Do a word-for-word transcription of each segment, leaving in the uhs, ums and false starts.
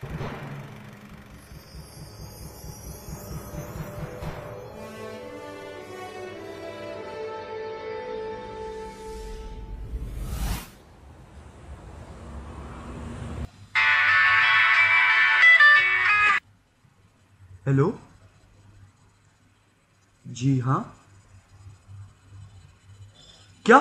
Hello जी हाँ क्या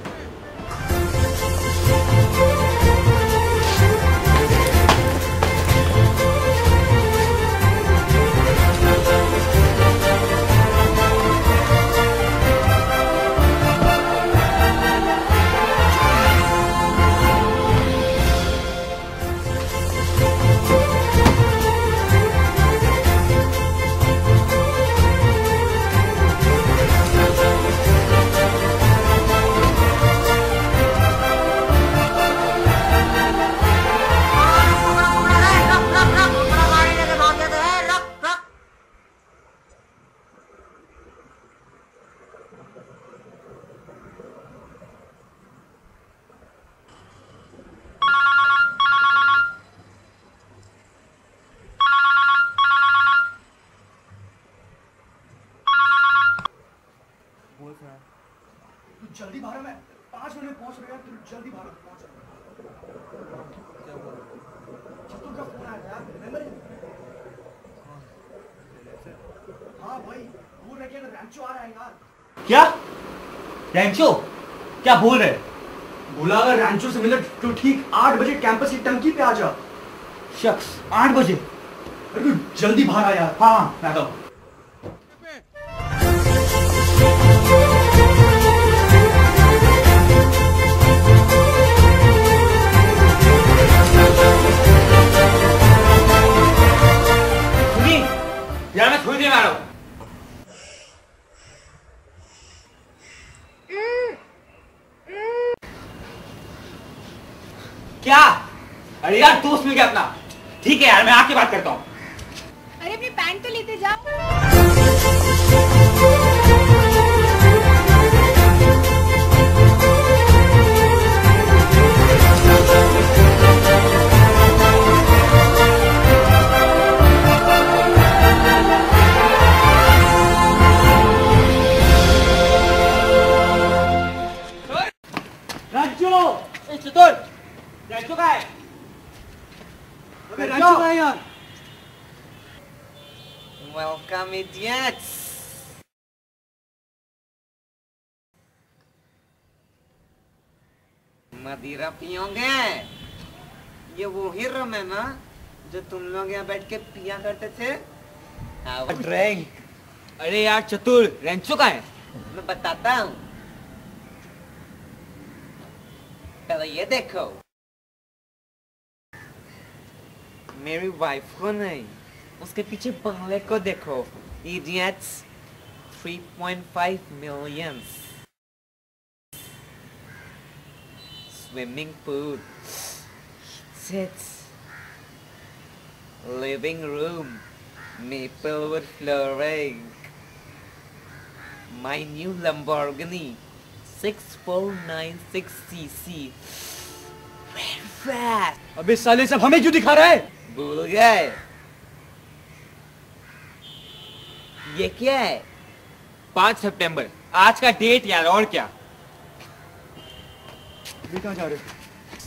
तू जल्दी बाहर, मैं पांच मिनट में पहुंच रहा है। तू जल्दी बाहर पहुंच। क्या हुआ? चतुर का फोन आया यार, रिमेंबर? हाँ भाई, भूल रहे कि रैंचो आ रहा है यार। क्या रैंचो? क्या बोल रहे? बोला अगर रैंचो से मिले तो ठीक आठ बजे कैंपस की टंकी पे आ जा। शख्स आठ बजे? अरे तू जल्दी बाहर आ यार। हाँ हाँ मैं आता हूँ। यार मैं थोड़ी देर में आ रहा हूँ। क्या? अरे यार दोस्त मिल गया अपना। ठीक है यार मैं आके बात करता हूँ। अरे अपनी पैंट तो लेते जाओ। चतुर रैंचो का है? अबे रैंचो का है यार। Welcome idiots। मदिरा पियोगे? ये वो ही रम है ना जो तुम लोग यहाँ बैठ के पिया करते थे? ड्रिंक। अरे यार चतुर रैंचो का है? मैं बताता हूँ, पहले ये देखो। मेरी वाइफ को नहीं, उसके पीछे बंगले को देखो। Idiots, three point five million। Swimming pool, sets, living room, maple wood flooring. My new Lamborghini, six four nine six C C, very fast। अबे साले सब हमें क्यों दिखा रहा है? भूल गए? ये क्या है? पांच सितंबर आज का डेट यार। और क्या? ये कहाँ जा रहे हो?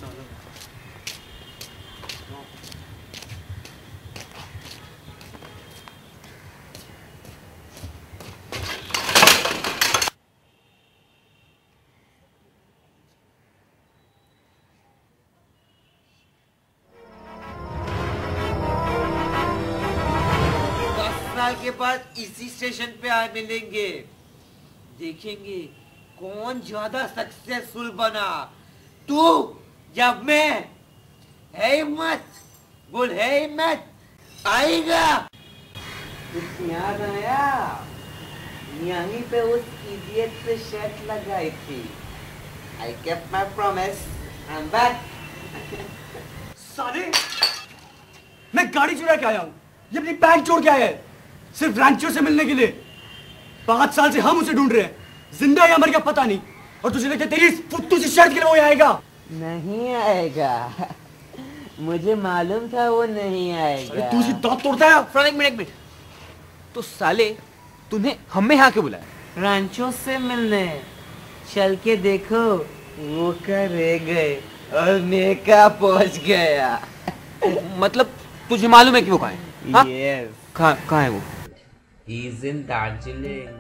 साल के बाद इसी स्टेशन पे आ मिलेंगे। देखेंगे कौन ज्यादा सक्सेसफुल बना, तू या मैं। है हिम्मत? बोल है हिम्मत? आएगा? कुछ याद आया? यहीं पे उस इडियट से शर्त लगाई थी। I kept my promise. I'm back। साले मैं गाड़ी चुरा के आया हूँ, ये अपनी पैंट छोड़ के आया है सिर्फ रैंचो से मिलने के लिए। पांच साल से हम उसे ढूंढ रहे हैं, जिंदा या मर गया पता नहीं। और तुझे लगता है तेरी फुत्तू सी शर्ट के लिए वो आएगा? नहीं आएगा। मुझे मालूम था वो नहीं आएगा। तू उसकी दांत तोड़ता है। फ्रॉड एक मिनट एक मिनट, तो साले तूने हमें यहाँ क्यों बुलाया? रांचो से मिलने। चल के देखो वो का रह गए और मेका पहुंच गया। मतलब तुझे मालूम है कि वो कहाँ है? हाँ? यस। कहाँ कहाँ है वो? He is in Darjeeling.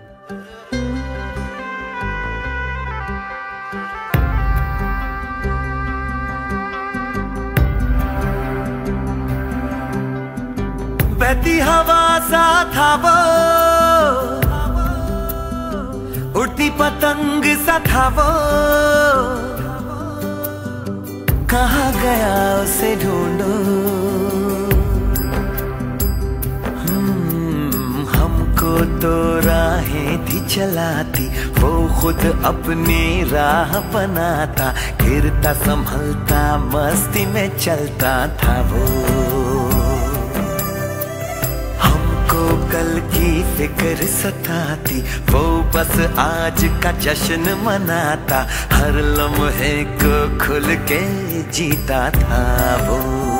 बहती हवा सा था वो, उड़ती पतंग सा था वो, कहाँ गया उसे ढूंढो। हम्म, हमको तो राहें थी चलाती, वो खुद अपनी राह बनाता, गिरता संभलता मस्ती में चलता था वो। कल की फिक्र सताती, वो बस आज का जश्न मनाता, हर लम्हे को खुल के जीता था वो।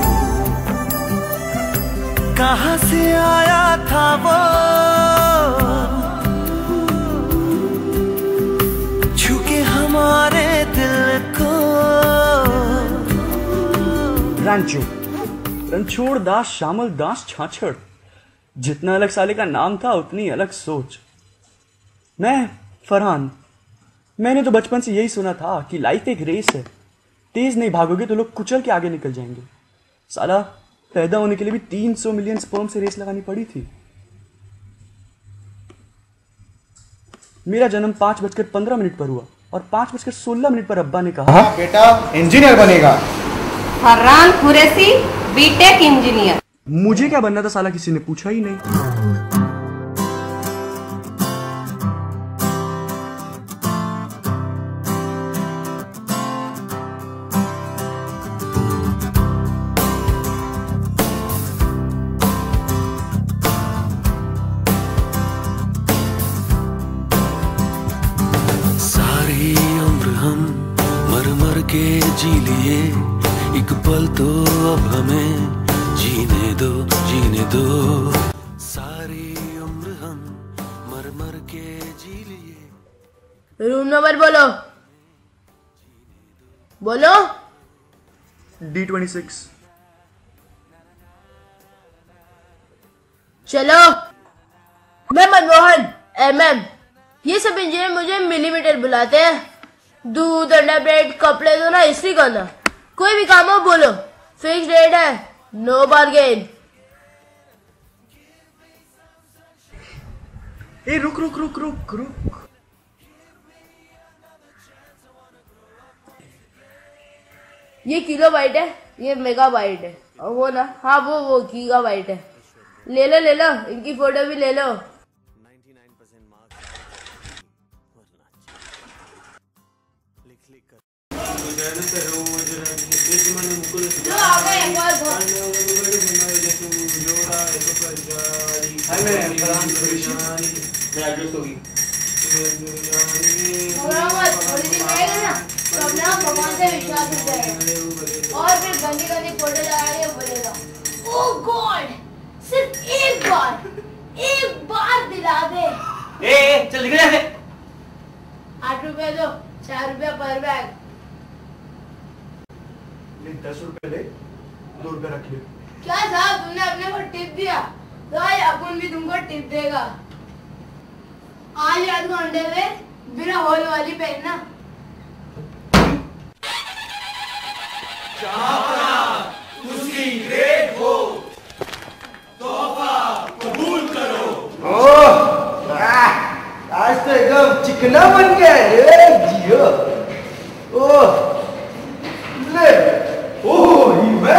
कहाँ से आया था वो, छू के हमारे दिल को। रणछोड़, रणछोड़ दास श्यामल दास छाछड़। जितना अलग साले का नाम था उतनी अलग सोच। मैं फरहान, मैंने तो बचपन से यही सुना था कि लाइफ एक रेस है, तेज नहीं भागोगे तो लोग कुचल के आगे निकल जाएंगे। साला पैदा होने के लिए भी तीन सौ मिलियन स्पर्म से रेस लगानी पड़ी थी। मेरा जन्म पांच बजकर पंद्रह मिनट पर हुआ और पांच बजकर सोलह मिनट पर अब्बा ने कहा, हाँ बेटा इंजीनियर बनेगा। Farhan Qureshi BTech engineer. मुझे क्या बनना था साला किसी ने पूछा ही नहीं। सारी उम्र हम मर मर के जी लिए, एक पल तो अब हमें जीने दो जीने दो। सारी उम्र हम मर मर के जी लिए। रूम नंबर बोलो बोलो। D twenty six. चलो। मैं मनमोहन एम एम। ये सब इंजीनियर मुझे मिलीमीटर बुलाते हैं। दूध अंडा ब्रेड कपड़े धोना हिस्ट्री करना, कोई भी काम हो बोलो, फिक्स रेट है, नो बार्गेन। ए रुक रुक रुक रुक रुक। ये किलो बाइट है, ये मेगा बाइट है, और वो ना, हाँ वो वो गीगा बाइट है। ले लो ले लो, इनकी फोटो भी ले लो। जो आ गए एक बार थोड़ी दिन रहेगा ना तो अपना भगवान से विश्वास हो जाएगा और फिर गंदी गंदी फोटो लगा के बोलेगा, ओह गॉड सिर्फ एक बार एक बार दिला दे। ए, ए चल निकल यहाँ से। आठ रुपए दो, चार रुपया पर बैग। दस रुपए ले, दो रुपए रख ले। क्या साहब तुमने अपने को टिप दिया तो आज अपन भी तुमको टिप देगा। आज रात को अंडरवेयर बिना होल वाली पहनना। उसकी ग्रेट हो, तोहफा कबूल करो। ओह आज तो एकदम चिकना बन गया है जियो। ओह ले, ओह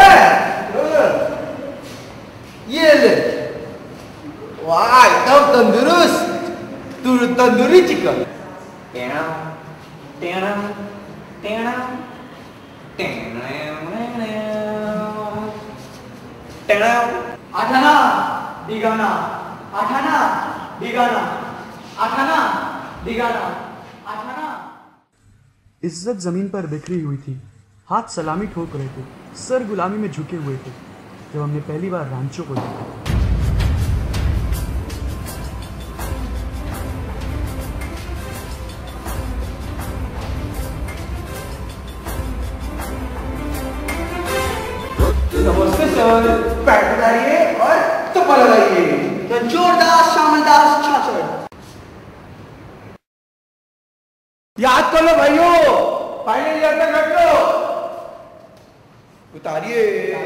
ये ले, वाह एकदम तंदुरुस्त, तू तंदूरी चिकन। टेना टेना टेना टेना। आठाना दिगाना, आठाना दिगाना, आठाना दिगाना, आठाना। इज्जत जमीन पर बिखरी हुई थी, हाथ सलामी ठोक रहे थे। सर गुलामी में झुके हुए थे जब हमने पहली बार रांचो को देखा। नमस्ते सर, पैंट लगाइए और चप्पल लगाइए। तो जोरदार शानदार छाछड़ याद कर लो भाइयों, फाइनल ईयर तक रख लो। उतारिए,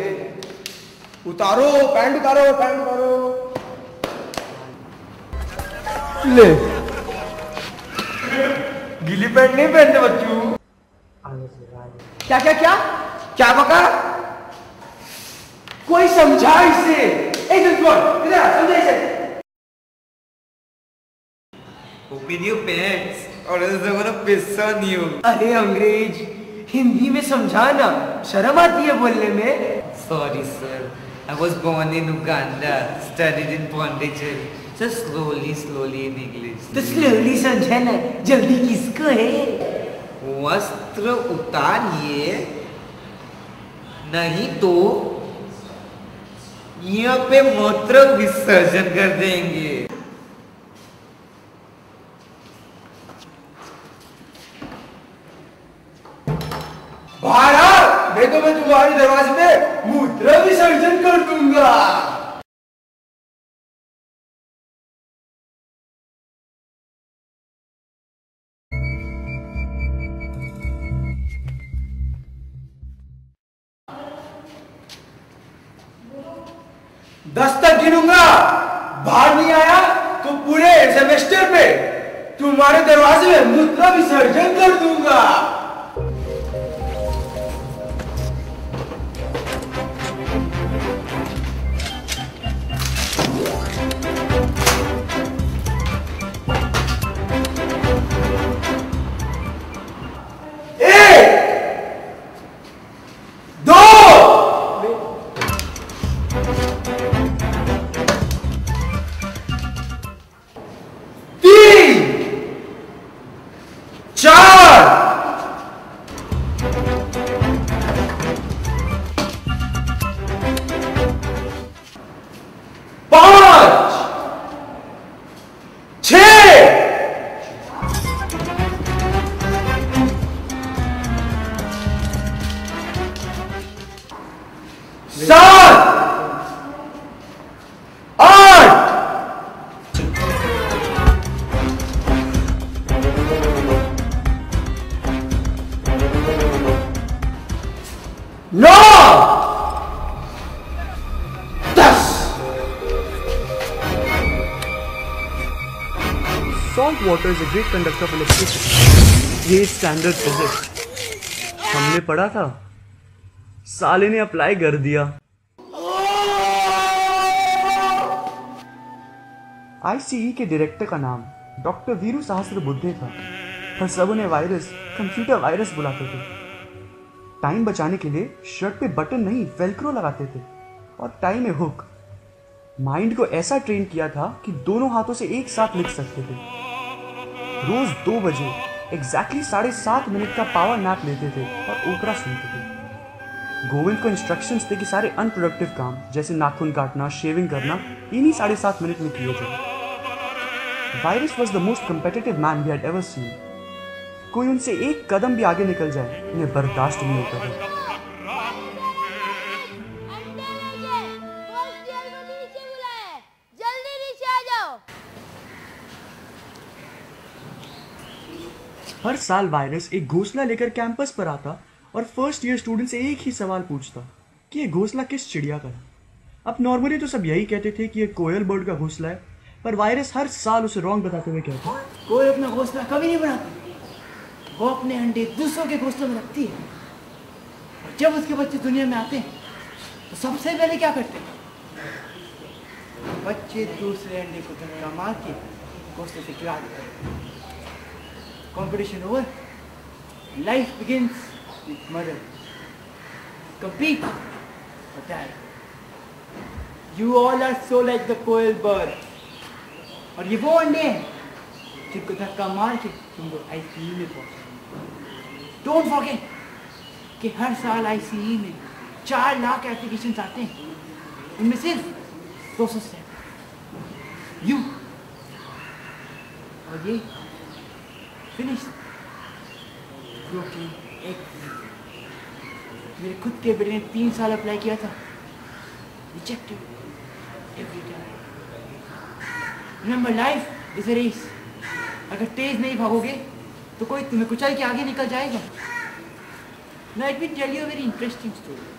उतारो पैंट, उतारो पैंट उतारो। ले, गीली पैंट नहीं पहनते बच्चों। क्या क्या क्या क्या बका? कोई समझा इसे? एक मिनट इधर समझा इसे। Open your pants or else I'm gonna piss on you. अरे अंग्रेज, हिंदी में समझाना, शर्म आती है बोलने में। Sorry sir, I was born in Uganda, studied in Pondicherry. So slowly, slowly in English. तो स्लोली समझा ना, जल्दी किसको है? वस्त्र उतारिए, नहीं तो यहाँ पे मूत्र विसर्जन कर देंगे। भारत, नहीं तो मैं तुम्हारे दरवाजे पे मूत्र विसर्जन कर दूंगा। दस तक गिनूंगा, बाहर नहीं आया तो पूरे सेमेस्टर पे तुम्हारे दरवाजे में मूत्र विसर्जन कर दूंगा। Salt water is a great conductor of electricity. ये स्टैंडर्ड फिजिक्स हमने पढ़ा था, साले ने अप्लाई कर दिया। आईसीई के डायरेक्टर का नाम डॉक्टर वीरू सहस्त्रबुद्धे था, पर सब उन्हें वायरस कंप्यूटर वायरस बुलाते थे। टाइम बचाने के लिए शर्ट पे बटन नहीं वेल्क्रो लगाते थे और टाई में हुक। माइंड को ऐसा ट्रेन किया था कि दोनों हाथों से एक साथ लिख सकते थे। रोज दो बजे एग्जैक्टली साढ़े सात मिनट का पावर नैप लेते थे और ओपरा सुनते थे। गोविंद को इंस्ट्रक्शंस थे कि सारे अनप्रोडक्टिव काम जैसे नाखून काटना, शेविंग करना इन्हीं साढ़े सात मिनट में किए जाए। Virus was the most competitive man we had ever seen. कोई उनसे एक कदम भी आगे निकल जाए उन्हें बर्दाश्त नहीं होता था। हर साल वायरस एक घोंसला लेकर कैंपस पर आता और फर्स्ट ईयर स्टूडेंट से एक ही सवाल पूछता कि ये घोंसला किस चिड़िया का है। अब नॉर्मली तो सब यही कहते थे कि ये कोयल बर्ड का घोंसला है, पर वायरस हर साल उसे रॉन्ग बताते हुए कहता, कोई अपना घोंसला कभी नहीं बनाती, वो अपने अंडे दूसरों के घोंसले में रखती है और जब उसके बच्चे दुनिया में आते हैं तो सबसे पहले क्या करते हैं, बच्चे दूसरे अंडे को धक्का मार के घोंसले से गिरा देते हैं। Competition over. Life begins with murder. Compete or die. You all are so like the coil bird. और ये वो अंडे हैं जिनको धक्का मार के तुमको आईसीयू में पहुंचा। Don't forget कि हर साल आईसीयू में चार लाख एप्लीकेशन आते हैं, उनमें सिर्फ दो सौ सेलेक्ट यू, और ये फिनिश। एक मेरे खुद के बेटे ने तीन साल अप्लाई किया था, rejected every time. Remember, life is a race. अगर तेज नहीं भागोगे तो कोई तुम्हें कुचल के आगे निकल जाएगा। Let me tell you a very interesting story.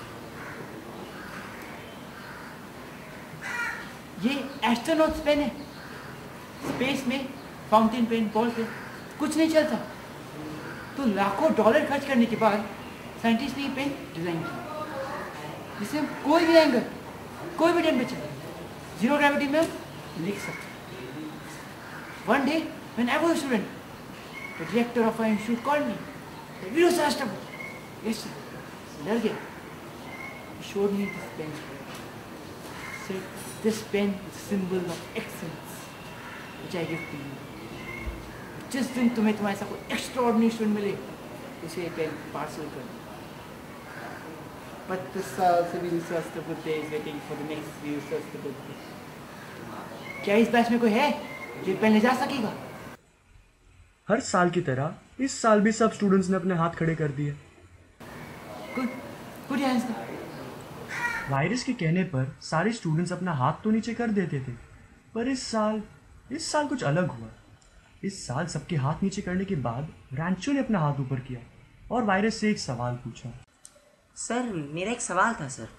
ये एस्ट्रोनॉट्स पेन है। स्पेस में फाउंटेन पेन, बॉल पेन कुछ नहीं चलता, तो लाखों डॉलर खर्च करने के बाद साइंटिस्ट ने ये पेन डिजाइन किया, जिससे हम कोई भी एंगल, कोई भी टेम्परेचर, जीरो ग्रेविटी में लिख सकते। One day, when I was a student, the director of our institute called me. The video asked about. Yes, sir. डर गया. He showed me this pen. Said, this pen is a symbol of excellence, which I give to you. जिस दिन तुम्हें तुम्हारे साथ कोई extraordinary student मिले, उसे पेन पार्सल कर दो. But the civil Sastapurte is waiting for the next civil Sastapurte. क्या इस बैच में कोई है जो पेन ले जा सकेगा? हर साल की तरह इस साल भी सब स्टूडेंट्स ने अपने हाथ खड़े कर दिए। Good good answer. वायरस के कहने पर सारे स्टूडेंट्स अपना हाथ तो नीचे कर देते थे, पर इस साल इस साल कुछ अलग हुआ। इस साल सबके हाथ नीचे करने के बाद रैंचो ने अपना हाथ ऊपर किया और वायरस से एक सवाल पूछा। सर, मेरा एक सवाल था सर।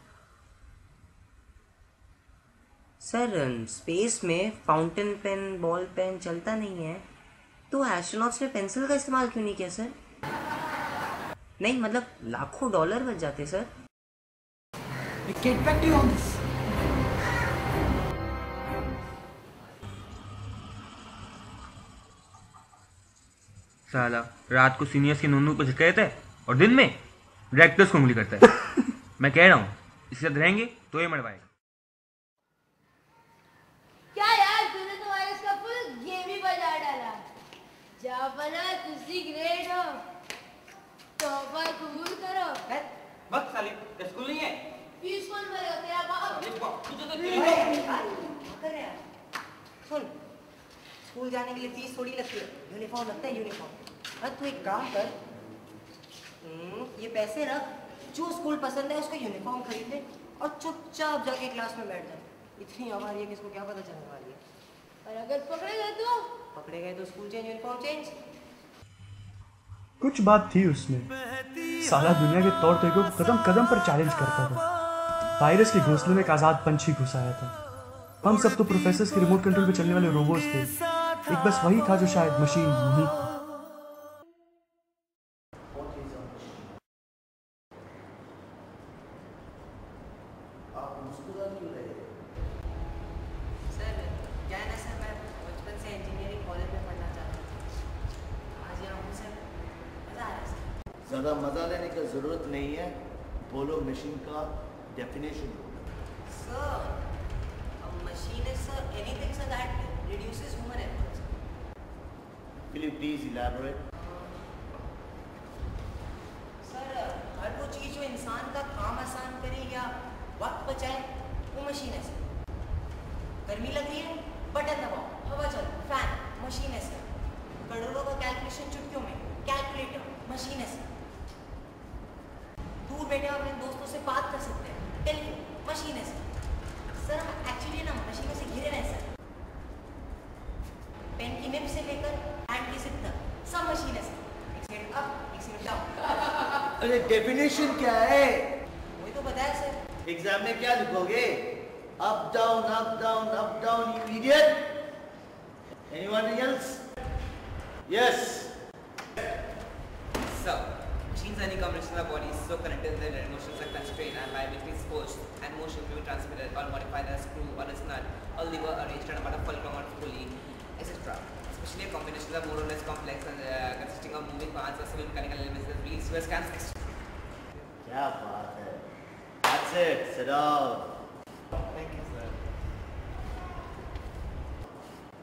सर, स्पेस में फाउंटेन पेन, बॉल पेन चलता नहीं है, तो एस्ट्रोनॉट्स ने पेंसिल का इस्तेमाल क्यों नहीं किया सर? नहीं, मतलब लाखों डॉलर बच जाते sir. Get back to you on this. साला रात को सीनियर्स की नूनू को झटका देता है और दिन में डायरेक्टर्स को उंगली करता है। मैं कह रहा हूँ इसके साथ रहेंगे तो ये मरवाएगा। क्या यार, तूने तो वायरस का फुल गेम ही बजा डाला। जा बना तुसी ग्रेट हो, तौबा कबूल करो। वक्त साले स्कूल नहीं है। फीस कौन भरेगा, तेरा बाप? तुझे तो कर रहे हैं? सुन, स्कूल जाने के लिए फीस थोड़ी लगती है, यूनिफॉर्म लगता है यूनिफॉर्म। हाँ, तू एक काम कर, ये पैसे रख, जो स्कूल पसंद है उसका यूनिफॉर्म खरीद ले और चुपचाप जाके क्लास में बैठ जा। इतनी हमारी है कि इसको क्या पता चलने वाली है। और अगर पकड़े गए तो? पकड़े गए तो स्कूल चेंज, यूनिफॉर्म चेंज। कुछ बात थी उसमें, साला दुनिया के तौर तरीकों को कदम कदम पर चैलेंज करता था। वायरस के घोंसले में एक आजाद पंछी घुस आया था। हम सब तो प्रोफेसर्स के रिमोट कंट्रोल पे चलने वाले रोबोट्स थे, एक बस वही था जो शायद मशीन नहीं था। ज़्यादा मज़ा लेने की ज़रूरत नहीं है, बोलो मशीन का definition. Sir, a machine is uh, anything so that reduces human efforts. Will you please elaborate? Sir, हर वो चीज़ जो इंसान का काम आसान करे या वक्त बचाए, वो मशीन है सर। गर्मी लग रही है, बटन दबाओ, हवा चलो, फैन, मशीन है सर। करोड़ों का कैलकुलेशन चुटकियों में, कैलकुलेटर, मशीन है सर। दूर बैठे अपने दोस्तों से बात कर सकते हैं, टेलीफोन, मशीन है सर। सर, हम एक्चुअली ना मशीनों से घिरे रहे सर। पेन की निब से लेकर हैंड की सिप तक सब मशीन है सर। एक सेकंड अप, एक सेकंड डाउन। अरे डेफिनेशन क्या है? वही तो बताया सर। एग्जाम में क्या लिखोगे? Up down, up down, up down, you idiot. Anyone else? Yes. So, machines are any combination of the body is so connected that emotions are constrained and liable to be exposed, and motion will be transmitted or modified as screw or a nut or lever arranged on about a fulcrum or pulley, et cetera. Especially a combination of more or less complex and uh, consisting of moving parts or civil mechanical elements that release to a scan section. क्या बात है? That's it. Sit down. Thank you sir.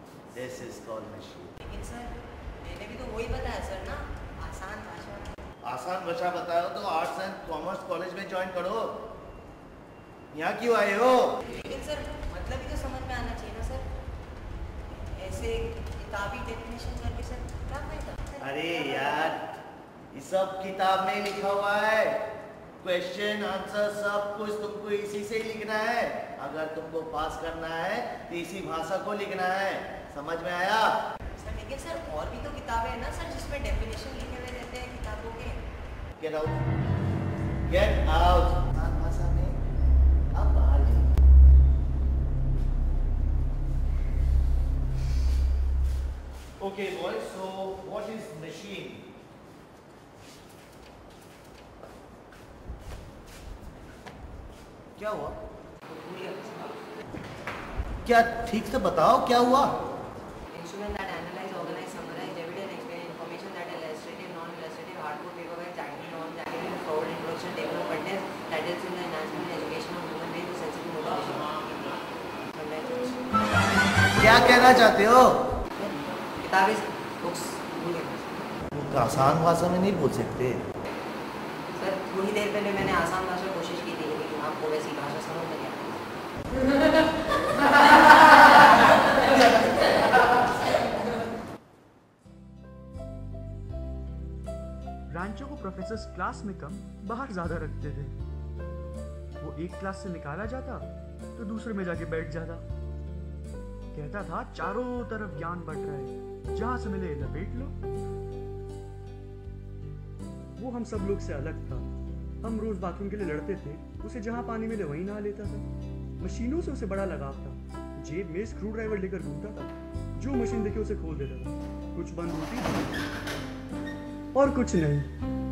This is called machine. लेकिन sir, मैंने भी तो वही बताया sir ना, आसान भाषा। आसान भाषा बताओ तो आर्ट्स एंड कॉमर्स कॉलेज में ज्वाइन करो। यहाँ क्यों आए हो? लेकिन सर मतलब ही तो समझ में आना चाहिए ना सर, ऐसे किताबी डेफिनेशन करके सर क्या फायदा? अरे यार ये सब किताब में लिखा हुआ है, क्वेश्चन आंसर सब कुछ तुमको इसी से ही लिखना है। अगर तुमको पास करना है तो इसी भाषा को लिखना है, समझ में आया? सर लेकिन सर और भी तो किताबें हैं ना सर जिसमें डेफिनेशन लिखे हुए रहते हैं किताबों के। Get out, get out. भाषा में अब बाहर जाओ। Okay boys, so what is machine? क्या हुआ? क्या ठीक से बताओ क्या हुआ? Instrument that analyze, organize, summarize, evidence, explain information that is illustrative, non-illustrative, hardcore, paperback, jacketing, non-jacketing, forward introduction, table of contents, that helps in the enhancement and education of human beings with sensitive motivation. क्या कहना चाहते हो? किताबें, books, भूल गए। आसान भाषा में नहीं बोल सकते। सर थोड़ी देर पहले मैंने आसान भाषा में कोशिश की थी लेकिन आपको वैसी भाषा समझ में नहीं आती। रांचो को प्रोफेसर्स क्लास में कम बाहर ज्यादा रखते थे। वो एक क्लास से निकाला जाता तो दूसरे में जाके बैठ जाता। कहता था चारों तरफ ज्ञान बट रहा है, जहां से मिले लपेट लो। वो हम सब लोग से अलग था। हम रोज बाथरूम के लिए लड़ते थे, उसे जहां पानी मिले वहीं नहा लेता था। मशीनों से उसे बड़ा लगाव था। जेब में स्क्रू ड्राइवर लेकर घूमता था, जो मशीन देखे उसे खोल देता था। कुछ बंद होती थी और कुछ नहीं।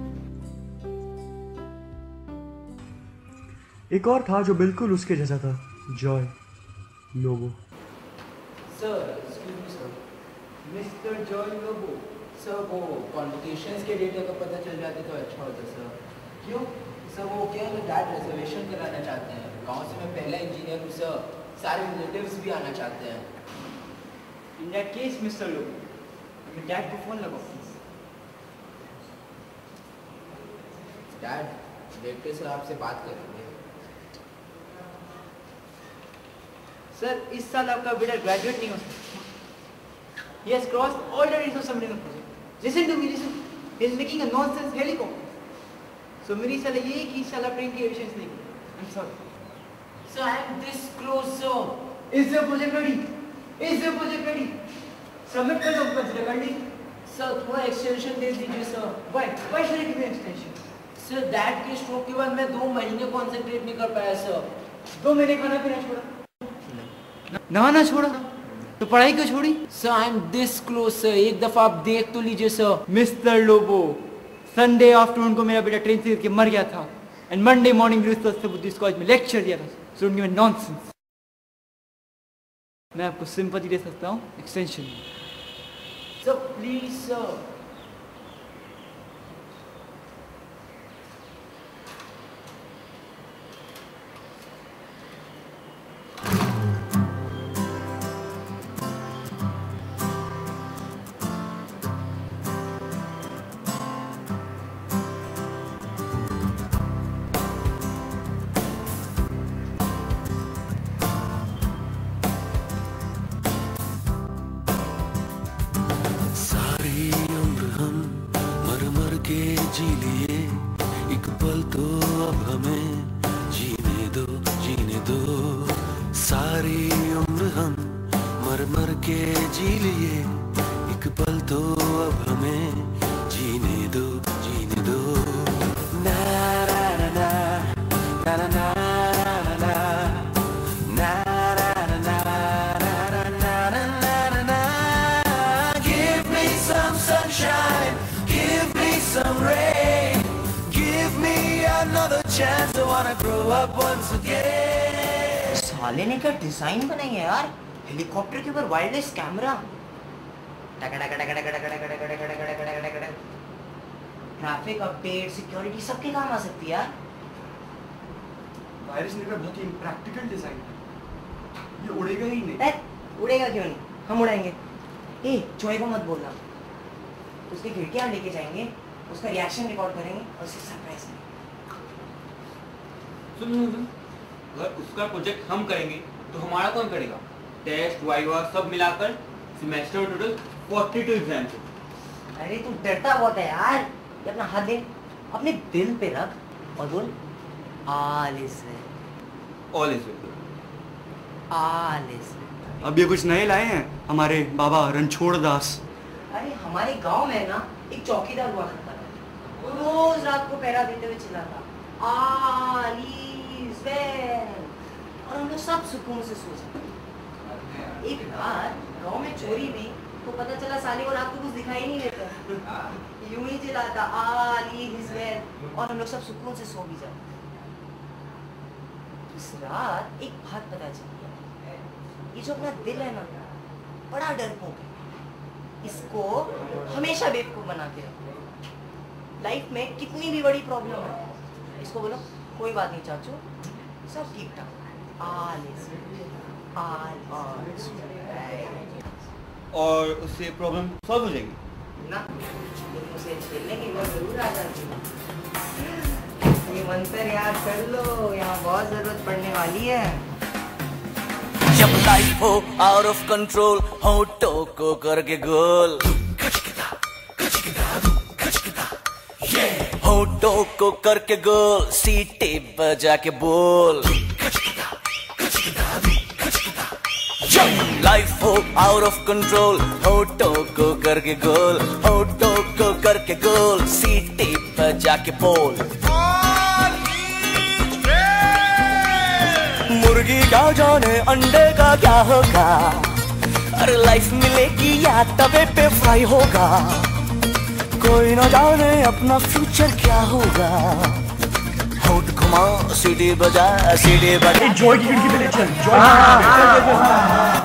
एक और था जो बिल्कुल उसके जैसा था, Joy Lobo. Sir excuse me sir, mister Joy Lobo sir, वो कॉन्वोकेशंस के डेट अगर पता चल जाते तो अच्छा होता सर। क्यों सर? वो क्या है, डैड रिजर्वेशन कराना चाहते हैं। गांव से मैं पहला इंजीनियर हूँ सर, सारे रिलेटिव्स भी आना चाहते हैं। In that case mister Lobo, अपने डैड को फोन लगाओ प्लीज। डैड, डायरेक्टर सर आपसे बात करेंगे। सर इस साल आपका बेटा ग्रेजुएट नहीं हो सकता। He has crossed all the reasons submitting the project. Listen to me, listen. He is making a nonsense helicopter. So मेरी सलाह ये है कि इस साल आप ट्रेन की एविशंस नहीं करें। I'm sorry. So I am this close sir. Is the project ready? Is the project ready? Submit कर दो, consider कर ली। Sir थोड़ा extension दे दीजिए sir. Why? Why should I give you extension? Sir dad के stroke के बाद मैं दो महीने कॉन्सेंट्रेट नहीं कर पाया सर। दो महीने खाना पीना छोड़ा, नहाना छोड़ा, तो पढ़ाई क्यों छोड़ी? Sir I am this close sir, एक दफा आप देख तो लीजिए sir. Mister Lobo, Sunday afternoon को मेरा बेटा ट्रेन से गिर के मर गया था and Monday morning Buddhist college में लेक्चर दिया था। So don't give me nonsense. मैं आपको सिंपैथी दे सकता हूँ, एक्सटेंशन। Sir please sir. के जी लिए एक पल तो अब हमें जीने दो, जीने दो। सारी उम्र हम मर मर के जी लिए एक पल तो अब हमें जीने दो, जीने दो। ना ना ना ना ना ना ना ना ना ना ना ना ना ना। Give me some sunshine, give me some rain, give me another chance. I wanna grow up once again. साले ने क्या डिजाइन बनाई है यार, हेलीकॉप्टर के ऊपर wireless camera, traffic update, security सबके काम आ सकती है यार। वायरस निकला बहुत ही इम्प्रैक्टिकल डिजाइन है, ये उड़ेगा ही नहीं। ए, उड़ेगा क्यों नहीं, हम उड़ाएंगे। ए, जॉय को मत बोलना, उसकी खिड़कियां लेके जाएंगे, उसका रिएक्शन रिकॉर्ड करेंगे और उसे सरप्राइज करेंगे। सुन सुन सुन, अगर उसका प्रोजेक्ट हम करेंगे तो हमारा कौन करेगा? टेस्ट वाइवा सब मिलाकर सेमेस्टर में टोटल फोर्टी टू एग्जाम्स है। अरे तू डरता बहुत है यार। ये अपना हाथ दे, अपने दिल पे रख और बोल all is well. All is well. All is well. अब ये कुछ नए लाए हैं हमारे बाबा रणछोड़ दास। अरे हमारे गांव में ना एक चौकीदार हुआ करता था, वो रोज रात को पहरा देते हुए चिल्लाता ऑल इज वेल, और हम लोग सब सुकून से सो जाते। एक बार गांव में चोरी हुई तो पता चला साले को रात को कुछ दिखाई नहीं देता, यूं ही चिल्लाता ऑल इज वेल, और हम लोग सब सुकून से सो भी जाते। इस रात एक बात पता चली, ये जो अपना दिल है ना बड़ा डरपोक है, इसको हमेशा बेवकूफ बना के रखो। लाइफ में कितनी भी बड़ी प्रॉब्लम है इसको बोलो कोई बात नहीं चाचू, सब ठीक ठाक, ऑल इज ऑल इज। और उससे प्रॉब्लम सॉल्व हो जाएगी ना, लेकिन उसे खेलने की बात जरूर आ जाती है। ये मंत्र याद कर लो, यहाँ बहुत जरूरत पड़ने वाली है। जब लाइफ हो आउट ऑफ कंट्रोल, होठों को करके गोल, होठों को करके गोल, सीटी बजा के बोल। जब लाइफ हो आउट ऑफ कंट्रोल, होठों को करके गोल, होठों को करके गोल, सीटी बजा के बोल। मुर्गी क्या जाने अंडे का क्या होगा, अरे लाइफ मिलेगी या तवे पे फ्राई होगा, कोई ना जाने अपना फ्यूचर क्या होगा। होठ घुमा सीढ़ी बजा सीढ़ी बजा, जॉय की खिड़की पे ले चल, Joy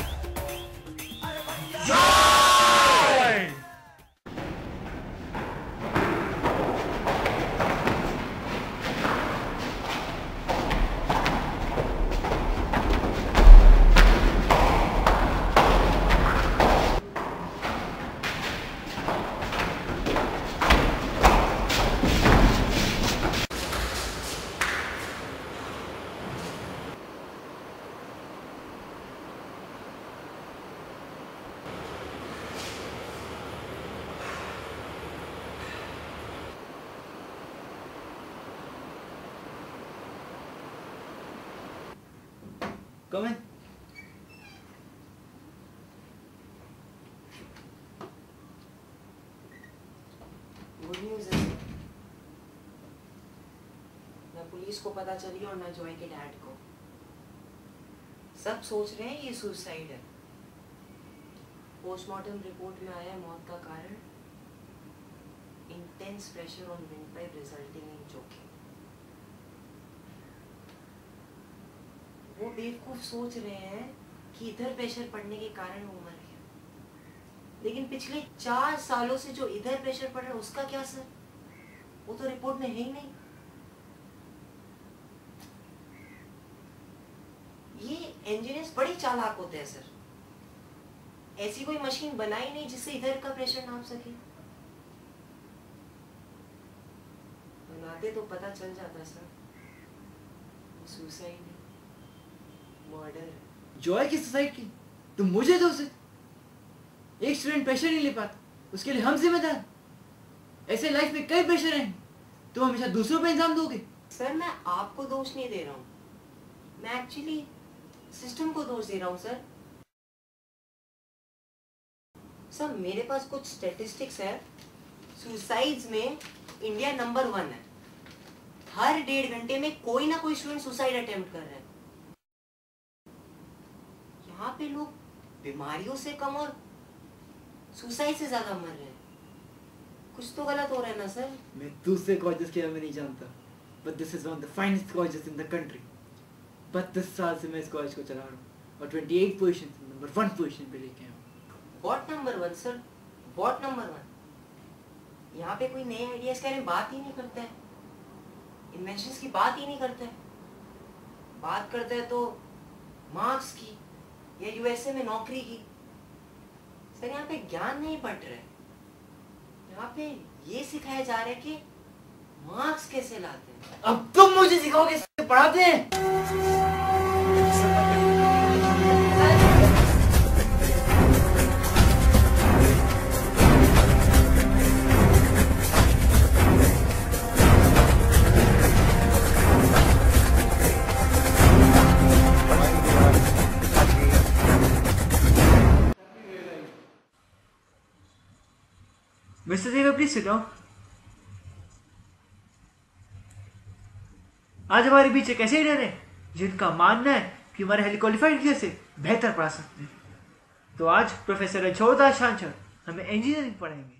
Come in. Good news है ना, पुलिस को पता चली और ना जॉय के डैड को। सब सोच रहे हैं ये सुसाइड है। पोस्टमार्टम रिपोर्ट में आया मौत का कारण intense pressure on windpipe resulting in choking. वो बेवकूफ सोच रहे हैं कि इधर प्रेशर पड़ने के कारण वो मर गया, लेकिन पिछले चार सालों से जो इधर प्रेशर पड़ रहा है उसका क्या सर, वो तो रिपोर्ट में है ही नहीं। ये इंजीनियर्स बड़े चालाक होते हैं सर, ऐसी कोई मशीन बनाई नहीं जिससे इधर का प्रेशर नाप सके। बनाते तो पता चल जाता सर, सुसाइड नहीं मर्डर। जॉय की सुसाइड की तुम मुझे दो से, एक स्टूडेंट प्रेशर नहीं ले पाता उसके लिए हम जिम्मेदार। ऐसे लाइफ में कई प्रेशर हैं, तुम हमेशा दूसरों पे इल्जाम दोगे। सर मैं आपको दोष नहीं दे रहा हूँ, मैं एक्चुअली सिस्टम को दोष दे रहा हूँ सर। सर मेरे पास कुछ स्टैटिस्टिक्स है, सुसाइड्स में इंडिया नंबर वन है। हर डेढ़ घंटे में कोई ना कोई स्टूडेंट सुसाइड अटेम्प्ट कर रहा है। यहाँ पे लोग बीमारियों से कम और सुसाइड से ज्यादा मर रहे हैं, कुछ तो गलत हो रहा है ना सर। मैं दूसरे कॉलेजेस के बारे में नहीं जानता, but this is one of the finest colleges in the country. बत्तीस साल से मैं इस कॉलेज को चला रहा हूँ और अट्ठाईस पोजीशन नंबर वन पोजीशन पे लेके आया हूँ। What number one sir, what number one? यहाँ पे कोई नए आइडियाज के बारे में बात ही नहीं करता है, इन्वेंशंस की बात ही नहीं करता है। बात करता है तो मार्क्स की या यूएसए में नौकरी की। सर यहाँ पे ज्ञान नहीं बट रहा है, यहाँ पे ये सिखाया जा रहा है कि मार्क्स कैसे लाते हैं। अब तुम मुझे सिखाओ कैसे पढ़ाते हैं। मिस्टर देवा प्लीज सिट डाउन। आज हमारे बीच एक ऐसे लीडर है जिनका मानना है कि हमारे हाईली क्वालिफाइड टीचर से बेहतर पढ़ा सकते हैं। तो आज प्रोफेसर रणछोड़दास शांचर हमें इंजीनियरिंग पढ़ाएंगे।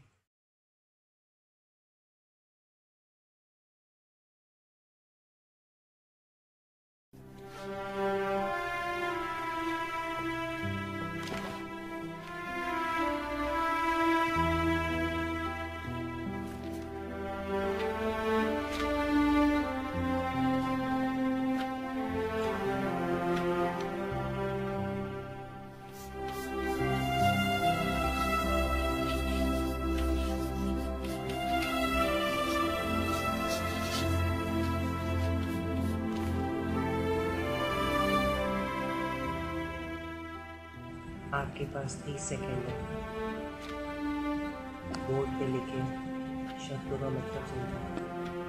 आपके पास तीस सेकेंड है। बोर्ड पे लिखे शब्दों का मतलब समझो।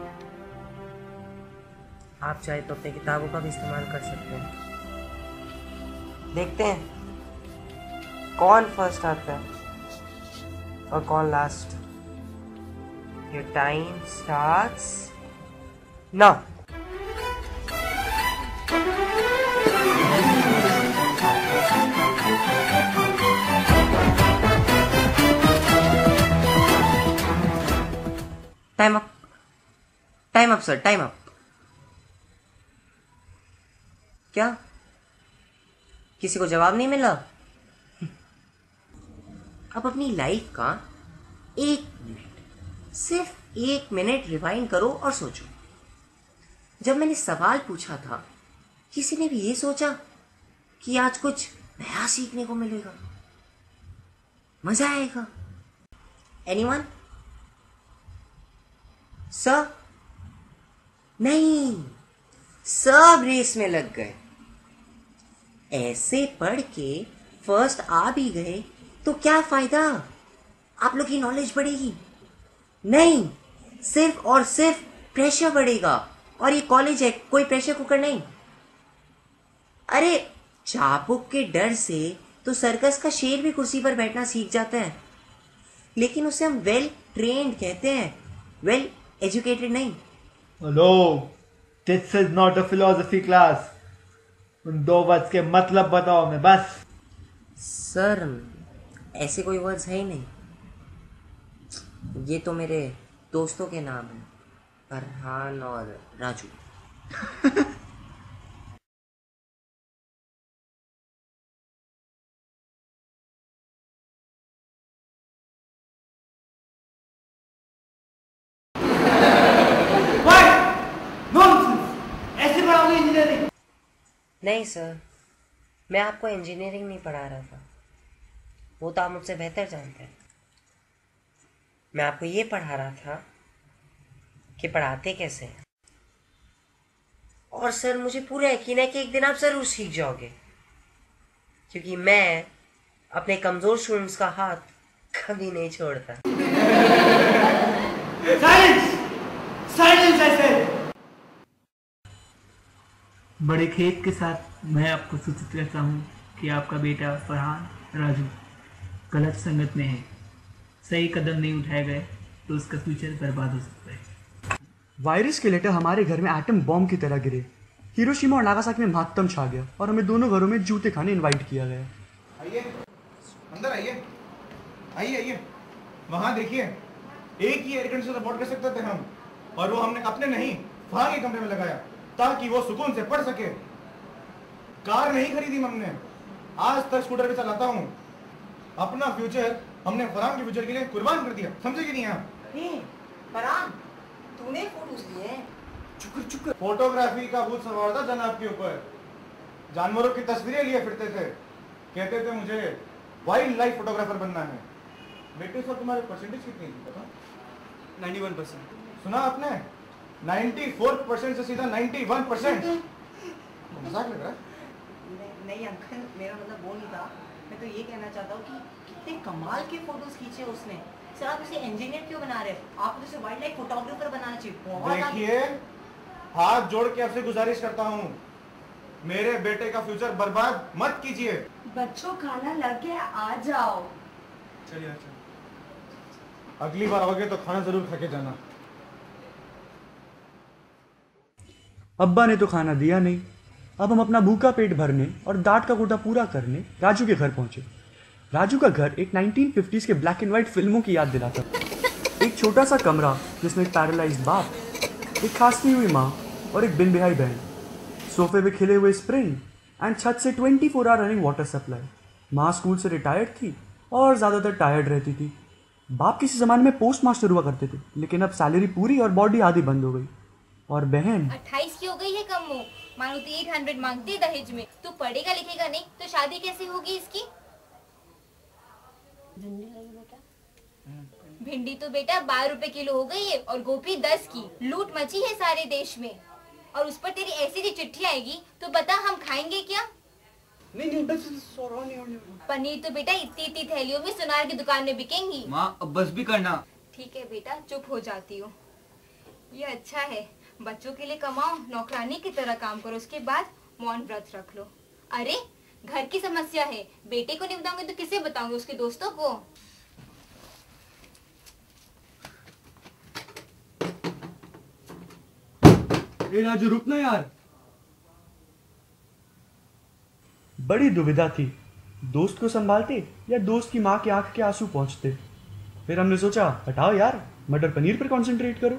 आप चाहे तो अपनी किताबों का भी इस्तेमाल कर सकते हैं। देखते हैं कौन फर्स्ट आता है और कौन last. Your time starts now. Time up, time up sir, time up. क्या किसी को जवाब नहीं मिला? अब अपनी लाइफ का एक मिनट, सिर्फ एक मिनट रिवाइंड करो और सोचो। जब मैंने सवाल पूछा था, किसी ने भी ये सोचा कि आज कुछ नया सीखने को मिलेगा, मजा आएगा? एनीवन? सब नहीं, सब रेस में लग गए। ऐसे पढ़ के फर्स्ट आ भी गए तो क्या फायदा? आप लोग की नॉलेज बढ़ेगी नहीं, सिर्फ और सिर्फ प्रेशर बढ़ेगा। और ये कॉलेज है, कोई प्रेशर कुकर नहीं। अरे चाबुक के डर से तो सर्कस का शेर भी कुर्सी पर बैठना सीख जाता है, लेकिन उसे हम वेल ट्रेन्ड कहते हैं, वेल एजुकेटेड नहीं। Hello, this is not a philosophy class. उन दो वर्ड्स के मतलब बताओ मैं बस। सर ऐसे कोई वर्ड्स है ही नहीं, ये तो मेरे दोस्तों के नाम हैं, फरहान और राजू। नहीं सर, मैं आपको इंजीनियरिंग नहीं पढ़ा रहा था, वो तो आप मुझसे बेहतर जानते हैं। मैं आपको ये पढ़ा रहा था कि पढ़ाते कैसे हैं। और सर मुझे पूरा यकीन है कि एक दिन आप ज़रूर सीख जाओगे, क्योंकि मैं अपने कमज़ोर स्टूडेंट्स का हाथ कभी नहीं छोड़ता। साइलेंस! Silence I said! बड़े खेत के साथ मैं आपको सूचित करता हूँ कि आपका बेटा फरहान राजू गलत संगत में है। सही कदम नहीं उठाए गए तो उसका फ्यूचर बर्बाद हो सकता है। वायरस के लेटर हमारे घर में एटम बॉम्ब की तरह गिरे। हिरोशिमा और नागासाकी में मातम छा गया और हमें दोनों घरों में जूते खाने इनवाइट किया गया। आइए, अंदर आइए, आइए आइए। वहाँ देखिए, एक ही एयर कंडीशनर अफोर्ड कर सकते थे हम, और वो हमने अपने नहीं वहाँ के कमरे में लगाया ताकि वो सुकून से पढ़ सके। कार नहीं खरीदी हमने, आज तक स्कूटर पे चलाता हूँ। अपना फ्यूचर हमने फरहान के फ्यूचर के लिए कुर्बान कर दिया, समझे कि नहीं आप? फरहान, तूने फोटोज लिए हैं? चुकर चुकर। फोटोग्राफी का भूत सवार था जनाब के ऊपर। जानवरों की तस्वीरें लिए फिरते थे, कहते थे मुझे वाइल्ड लाइफ फोटोग्राफर बनना है। बेटे साहब तुम्हारे परसेंटेज कितनी थी पता? ninety-one percent. सुना आपने? ninety-four percent से सीधा ninety-one percent. मजाक लग रहा है? नहीं, नहीं अंकल, मेरा मतलब वो नहीं था। मैं तो ये कहना चाहता हूँ कि कितने कमाल के फोटोज खींचे उसने। सर आप उसे इंजीनियर क्यों बना रहे हैं? आप उसे वाइल्ड लाइफ फोटोग्राफर बनाना चाहिए। बहुत देखिए, हाथ जोड़ के आपसे गुजारिश करता हूँ, मेरे बेटे का फ्यूचर बर्बाद मत कीजिए। बच्चों खाना लग गया, आ जाओ। चलिए अच्छा, अगली बार आओगे तो खाना जरूर खा के जाना। अब्बा ने तो खाना दिया नहीं। अब हम अपना भूखा पेट भरने और डांट का कोटा पूरा करने राजू के घर पहुंचे। राजू का घर एक नाइनटीन फिफ्टीज़ के ब्लैक एंड व्हाइट फिल्मों की याद दिलाता। एक छोटा सा कमरा जिसमें एक पैरालाइज्ड बाप, एक खांसती हुई माँ और एक बिन बिहाई बहन, सोफे पे खिले हुए स्प्रिंग एंड छत से twenty four hour running water supply. माँ स्कूल से रिटायर्ड थी और ज़्यादातर टायर्ड रहती थी। बाप किसी ज़माने में पोस्ट मास्टर हुआ करते थे, लेकिन अब सैलरी पूरी और बॉडी आधी बंद हो गई। और बहन अट्ठाईस की हो गई है कम वो, मारुति एट हंड्रेड मांगती है दहेज में। तू पढ़ेगा लिखेगा नहीं तो शादी कैसे होगी इसकी? भिंडी तो बेटा बारह रुपए किलो हो गई है और गोभी दस की। लूट मची है सारे देश में और उस पर तेरी ऐसी जी चिट्ठी आएगी तो बता हम खाएंगे क्या? नहीं नहीं बस नहीं। पनीर तो बेटा इतनी इतनी थैलियों में सुनार की दुकान में बिकेंगी। माँ अब बस भी करना। ठीक है बेटा, चुप हो जाती हूँ। ये अच्छा है, बच्चों के लिए कमाओ, नौकरानी की तरह काम करो, उसके बाद मौन व्रत रख लो। अरे घर की समस्या है, बेटे को नहीं बताऊंगे तो किसे बताऊंगे? उसके दोस्तों को। ए राजू रुकना यार। बड़ी दुविधा थी, दोस्त को संभालते या दोस्त की माँ के आंख के आंसू पहुंचते। फिर हमने सोचा हटाओ यार, मटर पनीर पर कंसंट्रेट करो।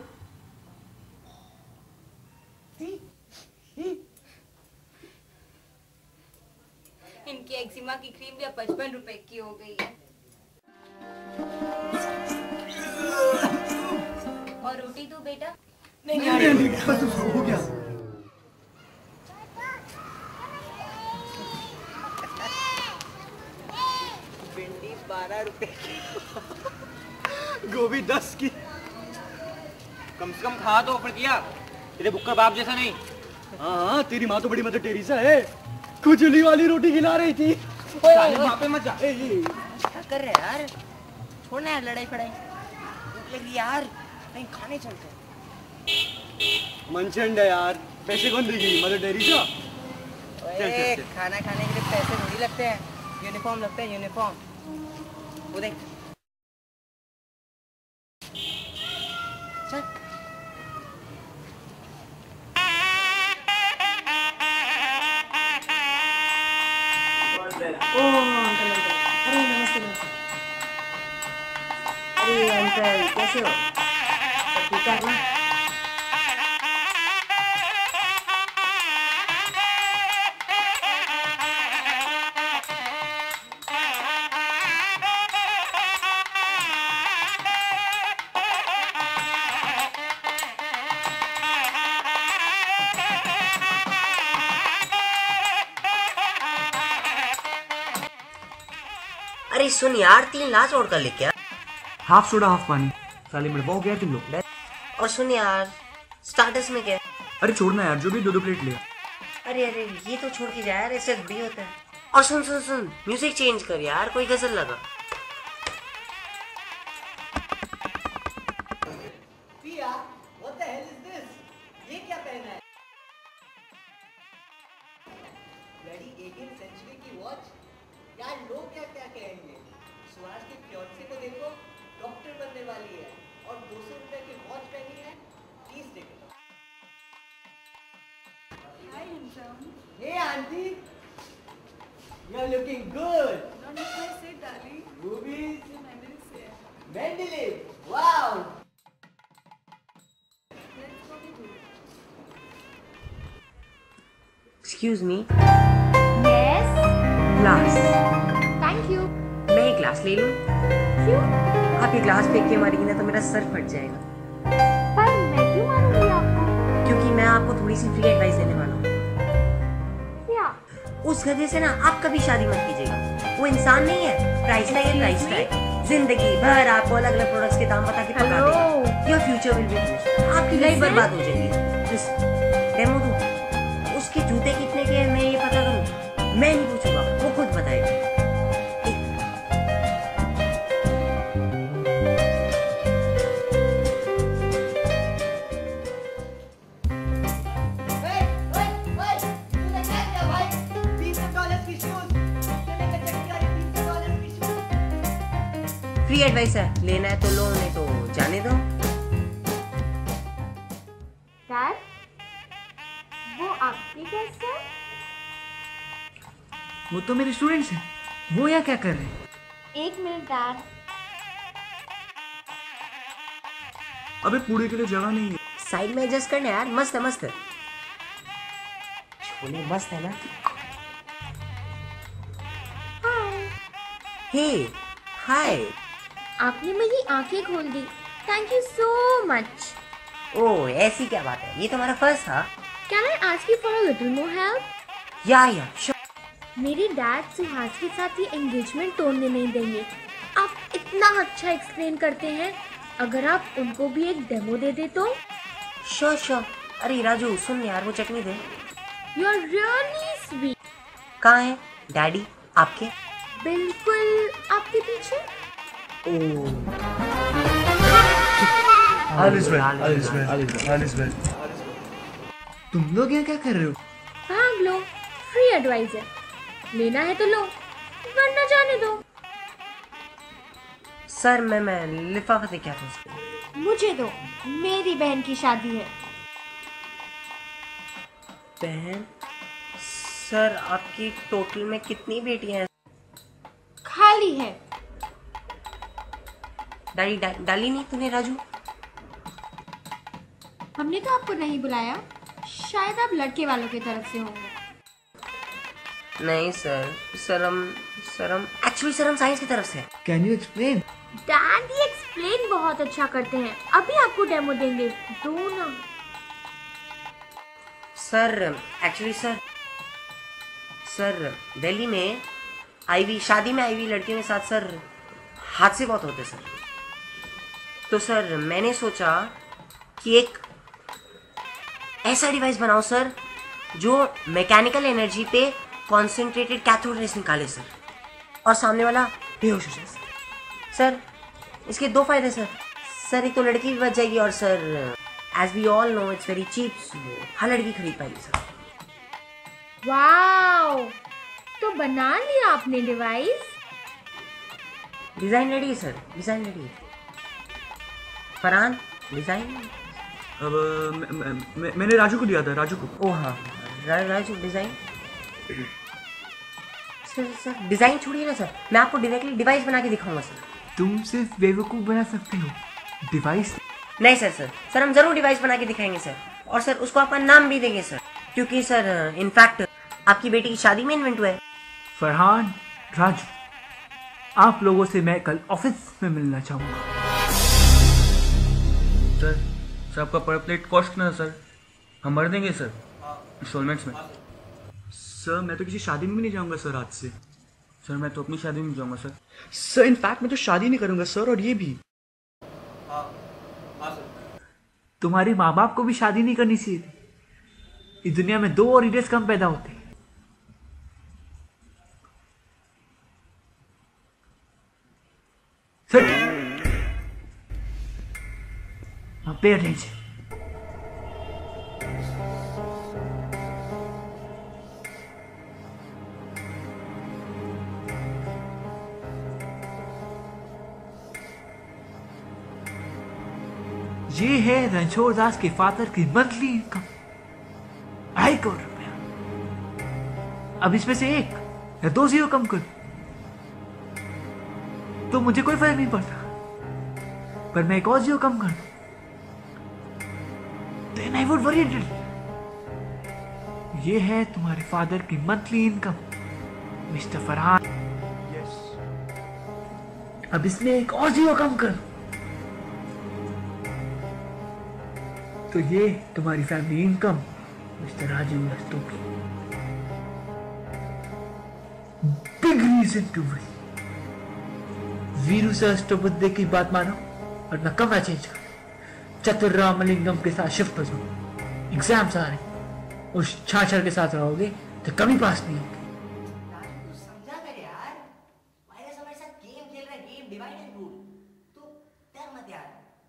इनकी एक्जिमा की क्रीम भी अब पचपन रुपए की हो गई है। और रोटी दो बेटा। नहीं नहीं बस हो गया। भिंडी बारह रुपए की, गोभी दस की। कम से कम खा तो ऊपर किया, तेरे बुक्कर बाप जैसा नहीं। हाँ हाँ, तेरी माँ तो बड़ी मदर टेरेसा है, खुजली वाली रोटी खिला रही थी। पे मत जा। क्या कर रहे यार? छोड़ना यार लड़ाई फड़ाई, भूख लग रही यार, कहीं खाने चलते हैं। मनचंड है यार, पैसे कौन देगी? Mother Teresa. ओए, खाना खाने के लिए पैसे थोड़ी लगते हैं, यूनिफॉर्म लगते हैं, यूनिफॉर्म। वो देख चल। ओह अंकल अंकल, अरे नमस्ते नमस्ते। अरे अंकल कैसे हो? सब ठीक ठाक ना? अरे सुन यार, तीन लाच और कर ले क्या? हाफ सोडा हाफ पानी। साले मड़वा हो गया तुम लोग। और सुन यार, स्टार्टर्स में क्या? अरे छोड़ना यार, जो भी दो दो प्लेट ले। अरे अरे ये तो छोड़ के जा यार, ऐसे भी होता है। और सुन सुन सुन, म्यूजिक चेंज कर यार, कोई गजल लगा। पिया, what the hell is this? ये क्या पहना है? लड़ी एटीन सेंचुरी की वॉच? यार लोग क्या क्या कहेंगे? सुहास की फियांसे को देखो, डॉक्टर बनने वाली है और दो सौ रुपए की वॉच पहनी है। प्लीज देखो। Hi handsome. Hey auntie, you're looking good. Don't miss my seat, darling. Movies, Mendel's here. Mendeley, wow. Let's go to dinner. Excuse me, yes, glass. Thank you. मैं एक ग्लास ले लूं? क्यों? आप ये ग्लास फेंक के मारेंगी ना तो मेरा सर फट जाएगा। पर मैं क्यों मारूंगी आपको? क्योंकि मैं आपको थोड़ी सी फ्री एडवाइस देने वाला हूँ। क्या? उस गधे से ना आप कभी शादी मत कीजिएगा, वो इंसान नहीं है, प्राइस टैग है, प्राइस टैग। जिंदगी भर आपको अलग अलग प्रोडक्ट्स के दाम बता के पका देगा। योर फ्यूचर विल बी, आपकी लाइफ बर्बाद हो जाएगी। जिस डेमो दूं, उसके जूते कितने के हैं मैं ये पता करूँ? मैं नहीं पूछूंगा, वो खुद बताएगा। फ्री एडवाइस है, लेना है तो लो, नहीं तो जाने दो। डैड, वो आपकी कैसे? वो तो मेरे स्टूडेंट्स हैं। वो यहाँ क्या कर रहे हैं? एक मिनट डैड। अबे पूरे के लिए जगह नहीं है। साइड में एडजस्ट करना यार, मस्त है मस्त है। छोले मस्त है ना? हे हाय, आपने मेरी आंखें खोल दी। Thank you so much. ओह ऐसी क्या बात है, ये तो हमारा फर्स्ट था। Can I ask you for a little more help? Yeah yeah sure. मेरे डैड सुहास के साथ ये एंगेजमेंट तोड़ने नहीं देंगे। आप इतना अच्छा एक्सप्लेन करते हैं, अगर आप उनको भी एक डेमो दे दे तो? Sure sure. अरे राजू सुन यार, वो चटनी दे। You are really sweet. कहाँ है डैडी आपके? बिल्कुल आपके पीछे। Aal is well, Aal is well, Aal is well. तुम लोग यहाँ क्या कर रहे हो? भाग लो, फ्री एडवाइस है। लेना है तो लो, वरना जाने दो। सर मैं मैं लिफाफा से क्या था? मुझे दो, मेरी बहन की शादी है। बहन? सर आपकी टोटल में कितनी बेटियां हैं? खाली है। डाली डा, डाली नहीं तूने राजू? हमने तो आपको नहीं बुलाया, शायद आप लड़के वालों की तरफ से होंगे। नहीं सर, सर हम सर हम एक्चुअली सर हम साइंस की तरफ से। Can you explain? Daddy explain बहुत अच्छा करते हैं, अभी आपको डेमो देंगे, दो ना। Sir actually sir sir Delhi में आईवी शादी में आईवी लड़कियों के साथ सर हादसे बहुत होते सर। तो सर मैंने सोचा कि एक ऐसा डिवाइस बनाओ सर जो मैकेनिकल एनर्जी पे कॉन्सेंट्रेटेड कैथोड रेस निकाले सर, और सामने वाला बेहोश हो जाए सर। सर इसके दो फायदे सर। सर एक तो लड़की भी बच जाएगी, और sir as we all know it's very cheap, हर लड़की खरीद पाएगी सर। वाओ, तो बना लिया आपने डिवाइस? डिजाइन रेडी है सर, डिजाइन रेडी है। फरहान डिजाइन? अब म, म, म, मैंने राजू को दिया था, राजू को। ओ हाँ रा, Raju design. Sir sir design छोड़िए ना सर, मैं आपको डायरेक्टली डिवाइस बना के दिखाऊंगा सर। तुम सिर्फ बेवकूफ बना सकते हो, डिवाइस नहीं सर। सर सर हम जरूर डिवाइस बना के दिखाएंगे सर, और सर उसको आपका नाम भी देंगे सर, क्योंकि सर इनफैक्ट आपकी बेटी की शादी में इन्वेंट हुआ है। फरहान, राजू, आप लोगों से मैं कल ऑफिस में मिलना चाहूंगा। सर सर आपका पर प्लेट कॉस्ट कितना सर? हम भर देंगे सर इंस्टॉलमेंट्स में। सर मैं तो किसी शादी में भी नहीं जाऊंगा सर आज से। सर मैं तो अपनी शादी में जाऊंगा सर। सर इनफैक्ट मैं तो शादी नहीं करूंगा सर, और ये भी। तुम्हारे माँ बाप को भी शादी नहीं करनी चाहिए थी। इस दुनिया में दो और इडियट्स कम पैदा होते हैं। Pay attention. ये है रणछोड़ दास के फादर की मंथली इनकम, ढाई करोड़ रुपया। अब इसमें से एक या दो जीरो कम कर तो मुझे कोई फर्क नहीं पड़ता, पर मैं एक और जीरो कम कर दूं then I would worry a little. ये है तुम्हारे फादर की monthly income mister Farhan. Yes. अब इसमें एक और जीरो कम कर तो ये तुम्हारी family income mister Raju Rastogi. Big reason to worry. Viru से अष्टबुद्धि की बात मानो और मैं कमरा चेंज कर चतुर रामलिंगम के साथ शिफ्ट हो जाऊँ। एग्जाम्स आ रहे, उस छाछर के साथ रहोगे तो कभी पास नहीं होगे। राजू तू समझा कर यार, वायरस हमारे साथ गेम खेल रहा है, गेम डिवाइड एंड रूल। तू डर मत यार।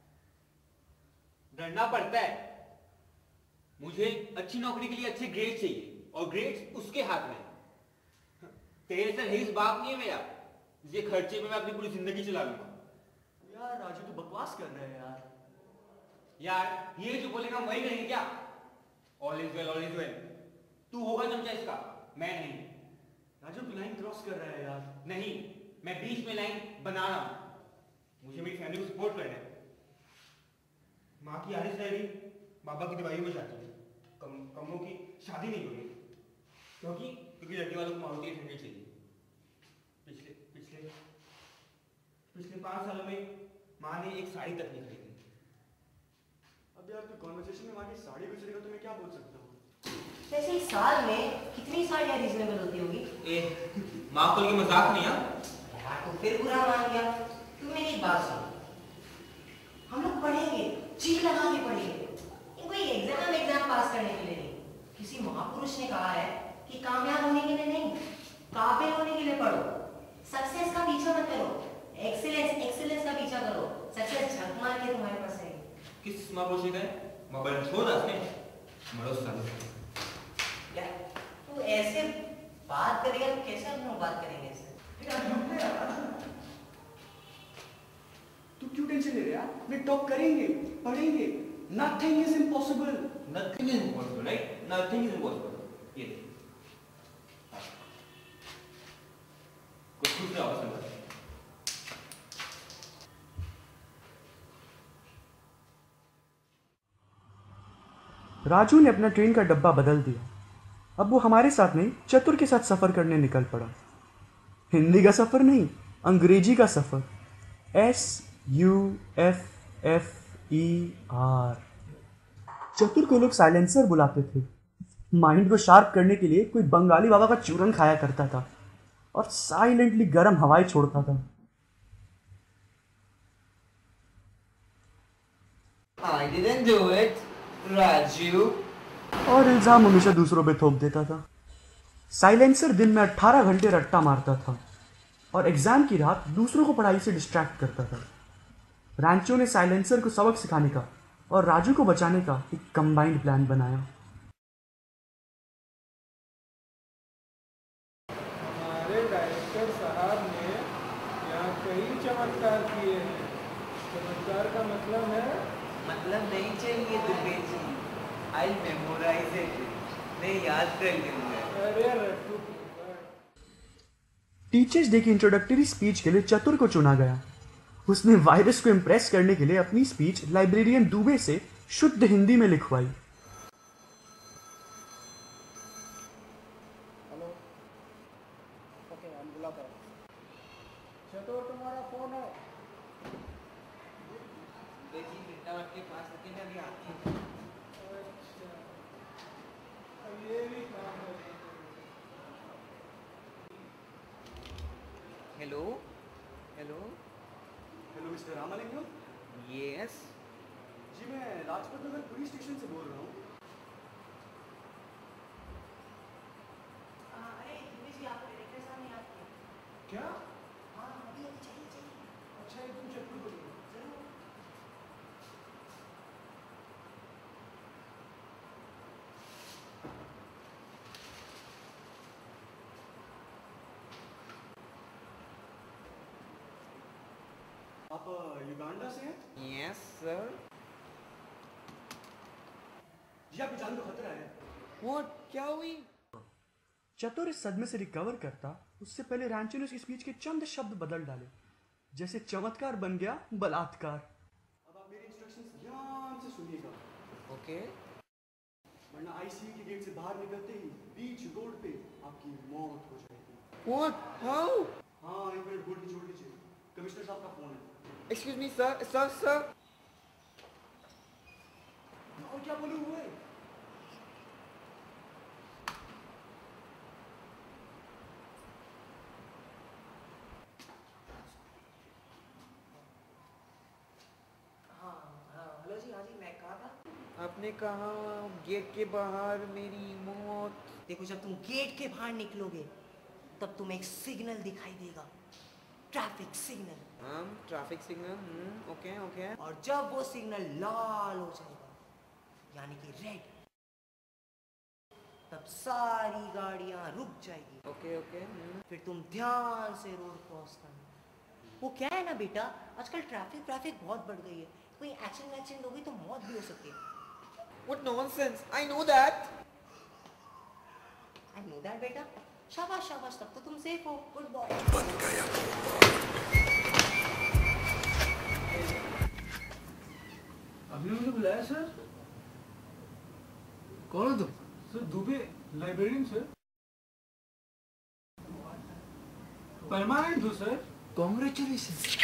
डरना पड़ता है। मुझे अच्छी नौकरी के लिए अच्छे ग्रेड चाहिए और ग्रेड्स उसके हाथ में। तेरे से रईस बाप नहीं है मेरा, ये खर्चे में मैं अपनी पूरी जिंदगी चला लूंगा। यार राजू तू बकवास कर रहा है यार। यार ये जो बोलेगा वही करेंगे क्या? All is well, all is well. तू होगा चमचा इसका, मैं नहीं। राजू तू लाइन क्रॉस कर रहा है यार। नहीं, मैं बीच में लाइन बना रहा हूं। मुझे मेरी फैमिली को सपोर्ट करना है। माँ की आरिश रह गई, बाबा की दवाइयों में जाती है। कम कमों की शादी नहीं होगी क्योंकि क्योंकि लड़के वालों को मारुति एट हंड्रेड चाहिए। पिछले पिछले पिछले पांच सालों में माँ ने एक साड़ी तक नहीं खरीदी। अब यार तू कॉन्वर्सेशन में माँ की साड़ी बेचेगा तो मैं क्या बोल सकता हूँ? वैसे इस साल में कितनी साड़ियाँ रीजनेबल होती होगी? ए, माँ को ये मजाक नहीं है। यार तो फिर बुरा मान गया। तू मेरी एक बात सुन, हम लोग पढ़ेंगे, जी लगा के पढ़ेंगे, कोई एग्जाम एग्जाम पास करने के लिए नहीं। किसी महापुरुष ने कहा है कि कामयाब होने के लिए नहीं, काबिल होने के लिए पढ़ो। सक्सेस का पीछा मत करो, एक्सीलेंस एक्सीलेंस का पीछा करो। सक्सेस झक मार के तुम्हारे पास आएगी। किस महापुरुष ने कहा? मोबाइल छोड़ दास ने मरो साले। यार तू ऐसे बात करेगा तो कैसे हम लोग बात करेंगे ऐसे? तू क्यों टेंशन ले रहा है? वे टॉक करेंगे, पढ़ेंगे। Nothing is impossible. Nothing is impossible, right? Nothing is impossible. ये देख। कुछ कुछ नहीं आवाज सुन। राजू ने अपना ट्रेन का डब्बा बदल दिया। अब वो हमारे साथ नहीं, चतुर के साथ सफर करने निकल पड़ा। हिंदी का सफर नहीं, अंग्रेजी का सफर। S U F F E R. Chatur को लोग साइलेंसर बुलाते थे। माइंड को शार्प करने के लिए कोई बंगाली बाबा का चूरन खाया करता था और साइलेंटली गर्म हवाएं छोड़ता था। I didn't do it, Raju. और इल्जाम हमेशा दूसरों पे थोप देता था। साइलेंसर दिन में अठारह घंटे रट्टा मारता था और एग्जाम की रात दूसरों को पढ़ाई से डिस्ट्रैक्ट करता था। रैंचो ने साइलेंसर को सबक सिखाने का और राजू को बचाने का एक कंबाइंड प्लान बनाया। हमारे डायरेक्टर साहब ने यहाँ कई चमत्कार किए हैं। चमत्कार का मतलब है मतलब नहीं चाहिए Dubey ji, I memorise it, मैं याद कर लूंगा। अरे रट्टू। टीचर्स डे की इंट्रोडक्टरी स्पीच के लिए चतुर को चुना गया। उसने वायरस को इम्प्रेस करने के लिए अपनी स्पीच लाइब्रेरियन दुबे से शुद्ध हिंदी में लिखवाई। हेलो, ओके हम बुलाते हैं। चतुर तुम्हारा फोन है। बेजी बेटा आपके पास रखे, मैं अभी आती हूँ। अच्छा, अब ये भी काम है। Hello hello hello mister Ramalingam. Yes ji मैं राजपथ नगर पुलिस स्टेशन से बोल रहा हूँ। अरे दुबे जी आपको डायरेक्टर साहब ने याद किया। क्या? हाँ अभी अभी चाहिए चाहिए। अच्छा ये तुम चतुर को दो। जरूर। आप युगांडा से हैं? Yes sir. जी आपकी जान को खतरा है। व्हाट, क्या हुई? चतुर इस सदमे से रिकवर करता उससे पहले रैंचो ने उसकी स्पीच के चंद शब्द बदल डाले, जैसे चमत्कार बन गया बलात्कार। अब आप मेरी इंस्ट्रक्शंस ध्यान से सुनिएगा। ओके। वरना आईसीयू के गेट से बाहर निकलते ही बीच रोड पे आपकी मौत हो जाएगी। What, how? हाँ एक मिनट होल्ड छोड़ दीजिए, कमिश्नर साहब का फोन है। Excuse me sir, sir sir. और क्या बोलूं हुए? आपने कहा गेट के बाहर मेरी मौत। देखो जब तुम गेट के बाहर निकलोगे तब तुम्हें एक सिग्नल दिखाई देगा, ट्रैफिक सिग्नल। हम traffic signal, hmm, okay okay. और जब वो सिग्नल लाल हो जाएगा यानी कि रेड, तब सारी गाड़ियां रुक जाएगी। Okay okay. हम्म। फिर तुम ध्यान से रोड क्रॉस करना। वो क्या है ना बेटा, आजकल ट्रैफिक ट्रैफिक बहुत बढ़ गई है, कोई एक्सीडेंट एक्सीडेंट होगी तो मौत भी हो सकती है। What nonsense! I know that. I know that बेटा। शाबाश शाबाश, तब तो तुम सेफ हो। Good boy. बन गया। आपने मुझे बुलाया सर? कौन हो तुम? Sir Dubey, librarian sir. Permanent हो सर। कॉन्ग्रेचुलेशन।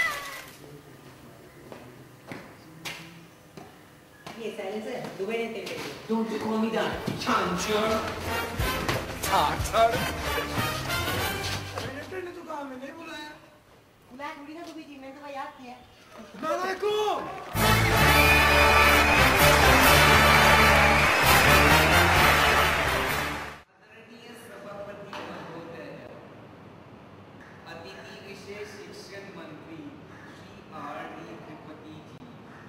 ये साइलेंसर दुबई ने तेरे लिए। Don't you call me that, chancer. Charter. Director ने तो कहा, मैंने नहीं बुलाया। मैं थोड़ी ना दुबई थी, मैंने तुम्हें याद किया। अतिथि विशेष शिक्षण मंत्री श्री आर डी त्रिपाठी जी,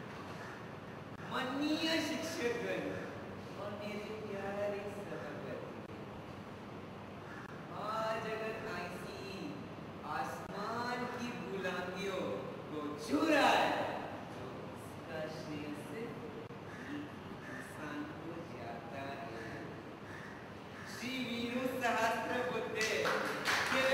माननीय शिक्षकगण और मेरे प्यारे सभापति, आज अगर ऐसी आसमान की बुलंदियों को छू रहा है तो उसका श्रेय सिर्फ इंसान को जाता है। श्री वीरू सहस्त्रबुद्धे के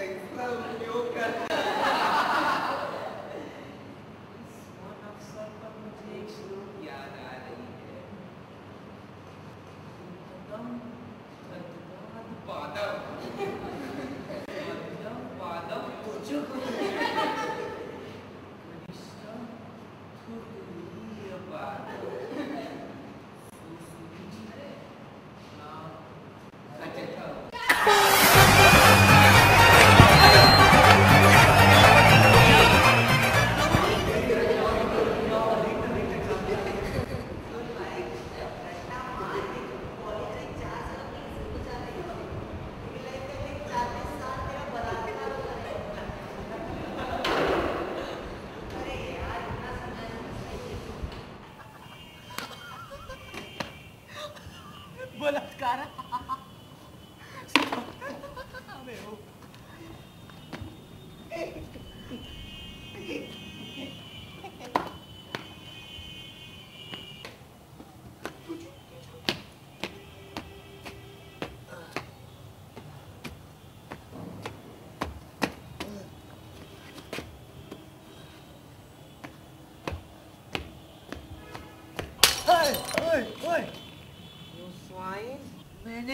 One of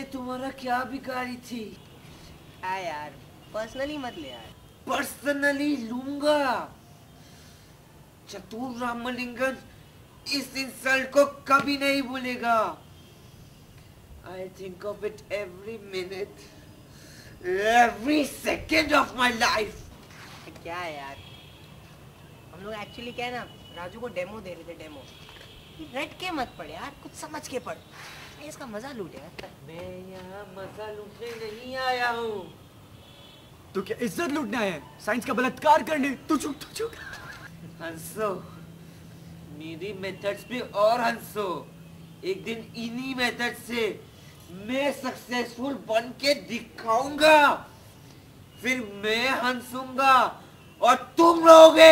तुम्हारा क्या बिगाड़ी थी? आ यार पर्सनली मत ले यार। पर्सनली लूंगा। चतुर रामलिंगन इस इंसल्ट को कभी नहीं भूलेगा। I think of it every minute, every second of my life. क्या है यार, हम लोग एक्चुअली क्या है ना, राजू को डेमो दे रहे थे। डेमो रट के मत पढ़ यार, कुछ समझ के पढ़, इसका मजा लूट यार। मैं यहाँ मजा लूटने नहीं आया हूँ। तो क्या इज्जत लूटने आया है? साइंस का बलात्कार करने? तू चुप तू चुप। हंसो, मेरी मेथड्स पे और हंसो। एक दिन इन्हीं मेथड से मैं सक्सेसफुल बन के दिखाऊंगा। फिर मैं हंसूंगा और तुम रहोगे।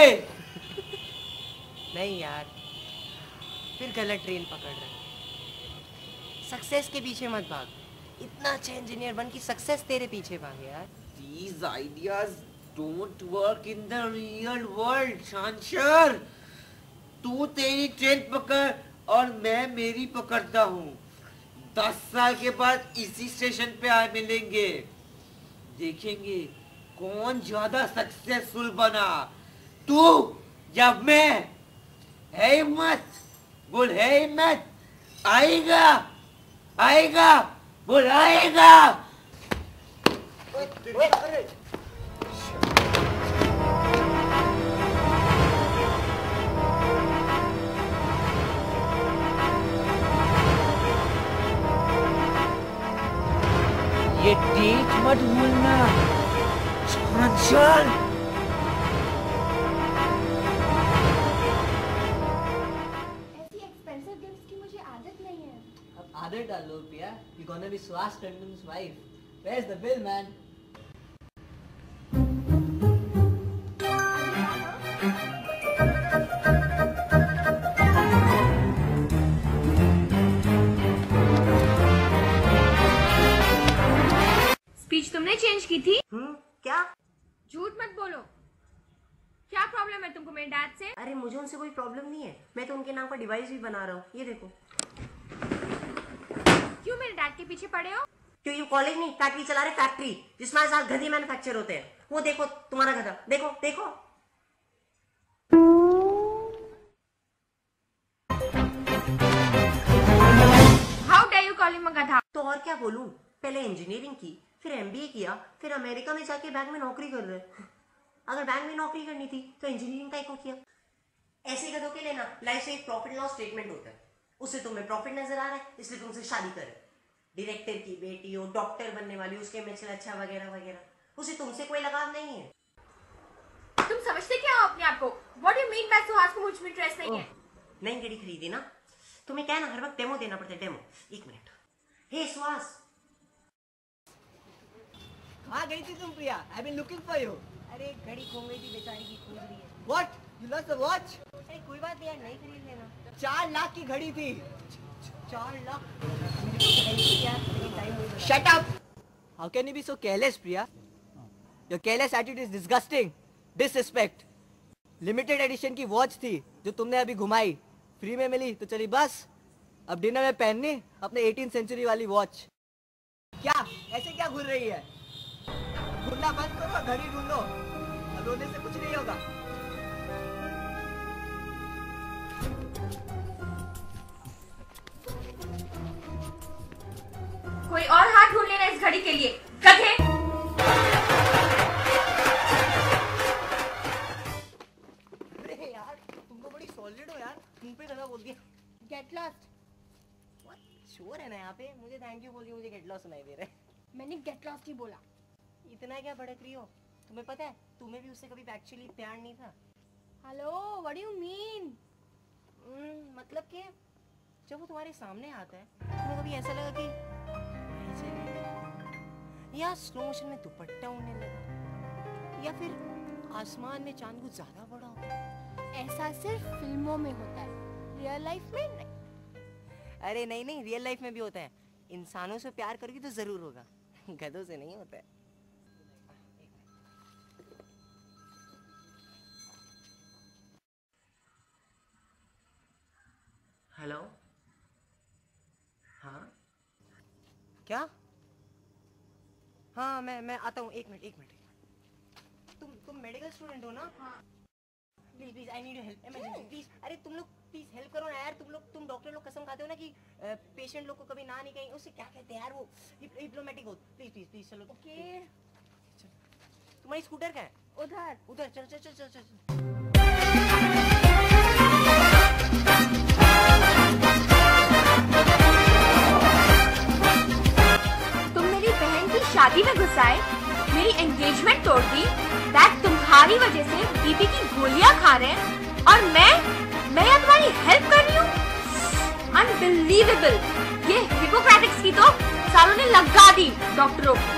नहीं यार, फिर गलत ट्रेन पकड़ रहे। सक्सेस के पीछे मत भाग। इतना अच्छा इंजीनियर बन की सक्सेस तेरे पीछे भागे यार। These ideas don't work in the real world, शांशर। तू तेरी ट्रेन पकड़ और मैं मेरी पकड़ता हूँ। दस साल के बाद इसी स्टेशन पे आए मिलेंगे। देखेंगे कौन ज्यादा सक्सेसफुल बना, तू या मैं। है हिम्मत? बोल है हिम्मत? आएगा आएगा, बोल आएगा। ये डेट मत भूलना, शांशर। ऐसी एक्सपेंसिव गिफ्ट्स की मुझे आदत नहीं है। अब आदत डाल लो पिया, you're gonna be Suhas Tandon's wife. Where's the bill, man? Speech तुमने चेंज की थी? हम्म क्या? झूठ मत बोलो। क्या प्रॉब्लम है तुमको मेरे डैड से? अरे मुझे उनसे कोई प्रॉब्लम नहीं है, मैं तो उनके नाम का डिवाइस भी बना रहा हूँ। ये देखो। क्यों मेरे डैड के पीछे पड़े हो? क्यों ये कॉलेज नहीं फैक्ट्री चला रहे, फैक्ट्री जिसमें आज गधे मैन्युफैक्चर होते हैं। वो देखो तुम्हारा गधा, देखो देखो। How dare you call him a गधा? तो और क्या बोलूं, पहले इंजीनियरिंग की, फिर एमबीए किया, फिर अमेरिका में जाके बैंक में नौकरी कर रहे। अगर बैंक में नौकरी करनी थी तो इंजीनियरिंग का ही को किया। ऐसे गधों के लिए ना लाइफ से एक प्रॉफिट लॉस स्टेटमेंट होता है। उससे तुम्हें प्रॉफिट नजर आ रहा है इसलिए तुमसे शादी करे। डायरेक्टर की बेटी हो, डॉक्टर बनने वाली, उसके में अच्छा वगैरह वगैरह, उसे तुमसे कोई लगाव नहीं है। तुम समझते क्या हो अपने आप को? What do you mean by Suhas को मुझ में इंटरेस्ट नहीं है? नई गाड़ी खरीदी ना, तुम्हें क्या है ना हर वक्त डेमो देना पड़ता है। डेमो। एक मिनट। हे सुहास, कहाँ गई थी तुम प्रिया? I've been looking for you. अरे घड़ी खो गई थी बेचारी की, खोज रही है। What? You lost the watch? अरे कोई बात नहीं यार, नहीं खरीद लेना। चार लाख की घड़ी थी। चार लाख मुझे तो चाहिए यार, लेकिन टाइम नहीं बचा। Shut up! How can you be so careless, Priya? Your careless attitude is disgusting. Disrespect. Limited edition की वॉच थी जो तुमने अभी घुमाई, फ्री में मिली तो चली बस। अब डिनर में पहननी अपने एटीन सेंचुरी वाली वॉच। क्या ऐसे क्या घूर रही है? घूरना बंद करो, घड़ी ढूंढो। अब रोने से कुछ नहीं होगा। कोई और हाथ ढूंढ लेना इस घड़ी के लिए, गधे। अरे यार तुम तो बड़ी सॉलिड हो यार, मुंह पे गधा बोल दिया। Get lost. शोर है ना यहाँ पे, मुझे थैंक यू बोलिए, मुझे गेट लॉस्ट सुनाई दे रहा है। मैंने गेट लॉस्ट ही बोला। इतना क्या भड़क रही हो? तुम्हें पता है तुम्हें भी उससे कभी एक्चुअली प्यार नहीं था। Hello, what do you mean? मतलब कि जब वो तुम्हारे सामने आता है तुम्हें कभी ऐसा लगा कि ऐसे नहीं लगा, या स्लो मोशन में दुपट्टा उड़ने लगा, या फिर आसमान में चांद कुछ ज्यादा बड़ा हो? ऐसा सिर्फ फिल्मों में होता है, रियल लाइफ में नहीं। अरे नहीं नहीं, रियल लाइफ में भी होता है। इंसानों से प्यार करोगी तो जरूर होगा, गधों से नहीं होता है। हेलो, हाँ क्या? हाँ मैं मैं आता हूँ, एक मिनट एक मिनट। तुम तुम मेडिकल स्टूडेंट हो ना? हाँ। Please please I need help emergency please. अरे तुम लोग प्लीज हेल्प करो ना यार। तुम लोग तुम डॉक्टर लोग कसम खाते हो ना कि पेशेंट लोग को कभी ना नहीं कहीं, उससे क्या कहते हैं यार वो डिप्लोमेटिक हो। प्लीज प्लीज प्लीज चलो। ओके तुम्हारी स्कूटर क्या है? उधर उधर चल चल चल चल चल। तुम मेरी बहन की शादी में घुसाए, मेरी एंगेजमेंट तोड़ दी, दैट तुम्हारी वजह से बीपी की गोलियां खा रहे हैं, और मैं मैं यहाँ तुम्हारी हेल्प कर रही हूँ। अनबिलीवेबल। ये हिपोक्रेटिक्स की तो सालों ने लगा दी डॉक्टरों को।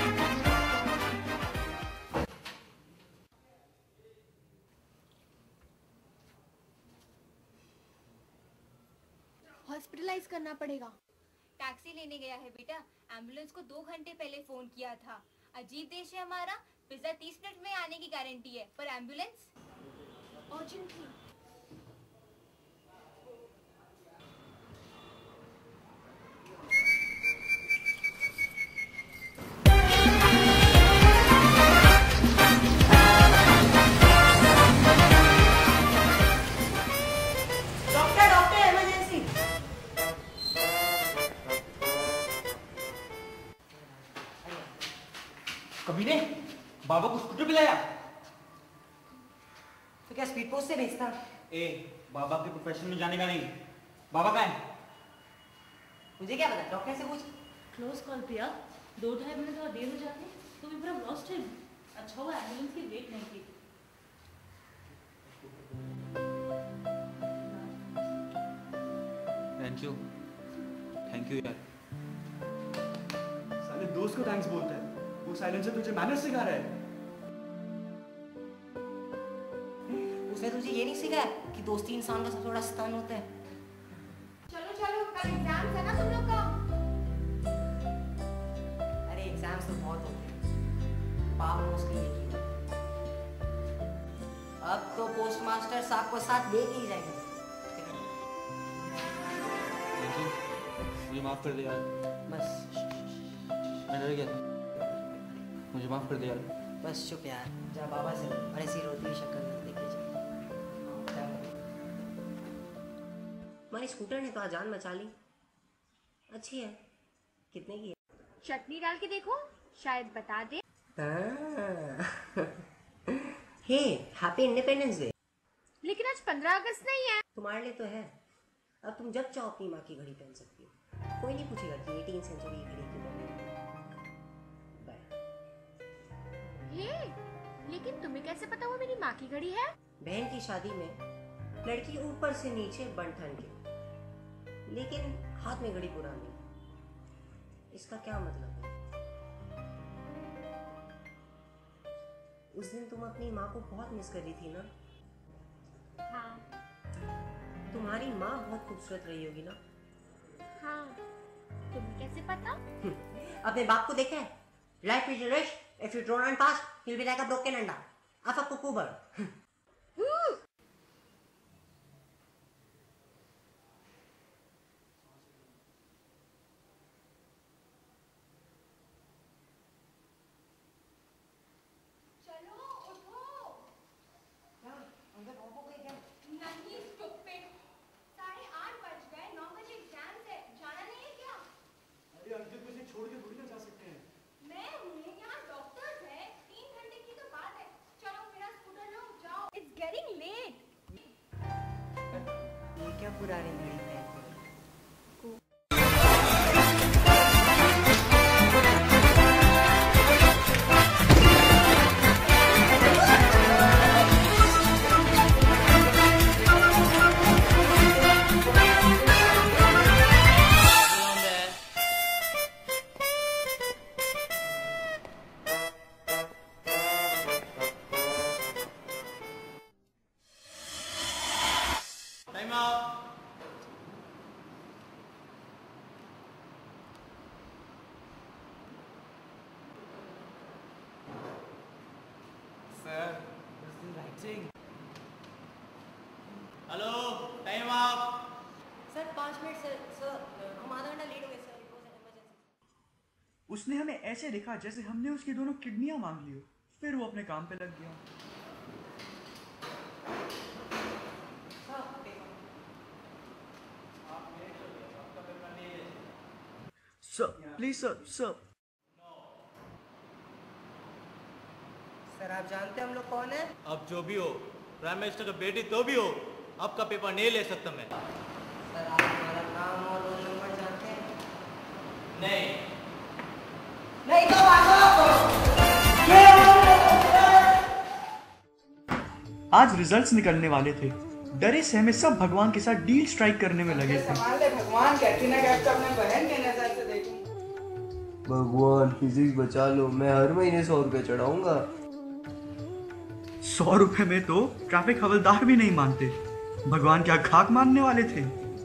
हॉस्पिटलाइज करना पड़ेगा। टैक्सी लेने गया है बेटा, एम्बुलेंस को दो घंटे पहले फोन किया था। अजीब देश है हमारा, पिज्जा तीस मिनट में आने की गारंटी है, पर एम्बुलेंस अर्जेंट थी। Doctor doctor emergency. कमीने, बाबा को स्कूटर पे लाया। तो क्या स्पीड पोस्ट से भेजता? ए, बाबा के प्रोफेशन में जाने का नहीं। बाबा कहाँ है? मुझे क्या पता, डॉक्टर से पूछ। क्लोज कॉल प्रिया, दो ढाई मिनट और देर हो जाते तो भी पूरा लॉस्ट है। अच्छा हुआ एम्बुलेंस की वेट नहीं की। थैंक यू थैंक यू यार। साले दोस्त को थैंक्स बोलता है, वो साइलेंसर तुझे मैनर्स सिखा रहा है। उसने तुझे ये नहीं सिखाया कि दोस्ती इंसान का सबसे बड़ा स्थान होता है? चलो चलो, कल एग्जाम है ना तुम लोग का। अरे एग्जाम्स तो बहुत होते हैं, पाप मुश्किल है की। अब तो पोस्टमास्टर साहब को साथ लेके ही जाएंगे। मुझे माफ कर दे यार। बस मैं डर गया था, मुझे माफ कर दे यार। बस चुप यार, जा बाबा से और ऐसी रोती हुई शक्ल मत देखिए। हमारी स्कूटर ने तो आज जान बचा ली। अच्छी है। कितने की है? चटनी डाल के देखो, शायद बता दे। Hey happy Independence Day. लेकिन आज पंद्रह अगस्त नहीं है। तुम्हारे लिए तो है। अब तुम जब चाहो अपनी माँ की घड़ी पहन सकती हो, कोई नहीं पूछेगा कि एटीन सेंचुरी की घड़ी क्यों पहनी। बाय। ये लेकिन तुम्हें कैसे पता वो मेरी माँ की घड़ी है? बहन की शादी में लड़की ऊपर से नीचे बन ठन के, लेकिन हाथ में घड़ी पुरानी। इसका क्या मतलब है? उस दिन तुम अपनी माँ को बहुत मिस कर रही थी ना? हाँ। तुम्हारी माँ बहुत खूबसूरत रही होगी ना? हाँ। तुम्हें कैसे पता? अपने बाप को देखा है? Life is a race. If you don't run fast, you'll be like a broken anda. Of a cuckoo bird. पुरानी घड़ी है। Hello, time up. सर पाँच मिनट सर, सर हम आधा घंटा लेट हो गए सर। उसने हमें ऐसे देखा जैसे हमने उसकी दोनों किडनियां मांग ली हो। फिर वो अपने काम पे लग गया। Sir please sir sir sir आप जानते हैं हम लोग कौन है? अब जो भी हो, प्राइम मिनिस्टर का बेटी तो भी हो, आपका पेपर नहीं ले सकता मैं। सर आप हमारा नाम और रोल नंबर जानते हैं? नहीं। नहीं तो भागो। आज रिजल्ट्स निकलने वाले थे। डरे सहमे सब भगवान के साथ डील स्ट्राइक करने में लगे थे। भगवान कैटरीना कैफ को अपने बहन के नजर से देखूं। भगवान फिजिक्स बचा लो, मैं हर महीने सौ रुपए चढ़ाऊंगा। सौ रुपए में तो ट्रैफिक हवलदार भी नहीं मानते। भगवान क्या खाक मानने वाले थे।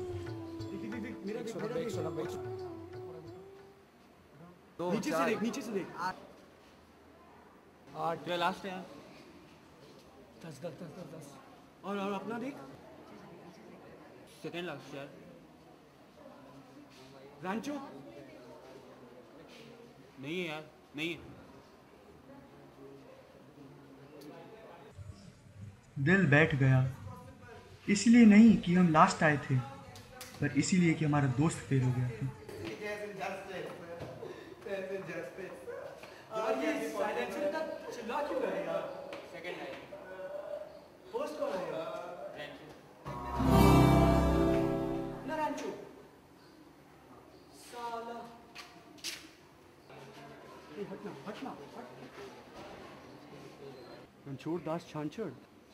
नीचे से देख, नीचे से देख। आठ जो लास्ट है। दस दस दस दस दस और और अपना देख। सेकेंड लास्ट यार। रांचो नहीं है यार, नहीं है। दिल बैठ गया, इसलिए नहीं कि हम लास्ट आए थे, पर इसीलिए कि हमारा दोस्त फेल हो गया था। और ये साइलेंसर का चिल्ला क्यों रहा है यार? Second line. फर्स्ट कौन है यार? ना रांचो। साला। ये हटना, हटना, हट। रणछोड़ दास छांछड़।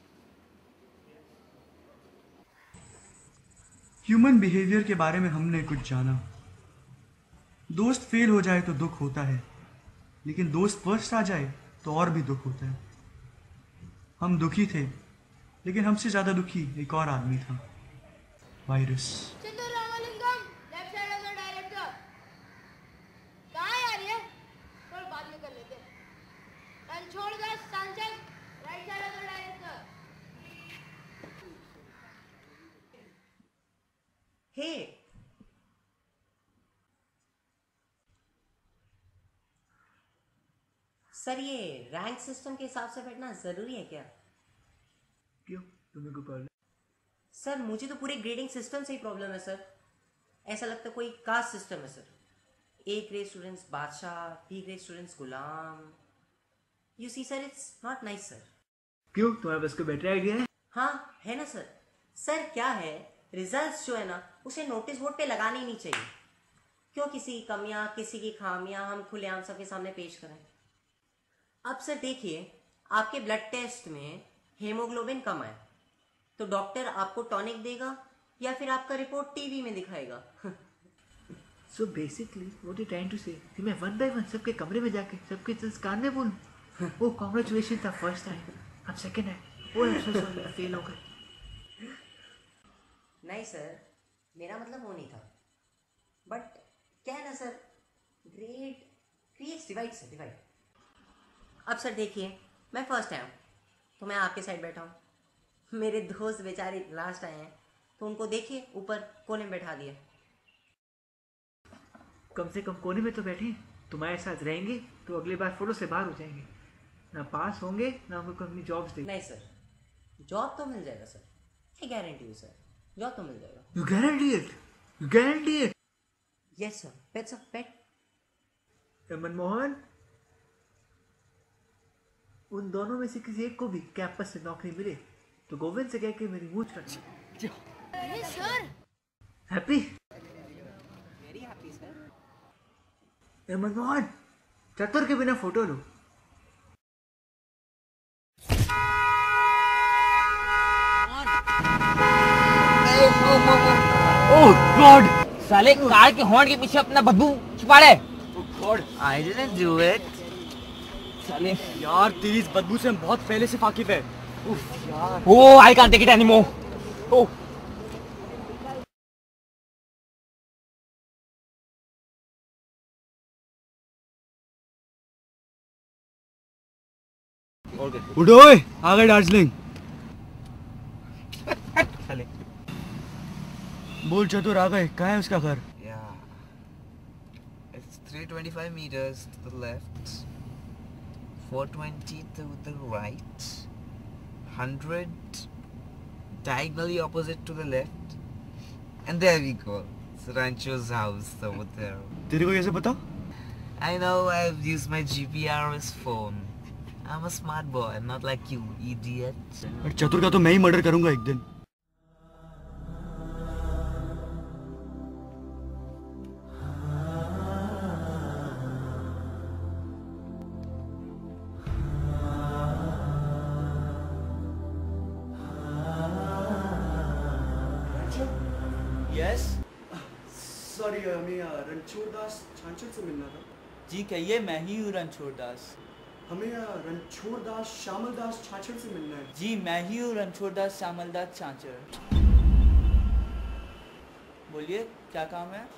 ह्यूमन बिहेवियर के बारे में हमने कुछ जाना। दोस्त फेल हो जाए तो दुख होता है, लेकिन दोस्त फर्स्ट आ जाए तो और भी दुख होता है। हम दुखी थे, लेकिन हमसे ज्यादा दुखी एक और आदमी था, virus. Chandu Ramalingam, left side of the director. कहाँ है यार ये? चल बाद में कर लेते हैं। Ranchhod Das Chanchad, right side of the director. Hey sir, ये रैंक सिस्टम के हिसाब से बैठना जरूरी है क्या? क्यों, तुम्हें को कर ले? सर मुझे तो पूरे ग्रेडिंग सिस्टम से ही प्रॉब्लम है सर। ऐसा लगता है कोई कास्ट सिस्टम है सर। ए ग्रेड स्टूडेंट्स बादशाह, बी ग्रेड स्टूडेंट्स गुलाम। You see sir, it's not nice sir. क्यों, तुम्हारे पास कोई बेटर आइडिया है? हाँ है ना सर। सर क्या है, रिजल्ट्स जो है ना उसे नोटिस बोर्ड पे लगानी नहीं चाहिए। क्यों किसी की कमियां, किसी की खामियां हम खुलेआम सबके सामने पेश करें। अब सर देखिए, आपके ब्लड टेस्ट में हेमोग्लोबिन कम है तो डॉक्टर आपको टॉनिक देगा या फिर आपका रिपोर्ट टीवी में दिखाएगा। So basically what you trying to say कि मैं वन बाय वन सबके कमरे में जाके सबके संस्कार में बोलूं, ओह कांग्रेचुलेशन था फर्स्ट टाइम, अब सेकंड है, oh I am so sorry fail हो गए। नहीं सर, मेरा मतलब वो नहीं था। बट क्या है ना sir, grade creates divide sir, divide. अब सर देखिए, मैं फर्स्ट आया हूँ तो मैं आपके साइड बैठा हूँ। मेरे दोस्त बेचारे लास्ट आए हैं तो उनको देखिए ऊपर कोने में बैठा दिया। कम से कम कोने में तो बैठे, तुम्हारे साथ रहेंगे तो अगली बार फोटो से बाहर हो जाएंगे। ना पास होंगे ना हमको अपनी जॉब्स देंगे। नहीं सर, जॉब तो मिल जाएगा सर, ये गारंटी है सर, जॉब तो मिल जाएगा। You guarantee it, you guarantee it? Yes sir, pets of pet. Manmohan, उन दोनों में से किसी एक को भी कैंपस से नौकरी मिले तो गोविंद से कह के मेरी मूछ कर। अरे sir, happy? Very happy sir. Manmohan, Chatur के बिना फोटो लो। ओह गॉड, साले कार के हॉर्न के पीछे अपना बदबू छुपा रहे। Oh God, I didn't do it. साले यार तेरी इस बदबू से हम बहुत पहले से वाकिफ है। उफ यार। Oh I can't take it anymore. ओह उठो ओए, आ गए दार्जिलिंग। साले बोल चतुर, आ गए। कहाँ है उसका घर? It's three three twenty-five meters to the left, four twenty to the right, one hundred diagonally opposite to the left, and there we go. It's Rancho's house over there. तेरे को कैसे पता? I know, I've used my G P R S phone. I'm a smart boy, I'm not like you, idiot. और चतुर का तो मैं ही murder करूंगा एक दिन. Yes? Sorry, हमें रणछोड़ दास छाछड़ से मिलना था. जी कहिए, मैं ही हूँ रणछोड़ दास. हमें रणछोड़ दास श्यामल दास छाछड़ से मिलना है. जी मैं ही हूँ रणछोड़ दास श्यामल दास छाछड़. बोलिए क्या काम है?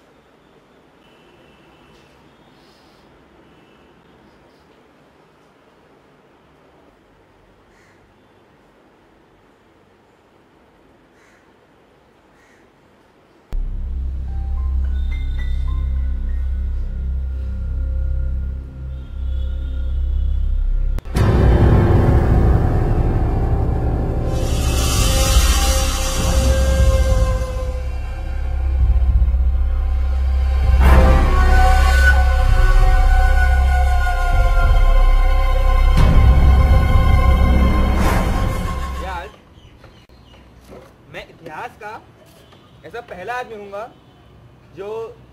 ऐसा पहला आदमी हूँगा जो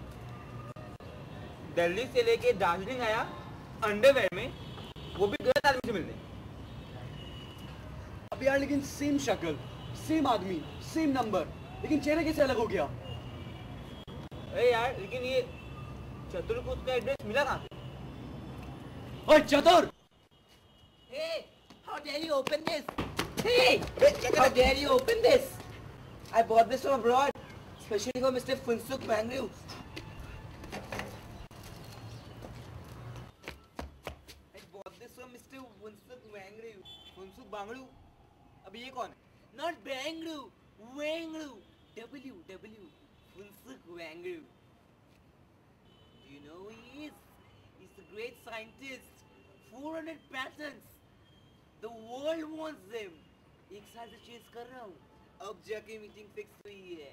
दिल्ली से लेके दार्जिलिंग आया अंडरवेयर में, वो भी गलत आदमी से मिलने. अब यार लेकिन सेम शक्ल, सेम आदमी, सेम नंबर, लेकिन चेहरा कैसे अलग हो गया? अरे यार लेकिन ये चतुर को उसका एड्रेस मिला कहाँ से? ओए चतुर! Hey, how dare you open this? Hey, how dare you open this? I bought this from abroad, especially for Mister Funsuk Mangru. I bought this from Mister Funsuk Mangru. Phunsukh बांगड़ू? अभी ये कौन है? Not Bangru, Wangru. W W. Funsuk Mangru. Do you know who he is? He's a great scientist. four hundred patents. The world wants them. एक साल से chess कर रहा हूँ. अब जाके मीटिंग फिक्स हुई है.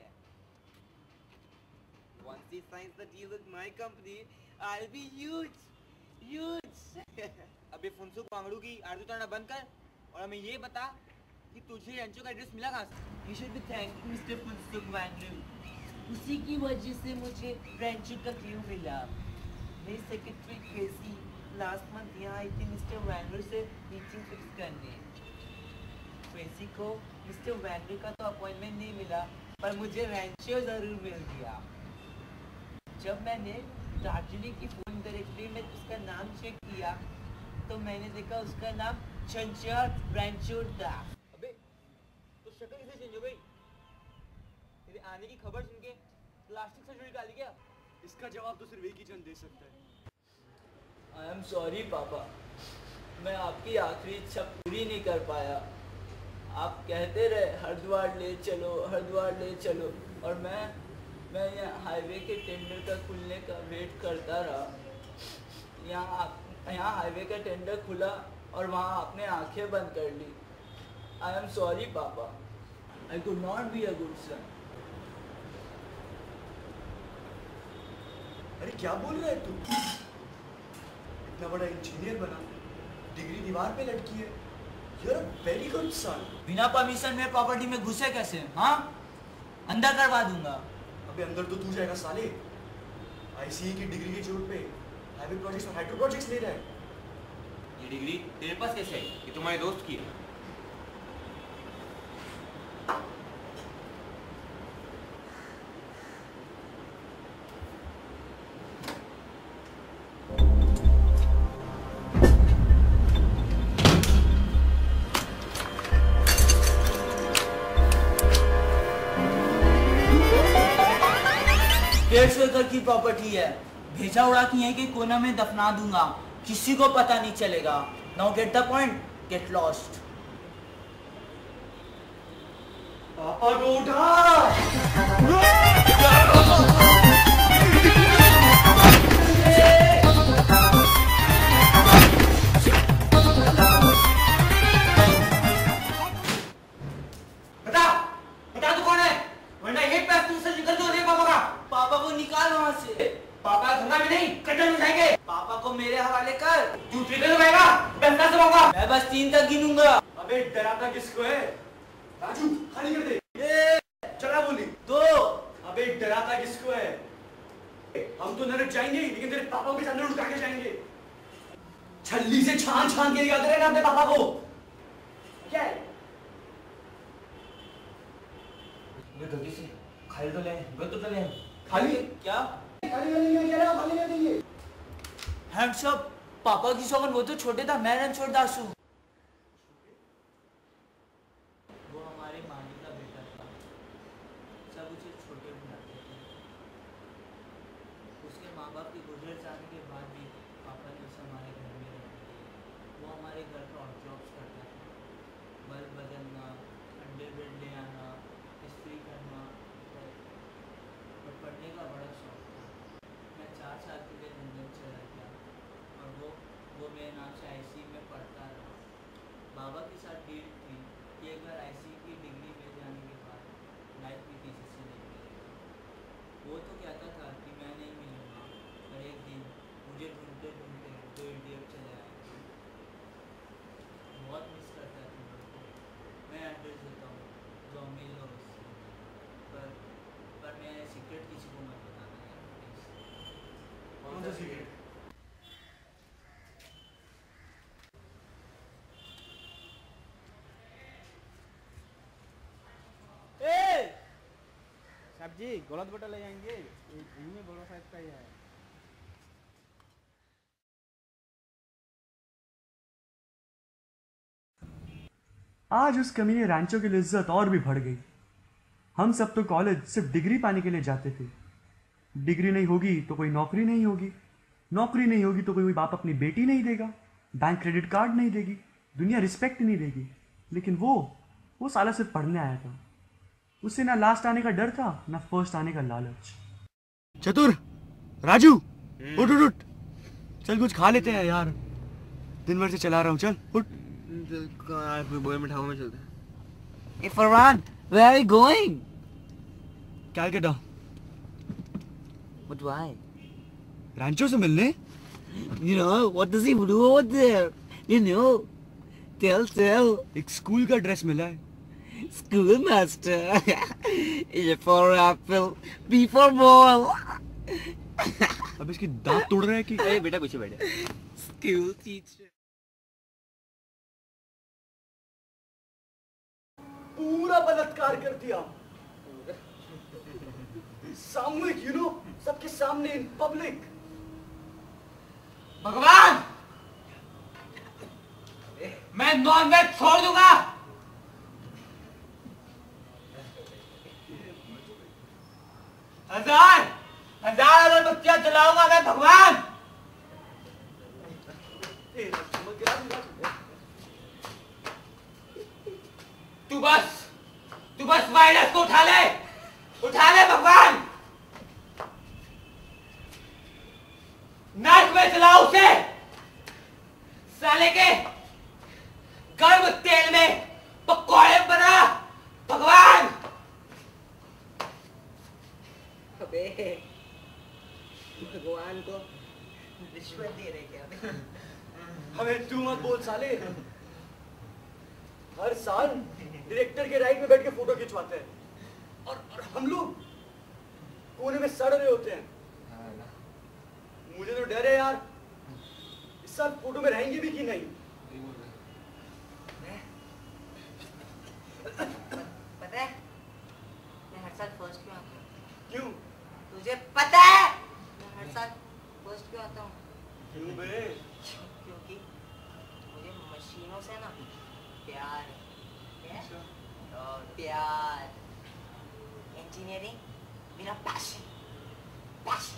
Once he signs the deal with my company, I'll be huge, huge. अबे फुनसुक बांगड़ू की आरती उतारना बंद कर और हमें ये बता कि तुझे रंचो का एड्रेस मिला कहाँ से? You should be thanking Mister Funsuk Mangru. उसी की वजह से मुझे रंचो का क्लू मिला. मेरी सेक्रेटरी क्रेसी लास्ट मंथ यहाँ आई थी मिस्टर वैंगर से मीटिंग फिक्स करने. क्रेसी को मिस्टर वैंगर का तो अपॉइंटमेंट नहीं मिला, पर मुझे रैंचो जरूर मिल गया. जब मैंने दार्जिलिंग की फोन डायरेक्टरी में उसका नाम चेक किया तो मैंने देखा उसका नाम चंचल रैंचो था. अबे तो शक्ल कैसे चेंज हो गई? तेरे आने की खबर सुन के प्लास्टिक सर्जरी निकाली क्या? इसका जवाब तो सिर्फ एक ही जन दे सकता है. आई एम सॉरी पापा, मैं आपकी आखिरी इच्छा पूरी नहीं कर पाया. आप कहते रहे हरिद्वार ले चलो, हरिद्वार ले चलो, और मैं मैं यहाँ हाईवे के टेंडर का खुलने का वेट करता रहा. यहाँ यहाँ हाईवे का टेंडर खुला और वहाँ आपने आंखें बंद कर ली. आई am sorry papa, I could not be a good son. अरे क्या बोल रहा है तू? इतना बड़ा इंजीनियर बना, डिग्री दीवार पे लटकी है. You're a very good son. बिना परमिशन में प्रॉपर्टी में घुसे कैसे? हाँ, अंदर करवा दूंगा. अबे अंदर तो तू जाएगा साले. आईसीई की डिग्री के जोर पे हाईवे प्रोजेक्ट्स और हाइड्रो प्रोजेक्ट्स ले रहा है. ये डिग्री तेरे पास कैसे आई? ये तुम्हारे दोस्त की है. डेढ़ सौ एकड़ की प्रॉपर्टी है. भेजा उड़ा के यहीं के कोना में दफना दूंगा, किसी को पता नहीं चलेगा. Now get the point, get lost. अगोटा डराऊंगा। मैं बस तीन तक गिनूंगा। अबे डराता किसको है? राजू खाली कर दे। ये चला बोली दो। अबे डराता किसको है? हम तो नरक जाएंगे लेकिन तेरे पापा के सामने उठा के जाएंगे। छल्ली से छान छान के निकालते रहना अपने पापा को। क्या है? गलती से खाली तो ले गलत तो ले खाली क्या? खाली नहीं क्या खाली नहीं देंगे। Hands up. पापा की सौगन वो तो छोटे था, मैं रणछोड़ दास हूँ। वो हमारे माली का बेटा था, सब उसे छोटे बनाते थे। उसके माँ बाप के गुजर जाने के बाद भी पापा ने उसे हमारे घर में रख दिया। वो हमारे घर का और जॉब्स करता था, बल्ब बदलना, अंडरवेयर ले आना, इस्त्री करना, और पढ़ने का बड़ा शौक था। मैं चार साल के लिए लंदन चला गया और वो वो मेरे नाम से आईसी में पढ़ता रहा। बाबा के साथ डील थी कि एक बार आईसी की डिग्री मिल जाने के बाद लाइफ में किसी से नहीं मिलेगा। वो तो कहता था कि मैं नहीं मिलूँगा, पर एक दिन मुझे ढूंढते ढूंढते दो इंडिया चले आए। बहुत मिस करता है तुम लोग को। मैं एड्रेस देता हूँ, जो मिल लो उससे, पर पर मैं सीक्रेट किसी को मत बताना यार प्लीज़। कौन सा सीक्रेट? सब्जी गलत बटा ले जाएंगे, इनमें बड़ा साइज का ही है। आज उस कमीने रैंचो की इज्जत और भी बढ़ गई। हम सब तो कॉलेज सिर्फ डिग्री पाने के लिए जाते थे। डिग्री नहीं होगी तो कोई नौकरी नहीं होगी, नौकरी नहीं होगी तो कोई बाप अपनी बेटी नहीं देगा, बैंक क्रेडिट कार्ड नहीं देगी, दुनिया रिस्पेक्ट नहीं देगी। लेकिन वो वो साला सिर्फ पढ़ने आया था। उससे ना लास्ट आने का डर था ना फर्स्ट आने का लालच। चतुर, राजू, उठ उठ उठ, चल कुछ खा लेते हैं यार, दिन भर से चला रहा हूँ। चल उठ। बोल मिठाओ में चलते हैं। Hey Farhan, where are you going? Calcutta. But why? रैंचो से मिलने। You know what does he do over there? You know, tell tell. एक स्कूल का ड्रेस मिला है। School master. A for apple, B for ball. अब इसकी दांत तोड़ रहा है कि? अरे बेटा पीछे बैठे। School teacher. पूरा बलात्कार कर दिया सामूहिक, यू नो, सबके सामने इन पब्लिक। भगवान, मैं नॉन वेज छोड़ दूंगा। हजार हजार अगरबत्तियां जलाऊंगा मैं भगवान। तू बस तू बस वायरस को उठा ले, उठा ले भगवान। नाक में चलाओ उसे, साले के गर्म तेल में पकौड़े बना भगवान। अबे भगवान को रिश्वत दे रहे क्या बे? हमें तू मत बोल साले। हर साल डायरेक्टर के राइट में बैठ के फोटो खिंचवाते हैं और, और हम लोग कोने में सड़ रहे होते हैं। मुझे तो डर है यार, इस साल फोटो में रहेंगे भी कि नहीं। पता है मैं हर साल फर्स्ट क्यों आता हूँ? क्यों? तुझे पता है मैं हर साल फर्स्ट क्यों आता हूँ? क्यों बे? क्योंकि मुझे मशीनों से ना प्यार है। क्या? और प्यार, इंजीनियरिंग मेरा पैशन, पैशन।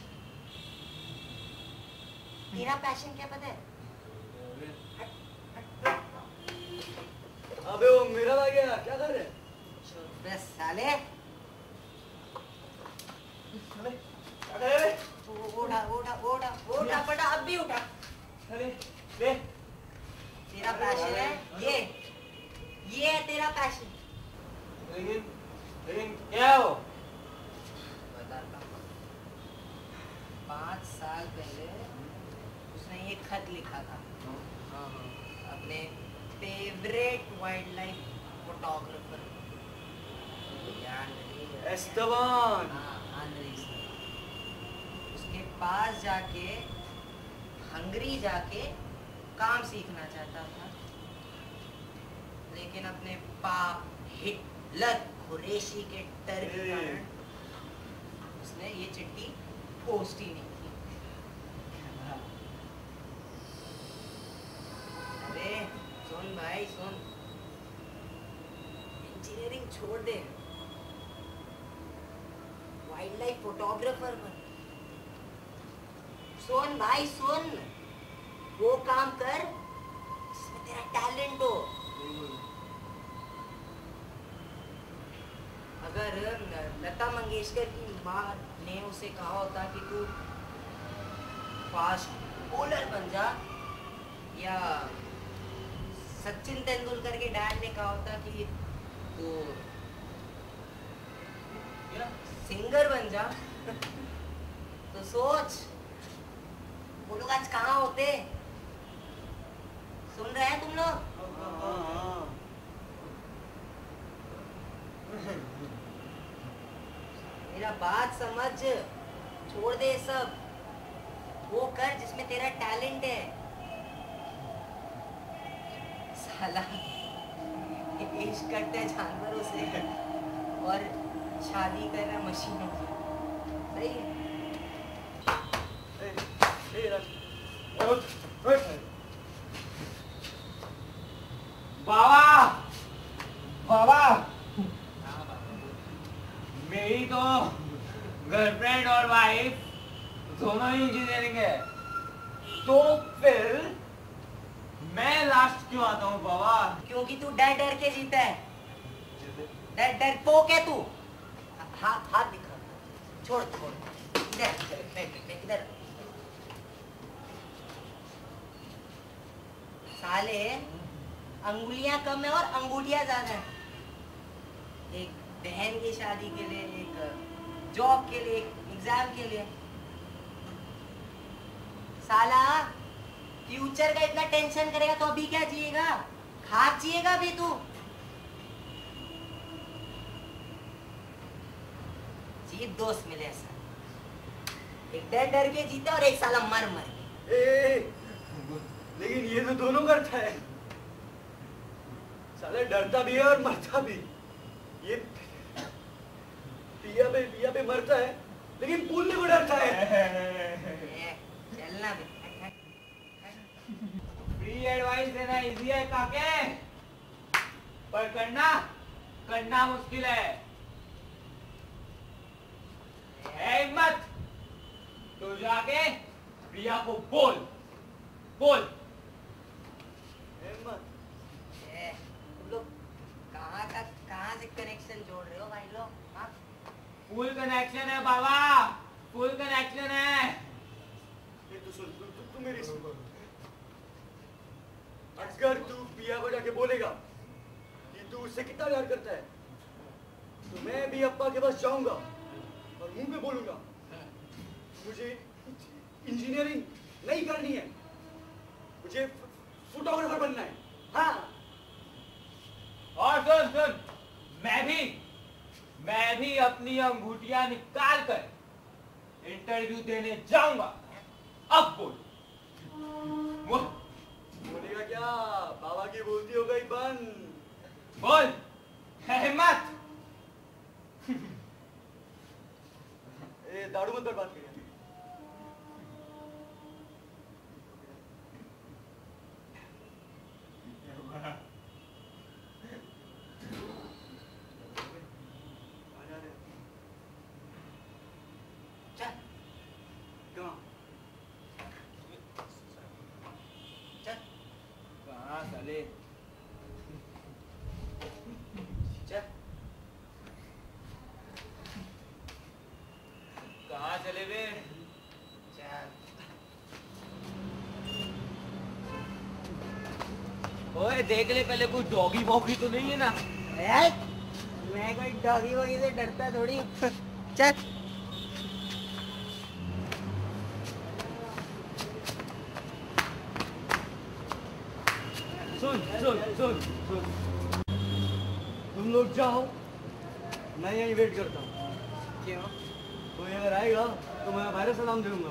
तेरा पैशन क्या पता है? अबे वो मेरा आ गया, क्या कर रहे हैं? बस साले क्या कर रहे? उठा उठा उठा उठा पटा, अब भी उठा। अरे ले, तेरा पैशन है ये, ये है तेरा पैशन। लेकिन लेकिन क्या हो? बताता हूँ। पाँच साल पहले उसने ये खत लिखा था अपने एस्तेबान। हाँ, आंद्रेस। उसके पास जाके हंगरी जाके काम सीखना चाहता था, लेकिन अपने पाप हिटलर कुरैशी के डर के कारण उसने ये चिट्ठी पोस्ट ही नहीं की। अरे सुन भाई सुन, इंजीनियरिंग छोड़ दे, वाइल्ड लाइफ फोटोग्राफर बन। सुन भाई सुन, वो काम कर जिसमें तेरा टैलेंट हो। अगर लता मंगेशकर की माँ ने उसे कहा होता कि तू फास्ट बॉलर बन जा, या सचिन तेंदुलकर के डैड ने कहा होता कि तू सिंगर बन जा, तो सोच वो लोग आज कहाँ होते। सुन रहे हैं तुम लोग? मेरा बात समझ, छोड़ दे सब, वो कर जिसमें तेरा टैलेंट है। साला इश्क करते हैं जानवरों से और शादी कर रहा मशीनों से, सही है? बाबा बाबा, मेरी तो गर्लफ्रेंड और वाइफ दोनों ही इंजीनियरिंग है, तो फिर मैं लास्ट क्यों आता हूँ बाबा? क्योंकि तू डर डर के जीता है, डर डर पोक है तू। हाथ हाथ दिखा, छोड़ छोड़, इधर इधर। साले अंगुलियां कम है और अंगूठियां ज्यादा है। एक बहन की शादी के लिए, एक जॉब के लिए, एक एग्जाम के लिए। साला फ्यूचर का इतना टेंशन करेगा तो अभी क्या जिएगा? खाक जिएगा अभी तू। जी दोस्त मिले ऐसा, एक डर डर के जीता और एक साला मर मर के। लेकिन ये तो दोनों करता है, साले डरता भी है और मरता भी। ये पिया पे पिया पे मरता है, लेकिन भूलने को डरता है। चलना भी फ्री एडवाइस देना इजी है काके, पर करना करना मुश्किल है। है हिम्मत तो जाके प्रिया को बोल बोल। हिम्मत, तुम लोग कहाँ का कहाँ से कनेक्शन जोड़ रहे हो भाई लोग? हाँ, फुल कनेक्शन है बाबा, फुल कनेक्शन है। ये तू सुन, तू, तू, तू मेरी सुन। अगर तू पिया को जाके बोलेगा कि तू उससे कितना प्यार करता है, तो मैं भी अब्बा के पास जाऊंगा और मुंह पे बोलूंगा मुझे इंजीनियरिंग नहीं करनी है, मुझे फोटोग्राफर बनना है। हाँ, और सुन सुन, मैं भी मैं भी अपनी अंगूठियां निकाल कर इंटरव्यू देने जाऊंगा। अब बोल। वो बोलेगा क्या? बाबा की बोलती हो गई बंद। बोल, है हिम्मत। ए, दारू मत बर्बाद करिए। कहाँ साले? कहाँ चले बे? ओए देख ले पहले, कोई डॉगी वॉगी तो नहीं है ना? मैं कोई डॉगी वॉगी से डरता थोड़ी। चल सुन सुन सुन सुन, तुम लोग जाओ, मैं यहीं वेट करता हूँ। क्यों? कोई अगर आएगा तो मैं वायरस सलाम दूंगा।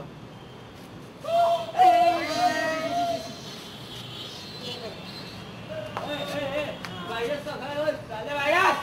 वायरस तो वायरस, साले वायरस।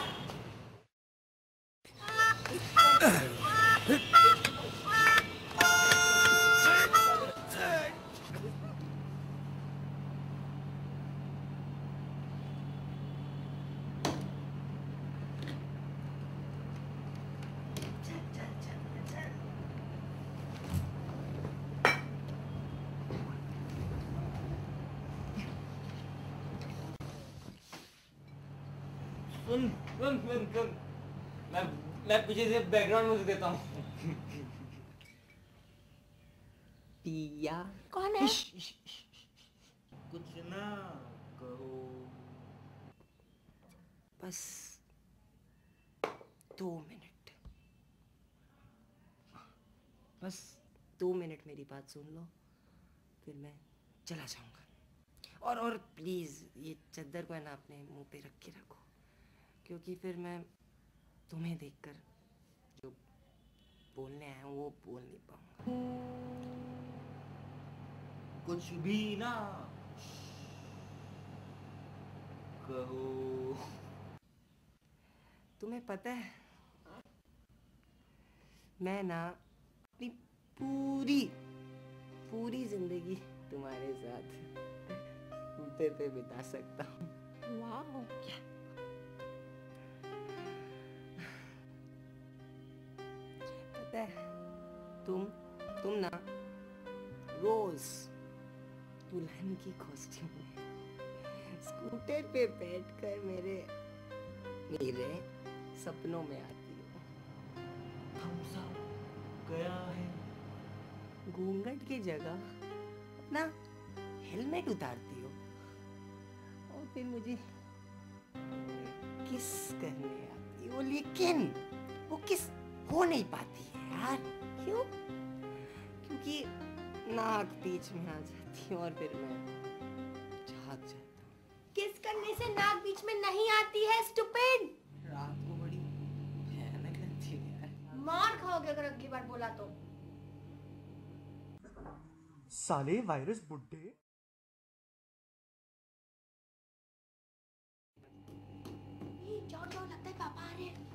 सुन सुन सुन सुन मैं मैं पीछे से बैकग्राउंड म्यूजिक देता हूँ। पिया कौन है? कुछ ना कहो। बस दो मिनट, बस दो मिनट मेरी बात सुन लो, फिर मैं चला जाऊंगा। और और प्लीज ये चद्दर को है ना अपने मुंह पे रख के रखो, क्योंकि फिर मैं तुम्हें देखकर जो बोलने आया हूँ वो बोल नहीं पाऊंगा। कुछ भी ना कहो। तुम्हें पता है मैं ना अपनी पूरी पूरी जिंदगी तुम्हारे साथ ऊपर पे बिता सकता हूँ। वाह, पता है तुम तुम ना रोज दुल्हन की कॉस्ट्यूम में स्कूटर पे बैठकर मेरे मेरे सपनों में आती हो। हम सब गया है। घूंघट की जगह अपना हेलमेट उतारती हो और फिर मुझे किस करने आती हो, लेकिन वो किस हो नहीं पाती है यार। क्यों? क्योंकि नाक बीच में आ जाती है और फिर मैं झाग जाता हूँ। किस करने से नाक बीच में नहीं आती है स्टूपिड। रात को बड़ी भयानक लगती है यार। मार खाओगे अगर अगली बार बोला तो। साले वायरस बुड्ढे। जाओ जाओ, लगता है पापा आ रहे हैं।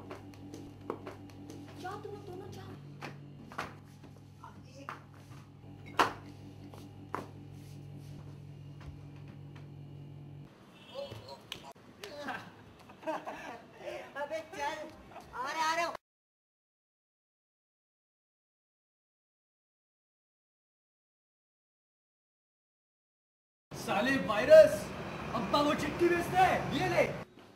जाओ तुम लोग दोनों जाओ। अबे चल, आ रहे आ रहे। साले वायरस, अब्बा वो चिट्ठी भेजते हैं, ये ले।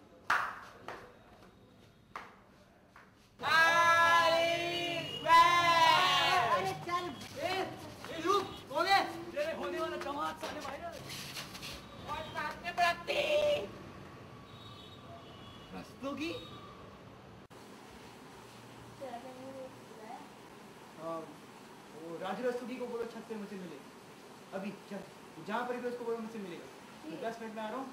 अरे चल, ए, ए रुक, कौन है? तेरे होने वाला कमाल साले वायरस। और सामने बरकती। रस्तों की? हाँ, वो राजू रस्तोगी को बोलो छत पे मुझसे मिले। अभी चल, जहाँ पर भी उसको बोलो मुझसे मिलेगा। मैं दस मिनट में आ रहा हूँ।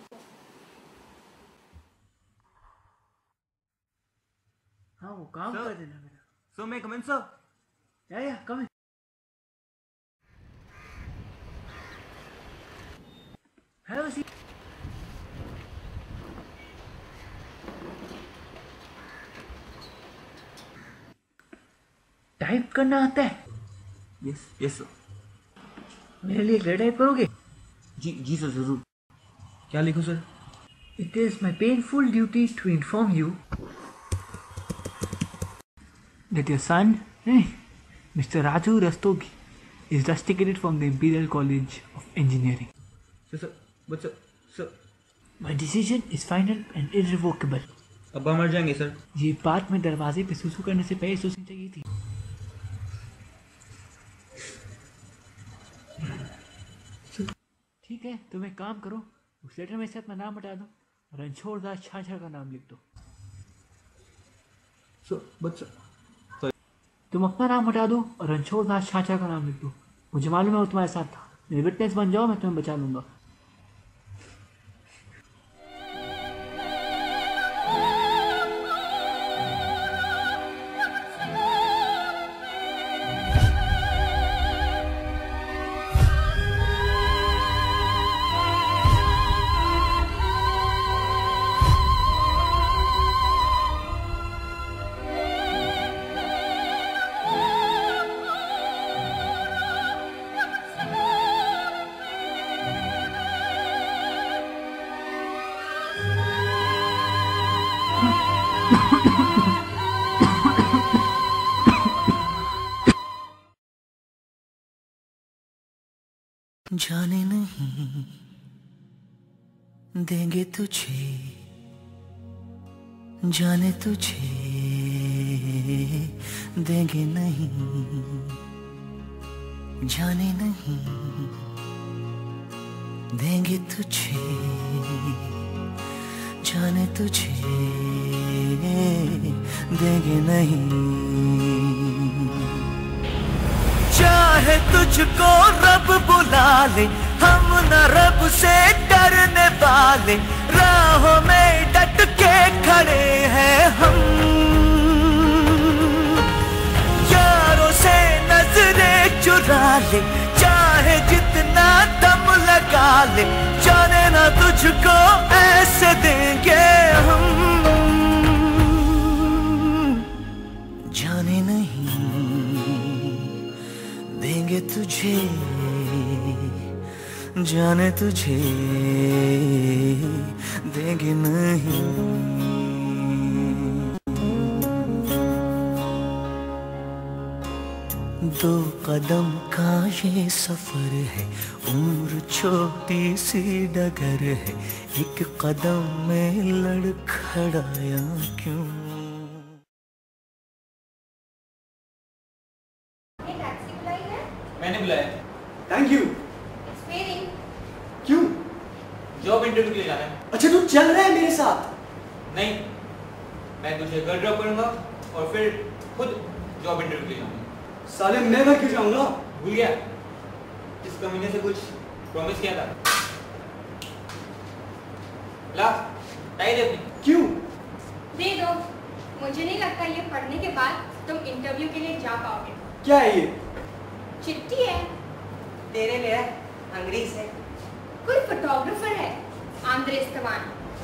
हाँ वो काम Sir? कर देना मेरा। So may I come in, sir? या या कम इन। है वसी। टाइप करना आता है? Yes yes sir. मेरे लिए एक लेटर टाइप करोगे? जी जी सर जरूर। क्या लिखूं सर? It is my painful duty to inform you that your son, eh, Mister Raju Rastogi, is rusticated from the Imperial College of Engineering. Sir sir but sir sir My decision is final and irrevocable. अब्बा मर जाएंगे sir. ये बात मैं दरवाजे पे सुसु करने से पहले सोचनी चाहिए थी। ठीक है, तुम एक काम करो, उस लेटर में से अपना नाम हटा दो, रणछोड़ दास छाछा का नाम लिख दो। सर बट सर तुम अपना नाम हटा दो और रणछोड़ दास छाछा का नाम लिख दो। मुझे मालूम है वो तुम्हारे साथ था। मेरे विटनेस बन जाओ, मैं तुम्हें बचा लूंगा। जाने नहीं देंगे तुझे, जाने तुझे देंगे नहीं, जाने नहीं देंगे तुझे, जाने तुझे देंगे नहीं। चाहे तुझको रब बुला ले, हम न रब से डरने वाले, राहों में डट के खड़े हैं हम। यारों से नजरें चुरा ले, चाहे जितना दम लगा ले, जाने ना तुझको ऐसे देंगे हम। जाने नहीं देंगे तुझे, जाने तुझे देंगे नहीं। दो कदम का ये सफर है, उम्र छोटी सी डगर है, एक कदम में लड़खड़ाया क्यों। मैंने बुलाया। Thank you. क्यों? जॉब इंटरव्यू के लिए जाना है। अच्छा तू चल रहा है मेरे साथ? नहीं, मैं तुझे घर ड्रॉप करूंगा और फिर खुद जॉब इंटरव्यू के लिए जाऊंगा। साले मैं घर क्यों जाऊंगा? भूल गया? इस कमीने से कुछ प्रॉमिस किया था। ला, टाई दे अपनी। क्यों? दे दो। मुझे नहीं लगता ये पढ़ने के बाद तुम इंटरव्यू के लिए जा पाओगे। क्या है ये? चिट्ठी है। तेरे लिए है, अंग्रेज है। कोई फोटोग्राफर है, आंद्रे इस्तेवान।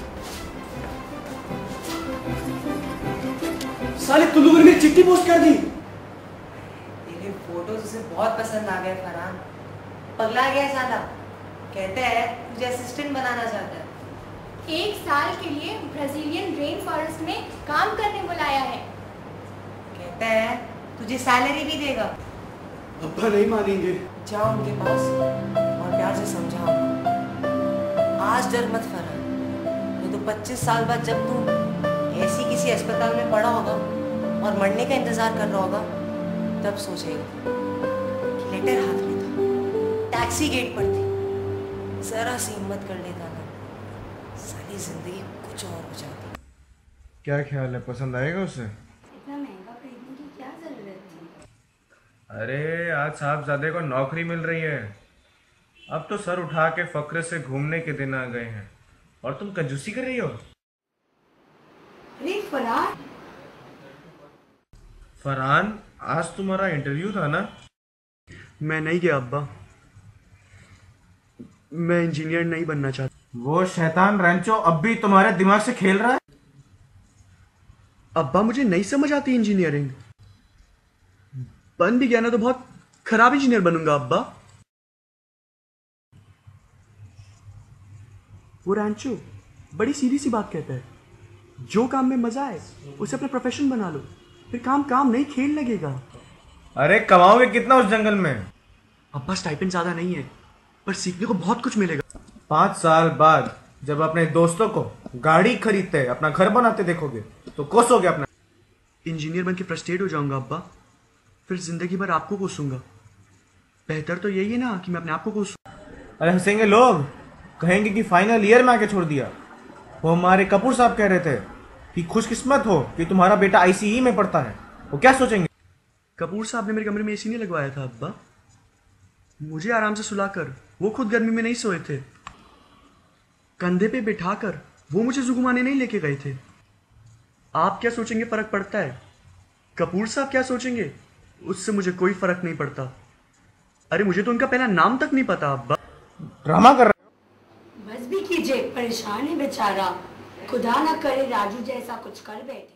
साले तुम लोगों ने मेरी चिट्ठी पोस्ट कर दी। तेरे फोटोज उसे बहुत पसंद आ गए फरहान, पगला गया साला। कहता है तुझे असिस्टेंट बनाना चाहता है। एक साल के लिए ब्राजीलियन रेन फॉरेस्ट में काम करने बुलाया है। कहता है तुझे सैलरी भी देगा। अब्बा नहीं मानेंगे। जाओ उनके पास और प्यार से समझाओ। आज डर मत फरहान, नहीं तो पच्चीस साल बाद जब तू ऐसी किसी अस्पताल में पड़ा होगा और मरने का इंतजार कर रहा होगा, तब सोचेगा कि लेटर हाथ में था, टैक्सी गेट पर थी, जरा सी हिम्मत कर लेता ना, सारी जिंदगी कुछ और हो जाती। क्या ख्याल है, पसंद आएगा उसे? इतना महंगा खरीदने की क्या जरूरत थी? अरे आज साहबजादे को नौकरी मिल रही है, अब तो सर उठा के फक्र से घूमने के दिन आ गए हैं और तुम कंजूसी कर रही हो। अरे फरहान, फरहान आज तुम्हारा इंटरव्यू था ना? मैं नहीं गया अब्बा, मैं इंजीनियर नहीं बनना चाहता। वो शैतान रैंचो अब भी तुम्हारे दिमाग से खेल रहा है? अब्बा मुझे नहीं समझ आती इंजीनियरिंग, बन भी गया ना तो बहुत खराब इंजीनियर बनूंगा अब्बा। वो रैंचो बड़ी सीधी सी बात कहता है, जो काम में मजा आए उसे अपना प्रोफेशन बना लो, फिर काम काम नहीं खेल लगेगा। अरे कमाओगे कितना उस जंगल में? अब्बा स्टाइपेंड ज्यादा नहीं है, पर सीखने को बहुत कुछ मिलेगा। पांच साल बाद जब अपने दोस्तों को गाड़ी खरीदते अपना घर बनाते देखोगे तो कोसोगे अपना। इंजीनियर बन के फ्रस्ट्रेट हो जाऊंगा अब्बा, फिर जिंदगी भर आपको कोसूंगा। बेहतर तो यही है ना कि मैं अपने आप को कोसूं। अरे हंसेंगे लोग, कहेंगे कि फाइनल ईयर में आके छोड़ दिया। वो हमारे कपूर साहब कह रहे थे कि खुशकिस्मत हो कि तुम्हारा बेटा आईसीई में पढ़ता है। वो क्या सोचेंगे? कपूर साहब ने मेरे कमरे में एसी नहीं लगवाया था अब्बा, मुझे आराम से सुलाकर वो खुद गर्मी में नहीं सोए थे, कंधे पे बिठाकर वो मुझे जू घुमाने नहीं लेके गए थे। आप क्या सोचेंगे फर्क पड़ता है, कपूर साहब क्या सोचेंगे उससे मुझे कोई फर्क नहीं पड़ता। अरे मुझे तो उनका पहला नाम तक नहीं पता अब्बा। ड्रामा कर रहे हो? बस भी कीजिए, परेशान है बेचारा, खुदा ना करे राजू जैसा कुछ कर बैठे।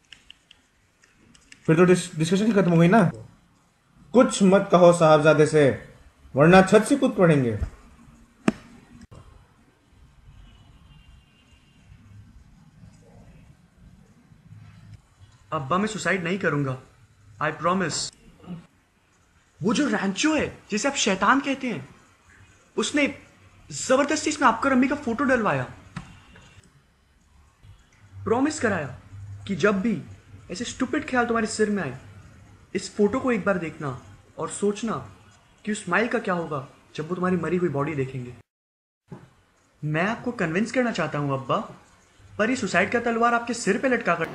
फिर तो डिस्कशन खत्म हो गई ना। कुछ मत कहो साहबजादे से, वरना छत से कूद पड़ेंगे। अब्बा मैं सुसाइड नहीं करूंगा, आई प्रॉमिस। वो जो रैंचो है जिसे आप शैतान कहते हैं, उसने जबरदस्ती इसमें आपका और अम्मी का फोटो डलवाया, प्रॉमिस कराया कि जब भी ऐसे स्टूपिड ख्याल तुम्हारे सिर में आए, इस फोटो को एक बार देखना और सोचना कि उस स्माइल का क्या होगा जब वो तुम्हारी मरी हुई बॉडी देखेंगे। मैं आपको कन्विंस करना चाहता हूं अब्बा, पर ये सुसाइड का तलवार आपके सिर पे लटका कर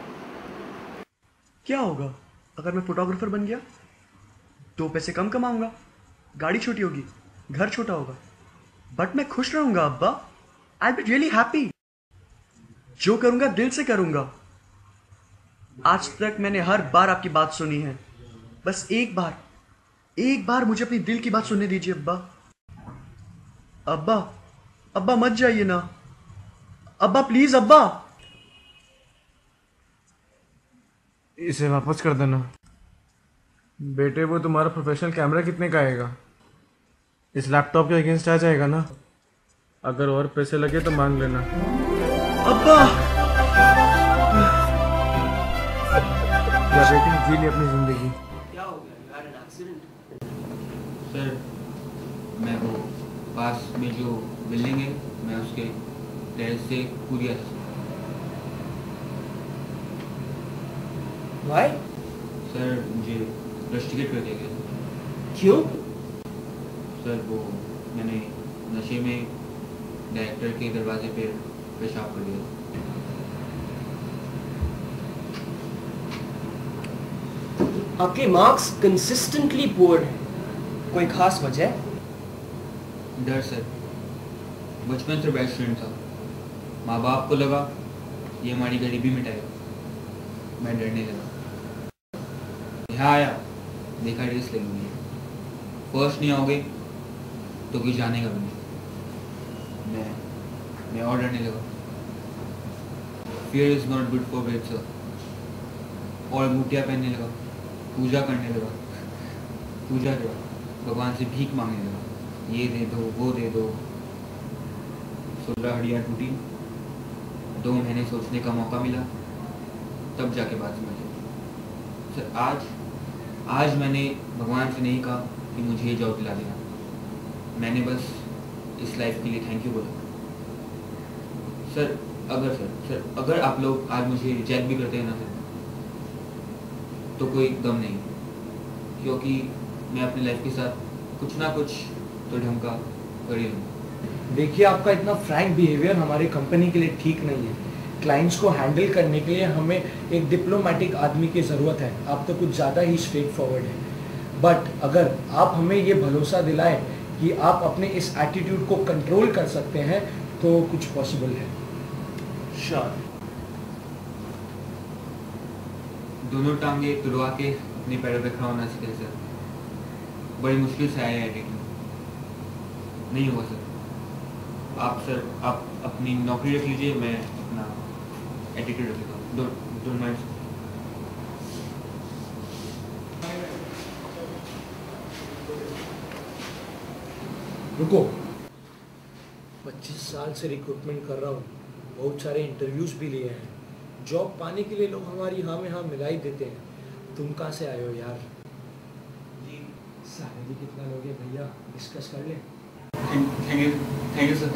क्या होगा अगर मैं फोटोग्राफर बन गया? दो पैसे कम कमाऊंगा, गाड़ी छोटी होगी, घर छोटा होगा, बट मैं खुश रहूंगा अब्बा। I be really happy. जो करूंगा दिल से करूंगा। आज तक मैंने हर बार आपकी बात सुनी है, बस एक बार एक बार मुझे अपनी दिल की बात सुनने दीजिए अब्बा। अब्बा अब्बा मत जाइए ना अब्बा, प्लीज अब्बा। इसे वापस कर देना बेटे। वो तुम्हारा प्रोफेशनल कैमरा कितने का आएगा? इस लैपटॉप के अगेंस्ट आ जाएगा ना? अगर और पैसे लगे तो मांग लेना। अब्बा क्या बेटे, जी ले अपनी जिंदगी। क्या हो गया यार? एक्सीडेंट? सर मैं वो पास में जो बिल्डिंग है, मैं उसके टेरेस से कूद गया था। Why? सर मुझे रस्टिकेट कर दिया गया। क्यों? सर वो मैंने नशे में डायरेक्टर के दरवाजे पे पेशाब कर दिया। आपके मार्क्स कंसिस्टेंटली पुअर हैं, कोई खास वजह? डर सर, बचपन से बेस्ट फ्रेंड था। माँ बाप को लगा ये हमारी गरीबी मिटाएगा, मैं डरने लगा। यहाँ आया, देखा रेस लगी हुई है, फर्स्ट नहीं आओगे तो कोई जानेगा भी नहीं। मैं मैं और डरने लगा। Fear is not good for bread sir. और अंगूठियाँ पहनने लगा, पूजा करने लगा, पूजा किया, भगवान से भीख मांगने लगा, ये दे दो वो दे दो। सोलह हड्डियाँ टूटी, दो महीने सोचने का मौका मिला, तब जाके बात समझ। सर आज आज मैंने भगवान से नहीं कहा कि मुझे ये जॉब दिला देना, मैंने बस इस लाइफ के लिए थैंक यू बोला। सर अगर सर सर अगर आप लोग आज मुझे रिजेक्ट भी करते हैं ना सर, तो कोई गम नहीं, क्योंकि मैं अपनी लाइफ के साथ कुछ ना कुछ तो ढंग का कर ही लूँ। देखिए, आपका इतना फ्रैंक बिहेवियर हमारी कंपनी के लिए ठीक नहीं है। क्लाइंट्स को हैंडल करने के लिए हमें एक डिप्लोमेटिक आदमी की ज़रूरत है। आप तो कुछ ज़्यादा ही स्ट्रेट फॉरवर्ड है। बट अगर आप हमें ये भरोसा दिलाएं कि आप अपने इस एटीट्यूड को कंट्रोल कर सकते हैं तो कुछ पॉसिबल है। श्योर। दोनों टांगे तुड़वा के अपने पैरों पे खड़ा होना सीखे सर। बड़ी मुश्किल से आया है, लेकिन नहीं होगा सर। आप सर आप अपनी नौकरी रख लीजिए, मैं अपना एटीट्यूड रख लेता हूँ। Don't don't mind. रुको, पच्चीस साल से रिक्रूटमेंट कर रहा हूँ, बहुत सारे इंटरव्यूज भी लिए हैं। जॉब पाने के लिए लोग हमारी हाँ में हाँ मिला ही देते हैं। तुम कहाँ से आए हो यार? जी सैलरी कितना लोगे भैया, डिस्कस कर लें। Thank you thank you sir.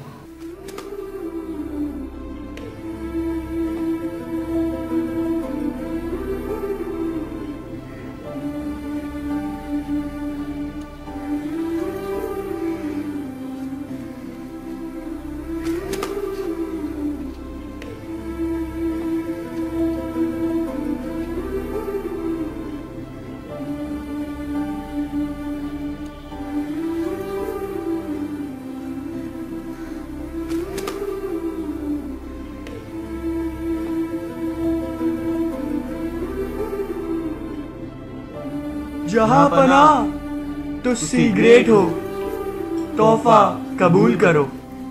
जहां पना तो सी ग्रेट हो, तोहफा कबूल करो।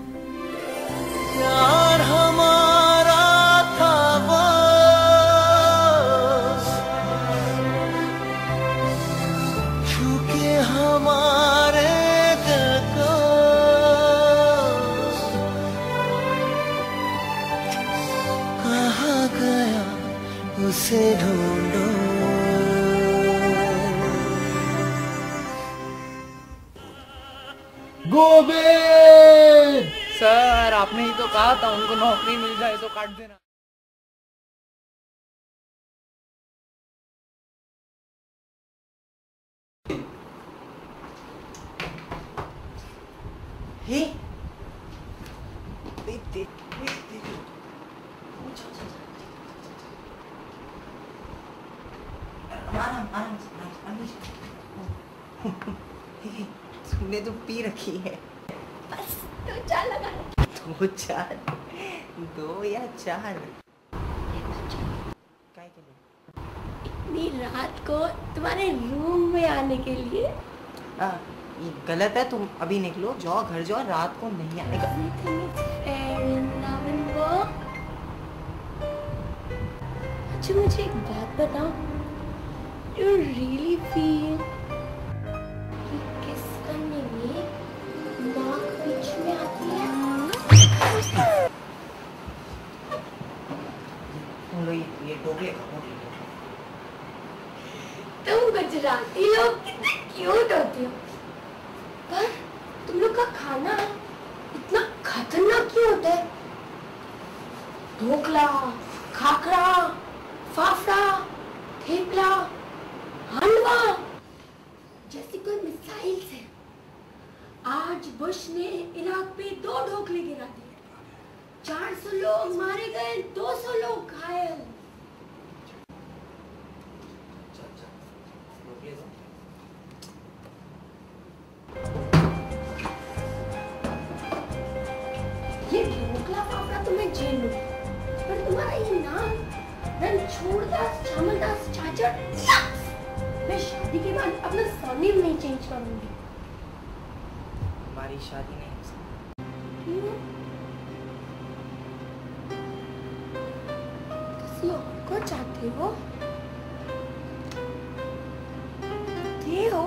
प्यार हमारा था बस, छूके हमारे दिल को, कहाँ गया से ढूंढो। गोविंद सर आपने ही तो कहा था उनको नौकरी मिल जाए तो काट देना। हे wait, wait, wait, wait. आराम आराम से आराम से। तुमने तो पी रखी है। बस दो चार लगा दो चार दो या चार काय के लिए? इतनी रात को तुम्हारे रूम में आने के लिए। आ, ये गलत है, तुम अभी निकलो, जाओ घर जाओ, रात को नहीं आने का। अच्छा मुझे एक बात बताओ, यू रियली फील कि किस करने में नाक बीच में आती है? तुम लोग ये ये टोकले खाओ। तुम गुजराती लोग कितने क्यूट होते हो, पर तुम लोग का खाना इतना खतरनाक क्यों होता है? ढोकला, खाखरा, फाफड़ा, थेपला, हलवा जैसी कोई मिसाइल से। आज बुश ने इराक पे दो ढोकले गिरा दिए, चार सौ लोग मारे गए, दो सौ लोग घायल। ये ढोकला फाफड़ा तुम्हें जेल में, पर तुम्हारा ये नाम रणछोड़दास चामलदास चाचड़, मैं शादी के बाद अपना सरनेम नहीं चेंज करूंगी। हमारी शादी नहीं हो सकती। क्यों? किसी और को चाहते हो? ये हो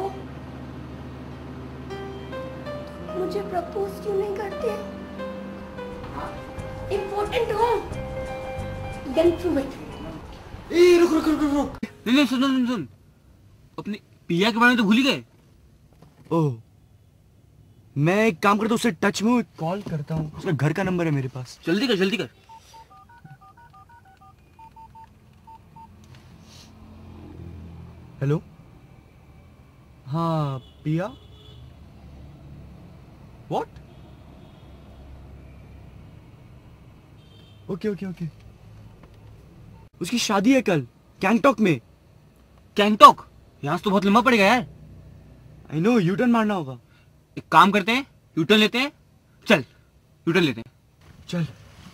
तो मुझे प्रपोज क्यों नहीं करते? इम्पोर्टेंट हो? Then prove it. ए रुक रुक रुक रुक नहीं नहीं सुन सुन सुन अपनी पिया के बारे में तो भूल ही गए। ओह मैं एक काम करता हूँ, उससे टच में कॉल करता हूँ, उसका घर का नंबर है मेरे पास। जल्दी कर जल्दी कर। हेलो हाँ पिया, व्हाट? ओके ओके ओके, उसकी शादी है कल गैंगटॉक में। गैंगटॉक? यहाँ से तो बहुत लंबा पड़ेगा यार। आई नो, यू टर्न मारना होगा। एक काम करते हैं, यू टर्न लेते हैं। चल यू टर्न लेते हैं, चल।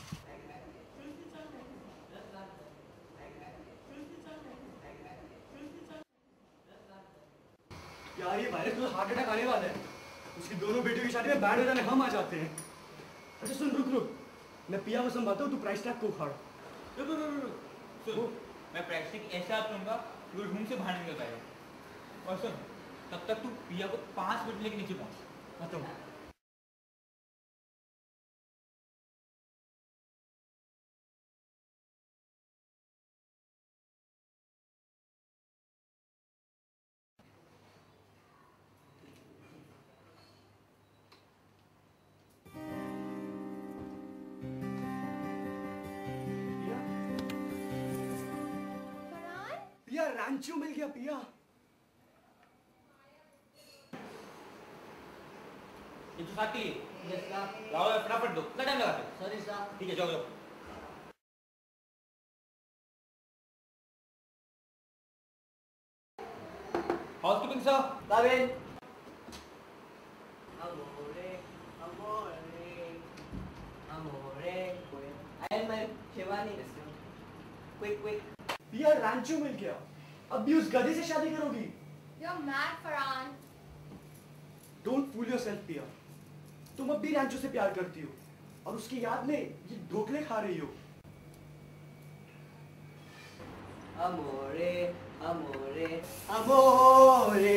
यार ये वायरस तो हार्ट अटैक आने वाला है। उसकी दोनों बेटियों की शादी में बैंड बजाने हम आ जाते हैं। अच्छा सुन, रुक रुक, मैं पिया को संभालता हूँ, तू प्राइस टैग को उखाड़। रुक रुक रुक रुक सुन, मैं प्राइस टैग ऐसे आप लूंगा वो रूम से बाहर निकल पाएगा। और सुन, तब तक तू पिया को पांच मिनट लेके नीचे पहुंच। आता हूँ। पिया रैंचो मिल गया पिया। ये तो साथ के लिए लाओ फटाफट दो, कितना टाइम लगाते हो? सॉरी साहब। ठीक है जाओ जाओ। हाउसकीपिंग सर दावेन Amore, amore, amore. I am my Shivani. Quick, quick. पिया रैंचो मिल गया, अब भी उस गधे से शादी करोगी? You're mad, Farhan. Don't fool yourself Pia, तुम अब भी रैंचो से प्यार करती हो और उसकी याद में ये ढोकले खा रही हो। Amore, amore, amore,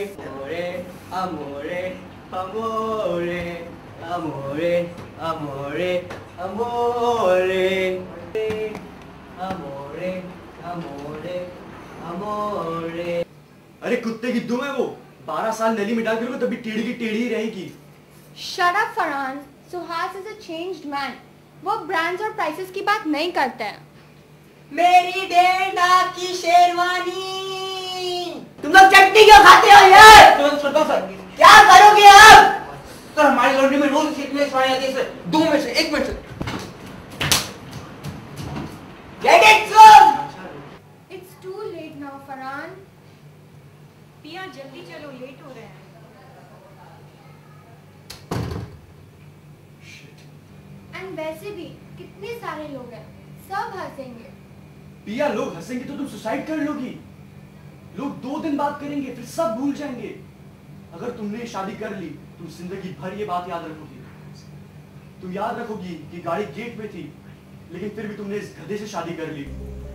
amore, amore, amore, amore, amore, amore, amore, अमोरे अमोरे। अरे कुत्ते की दुम है वो। बारह साल नली मिटा के तभी टेढ़ी की टेढ़ी ही रहेगी। Shut up, Farhan. Suhas is a changed man. वो ब्रांड्स और प्राइसेस की बात नहीं करते हैं। मेरी डेढ़ लाख की शेरवानी। तुम लोग चटनी क्यों खाते हो यार? तो छोड़ो सर। क्या करोगे अब? सर हमारी लॉन्ड्री में रोज कितने सवारी आती है सर? दो मिनट से एक मिनट से। Get it soon. It's too late now, Farhan. पिया जल्दी चलो, लेट हो रहे हैं। And वैसे भी कितने सारे लोग हैं, सब हंसेंगे। पिया लोग हंसेंगे तो तुम सुसाइड कर लोगी। लोग दो दिन बात करेंगे फिर सब भूल जाएंगे। अगर तुमने शादी कर ली तुम जिंदगी भर ये बात याद रखोगी। तुम याद रखोगी कि गाड़ी गेट पे थी लेकिन फिर भी तुमने इस गधे से शादी कर ली।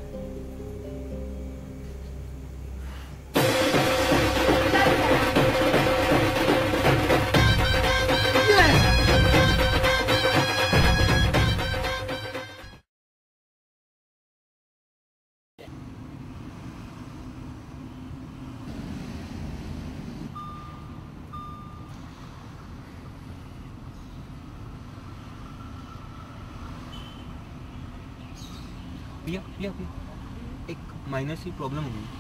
पिया पिया पिया एक माइनर सी प्रॉब्लम हो गई।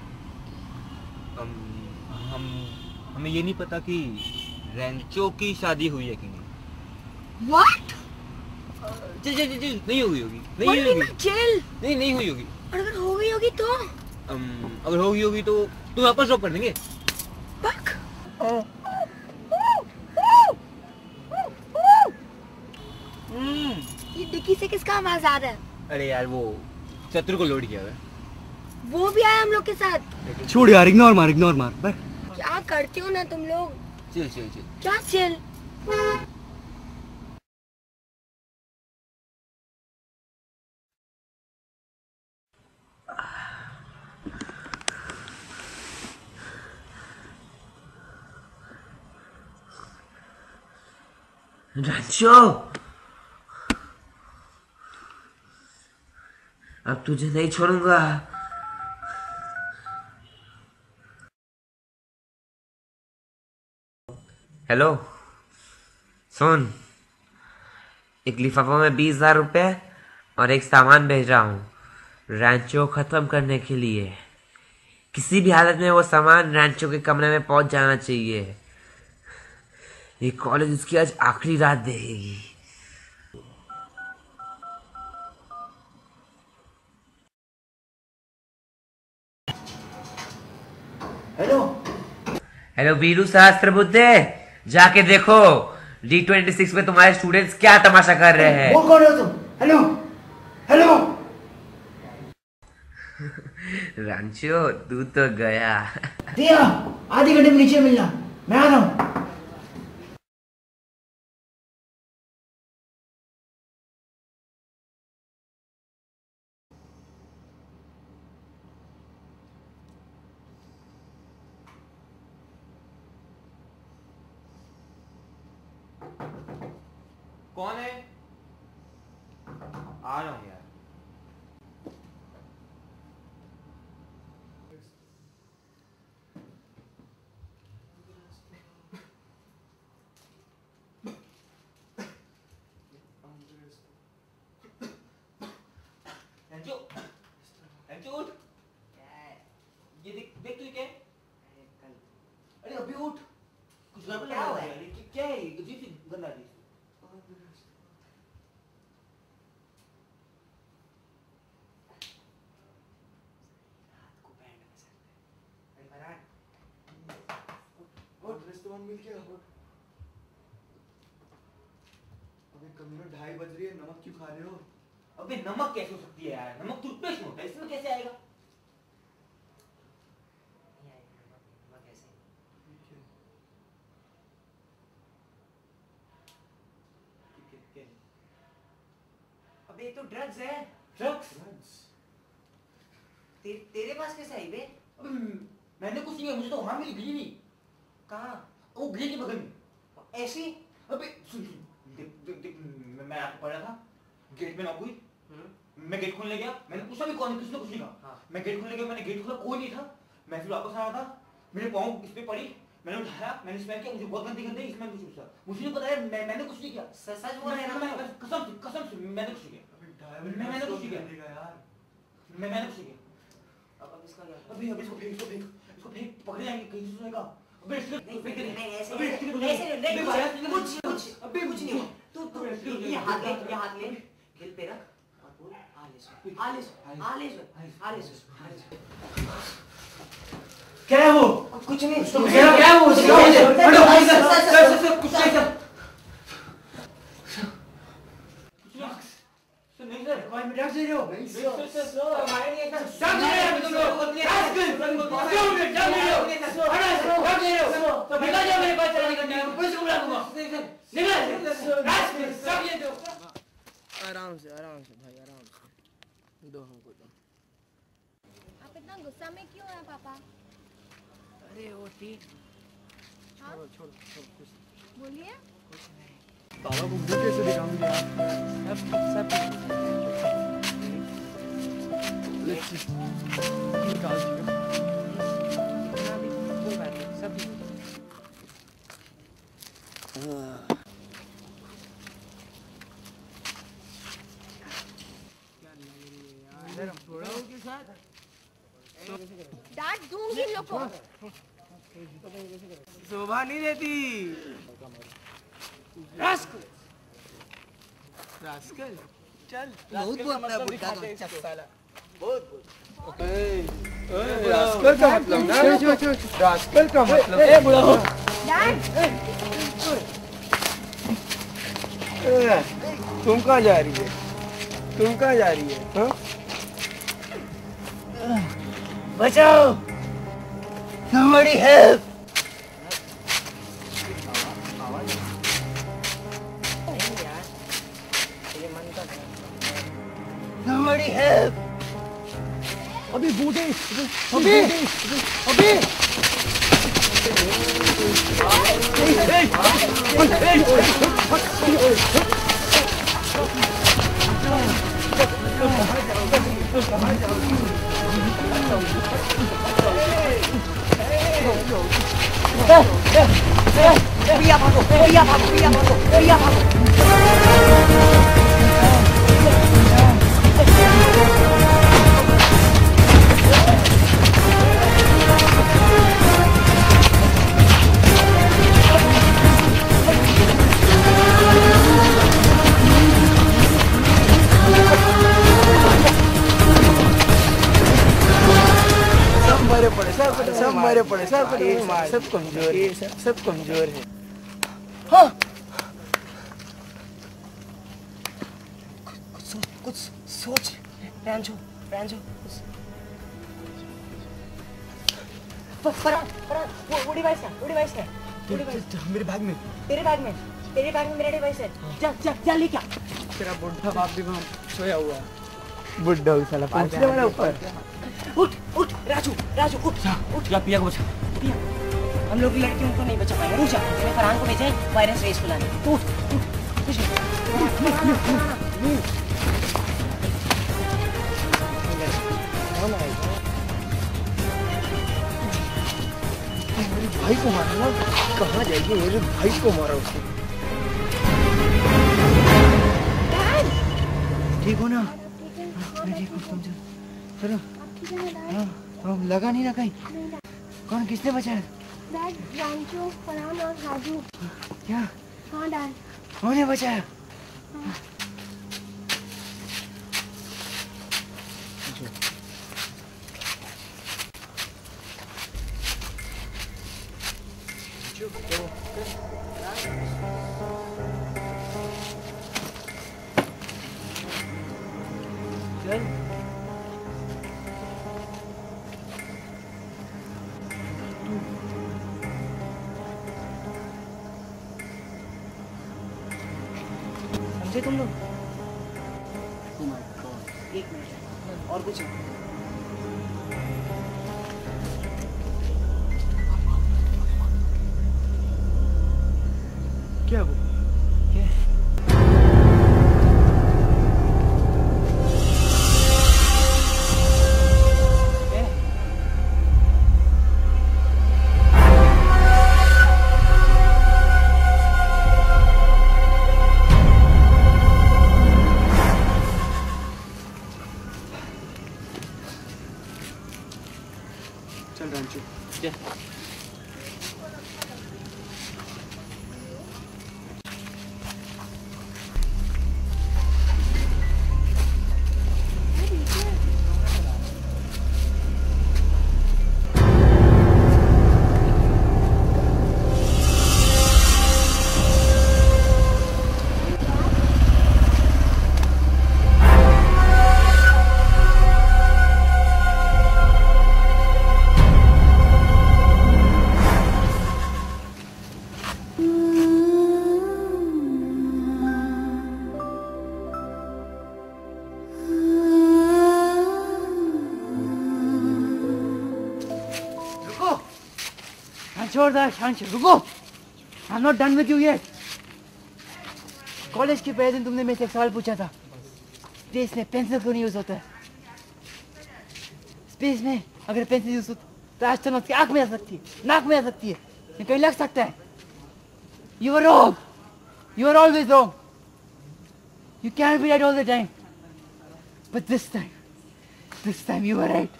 हम हम हमें ये नहीं पता कि रैंचो की शादी हुई है कि नहीं। What? चल चल चल चल नहीं हुई होगी नहीं What हुई do you होगी mean, chill? नहीं नहीं हुई होगी। और अगर हो गई होगी तो? अम, अगर होगी होगी तो तुम वापस ड्रॉप कर देंगे। बक। ये डिक्की से किसका आवाज आ रहा है? अरे यार वो शत्रु को लोड किया हुआ है। वो भी आया हम लोग के साथ। छोड़ यार, इग्नोर मार इग्नोर मार बस। क्या करते हो ना तुम लोग? Chill chill chill. क्या चिल? रैंचो, अब तुझे नहीं छोड़ूंगा। हेलो सुन, एक लिफाफा में बीस हजार रुपये और एक सामान भेज रहा हूँ रैंचो खत्म करने के लिए। किसी भी हालत में वो सामान रैंचो के कमरे में पहुंच जाना चाहिए। ये कॉलेज उसकी आज आखिरी रात देगी। हेलो हेलो वीरू सहस्त्र बुद्धे, जाके देखो डी ट्वेंटी सिक्स में तुम्हारे स्टूडेंट्स क्या तमाशा कर रहे हैं। वो कौन हो तुम? Hello hello. रैंचो तू तो गया। दिया आधे घंटे में नीचे मिलना, मैं आ रहा हूँ। कौन है? आ रहा हूँ यार। रंजू, रंजू उठ। ये देख देख तू ये क्या है? अरे अभी उठ। कुछ गड़बड़ क्या हुआ है? है? क्या है? अजीब सी गंध आ रही है। मिल के अबे कमीनों ढाई बज रही है, नमक क्यों खा रहे हो? अबे नमक कैसे हो सकती है यार? नमक टूथपेस्ट में होता है, इसमें कैसे आएगा? अबे ये तो ड्रग्स है। ड्रग्स? ते, तेरे पास कैसे आई बे? मैंने कुछ नहीं किया, मुझे तो वहां मिली, गली नहीं। कहाँ? वो गली के बगल में। ऐसी? अबे सुन सुन, देख देख देख, मैं मैं आपको पढ़ा था, गेट में नॉक हुई, मैं गेट खोलने गया, मैंने पूछा भी कौन है, किसने कुछ नहीं कहा। मैं गेट खोलने गया, मैंने गेट खोला, कोई नहीं था। मैं फिर वापस आ रहा था, मेरे पाँव इस पे पड़ी, मैंने उठाया, मैंने स्मेल किया, मुझे बहुत गंदी गंदी इसमें कुछ पूछा, मुझे नहीं पता यार, मैं मैंने कुछ नहीं किया। सच बोल रहे हैं ना? कसम से कसम से मैंने कुछ नहीं किया। मैं मैंने कुछ नहीं किया यार, मैं मैंने कुछ नहीं किया। अब अब इसका क्या? अभी अभी इसको फेंक, इसको फेंक, इसको फेंक, पकड़े जाएंगे कहीं से सुनेगा। अबे इसको नहीं फेंक दे, नहीं ऐसे अबे नहीं इसको ऐसे नहीं अबे कुछ कुछ अबे कुछ नहीं हुआ। तू तू ये हाथ ले, ये हाथ ले, दिल पे रख और बोल all is well, all is well, all is well, all is well. क्या है वो? कुछ नहीं, क्या है वो? हटो भाई सर सर सर कुछ नहीं सर। नहीं सर, कौन में ड्रग्स दे रहे हो? नहीं सर सर सर हमारे नहीं है सर। ड्रग्स दे रहे हो तुम लोग? ड्रग्स दे रहे हो? क्यों ड्रग्स दे रहे हो? हटो सर, ड्रग्स दे रहे हो? निकल जाओ मेरे पास चलाने का नहीं, पुलिस को बुला दूंगा। निकल ड्रग्स सब ये दो। आराम से आराम से भाई, आराम से दो हमको दो। आप इतना गुस्सा में क्यों हैं पापा? अरे वो ठीक। हाँ? छोड़ो छोड़ो छोड़ो कुछ बोलिए। पापा को मुंह कैसे दिखाऊंगी आप? सब सब लेट्स निकाल दिया। अभी कोई बात नहीं, सब ठीक। अंदर हम थोड़ा उनके साथ डांट दूंगी इन लोग को। शोभा नहीं देती। रास्कल रास्कल चल, बहुत बोलता है बुड्ढा तो अच्छा साला, बहुत बोलता है। रास्कल का मतलब ना, रास्कल का मतलब ए बुढ़ा हो तुम कहाँ जा रही है? तुम कहाँ जा रही है? हाँ? बचाओ! Somebody help! Somebody help! अभी बूढ़े अभी अभी भैया भागो, भैया भागो, भैया भागो, भैया भागो। मरे पड़े सब सब मरे पड़े सब सब कमजोर है, सब सब कमजोर है। हाँ कुछ सोच, कुछ सोच, रैंचो, रैंचो। फरान, फरान, वो वो डिवाइस है, वो डिवाइस है, वो डिवाइस मेरे बैग में, तेरे बैग में, तेरे बैग में मेरा डिवाइस है। जा जा जा ले क्या? तेरा बुढ़ा बाप भी वहाँ सोया हुआ है। बुड्ढा साला पहुंचने वाला ऊपर। उठ उठ राजू, राजू उठ उठ। या पिया को बचा। पिया, हम लोग लड़कियों को नहीं बचा पाएंगे। रुक जा, मैंने फरहान को भेजा है वायरस रेस को लाने। तू उठ उठ कुछ मेरे भाई को मारना, कहाँ जाएगी? मेरे भाई को मारा उसने। ठीक हो ना? मैं ठीक हूँ, तुम चलो। हाँ हाँ, लगा नहीं ना कहीं? कौन किसने बचाया? डैड, रांचो, फरहान और राजू। क्या? हाँ डैड। उन्होंने बचाया? चल समझे तुम लोग? एक मिनट और कुछ नहीं। क्या वो? क्या? चल रंजू चल। छोड़ दे शांत रुको। I am not done with you yet. College के पहले दिन तुमने मेरे से एक सवाल पूछा था, स्पेस में पेंसिल क्यों नहीं यूज होता है? स्पेस में अगर पेंसिल यूज होता तो एस्ट्रोनॉट की आंख में आ सकती है, नाक में आ सकती है, ये कहीं लग सकता है। You are wrong, you are always wrong, you can be right all the time, but this time this time you are right.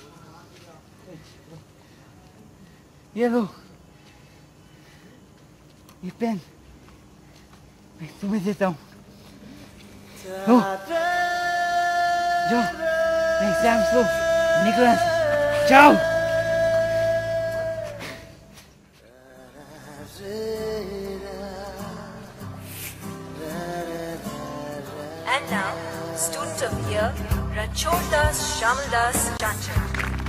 ये लो, ये पेन मैं तुम्हें देता हूँ। लो, जाओ, एग्जाम्स लो, निकलो, जाओ। And now, student of the year, Ranchor Das Shamal Das Chanchal.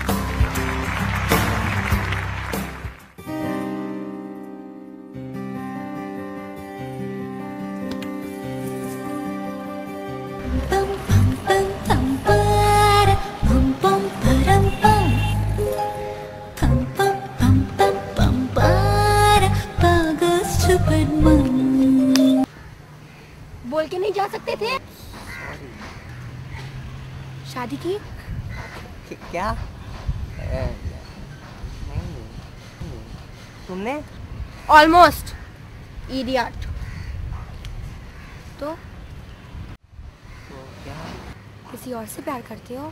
बोल के नहीं जा सकते थे? शादी की? क्या? तुमने? Almost idiot. तो तो क्या? किसी और से प्यार करते हो?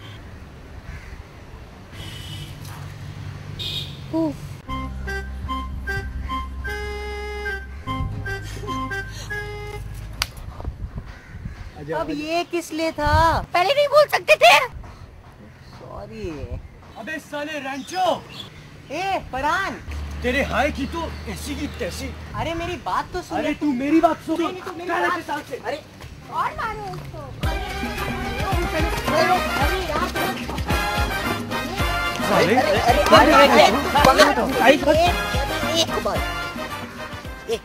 उफ। अब ये किस लिए था? पहले नहीं बोल सकते थे? सॉरी। अबे साले रैंचो! ए फरहान, तेरे हाय की तो ऐसी की तैसी। अरे मेरी बात तो सुन। अरे तू मेरी बात सुन। नहीं, नहीं, तू मेरी पहले बात- के साथ से। अरे और मारो उसको। साले, अरे अरे अरे, अरे अरे, अरे अरे, एक बार एक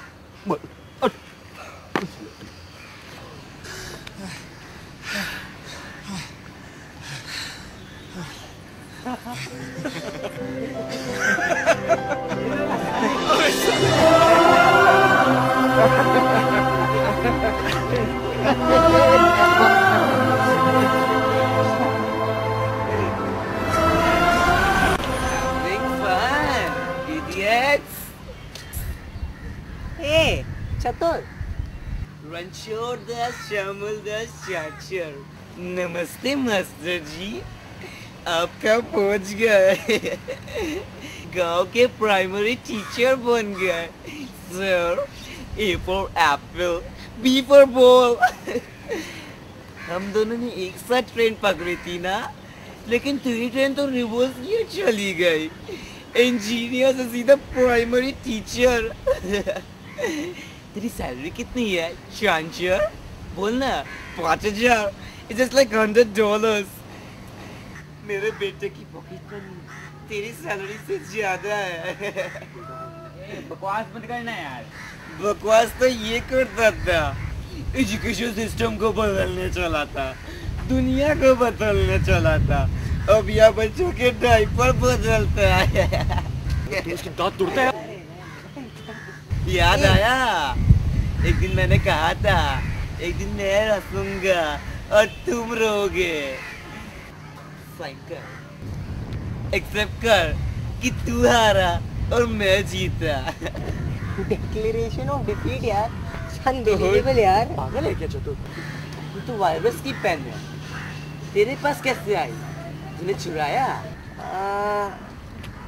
चतुर। रणछोड़ दास श्यामल दास चाचर। नमस्ते मास्टर जी, आप कब पहुंच गए? गांव के प्राइमरी टीचर बन गए sir. A for apple, B for ball. हम दोनों ने एक साथ ट्रेन पकड़ी थी ना, लेकिन तेरी ट्रेन तो रिवर्स ये चली गई, इंजीनियर से सीधा प्राइमरी टीचर। तेरी सैलरी कितनी है चांचर? बोलना। पाँच हजार। It's just like hundred dollars. मेरे बेटे की पॉकेट मनी तेरी सैलरी से ज्यादा है। बकवास मत करना यार। बकवास तो ये करता था, एजुकेशन सिस्टम को बदलने चला था, दुनिया को बदलने चला था। अब यहाँ बच्चों के डायपर बदलता है। उसकी दांत टूटता है। याद आया एक दिन मैंने कहा था, एक दिन मैं हंसूंगा और तुम रोगे। साइन कर, एक्सेप्ट कर कि तू हारा और मैं जीता। डिक्लेरेशन ऑफ डिफीट यार, अनबिलीवेबल यार। पागल है क्या चतुर? तू तो वायरस की पेन है, तेरे पास कैसे आई? तूने चुराया? आ,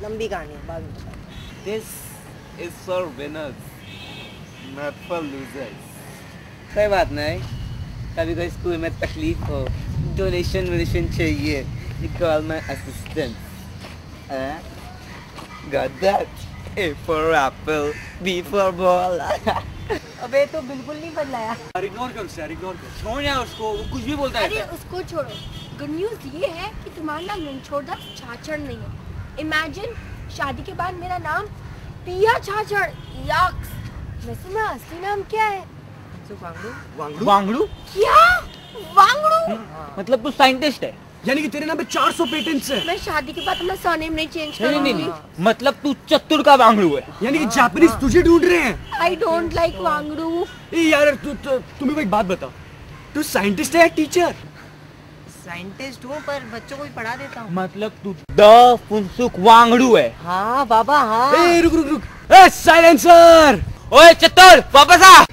लंबी कहानी है, बाद में बताता हूँ। This is for winners, not for losers. कोई बात नहीं, कभी कोई स्कूल में तकलीफ हो, डोनेशन वोनेशन चाहिए, you call my assistant. Uh, got that? A for apple, B for ball. अबे तो बिल्कुल नहीं बदला यार। इग्नोर कर उससे यार, इग्नोर कर। छोड़ यार उसको, वो कुछ भी बोलता है। अरे उसको छोड़ो। गुड न्यूज़ ये है कि तुम्हारा नाम रणछोड़दास छाछड़ नहीं है। इमेजिन शादी के बाद मेरा नाम पिया छाछड़। यक्स। वैसे मेरा असली नाम क्या है? वांगड़ू। वांगड़ू? वांगड़ू? क्या? वांगड़ू? मतलब तू साइंटिस्ट है? यानी कि तेरे नाम पे चार सौ पेटेंट्स हैं। मैं शादी के बाद अपना सरनेम नहीं चेंज नहीं करूंगी। नहीं नहीं, मतलब तू चतुर का वांगड़ू है। यानी कि जापानीज तुझे ढूंढ रहे हैं। I don't like Wangdu. ए यार तू तू तुम्हें एक बात बता, तू साइंटिस्ट है या टीचर? साइंटिस्ट हूँ पर बच्चों को भी पढ़ा देता हूँ। मतलब तू द फुनसुक वांगड़ू है। हाँ बाबा हाँ। ए रुक रुक रुक, ए साइलेंसर! ओए चतुर वापस आ।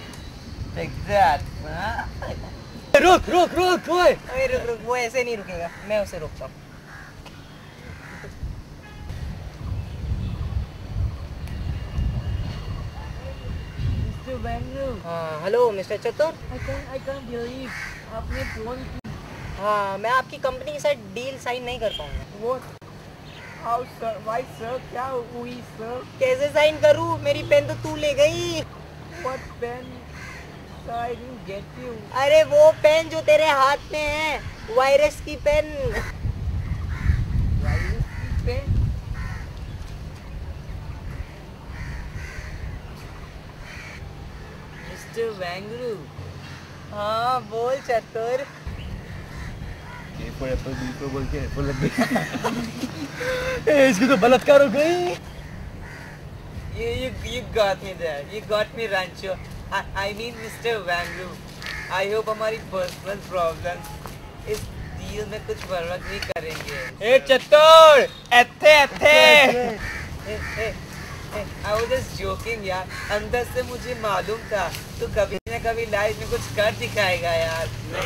रुक रुक रुक ओए। ओए रुक रुक, वो ऐसे नहीं रुकेगा, मैं उसे रोकता हूँ। हाँ hello mister Chatur. I can't, I can't believe आपने फोन की। हाँ मैं आपकी कंपनी के साथ डील साइन नहीं कर पाऊंगा। What? How sir? Why sir? क्या हुई sir? कैसे साइन करूँ? मेरी पेन तो तू ले गई। What pen? Sir, I didn't get you. अरे वो पेन जो तेरे हाथ में है, वायरस की पेन। वायरस की पेन? मिस्टर वांगड़ू। हाँ बोल चतुर। एप्पल एप्पल बी को बोल के एप्पल लग गई। ए इसकी तो बलात्कार हो गई। You you you got me there. You got me Rancho. I I mean Mister Wangru. I hope हमारी पर्सनल प्रॉब्लम्स इस डील में कुछ फर्क नहीं करेंगे। ए चतुर, एथे एथे। I was just joking यार, अंदर से मुझे मालूम था तू कभी न कभी लाइफ में कुछ कर दिखाएगा यार।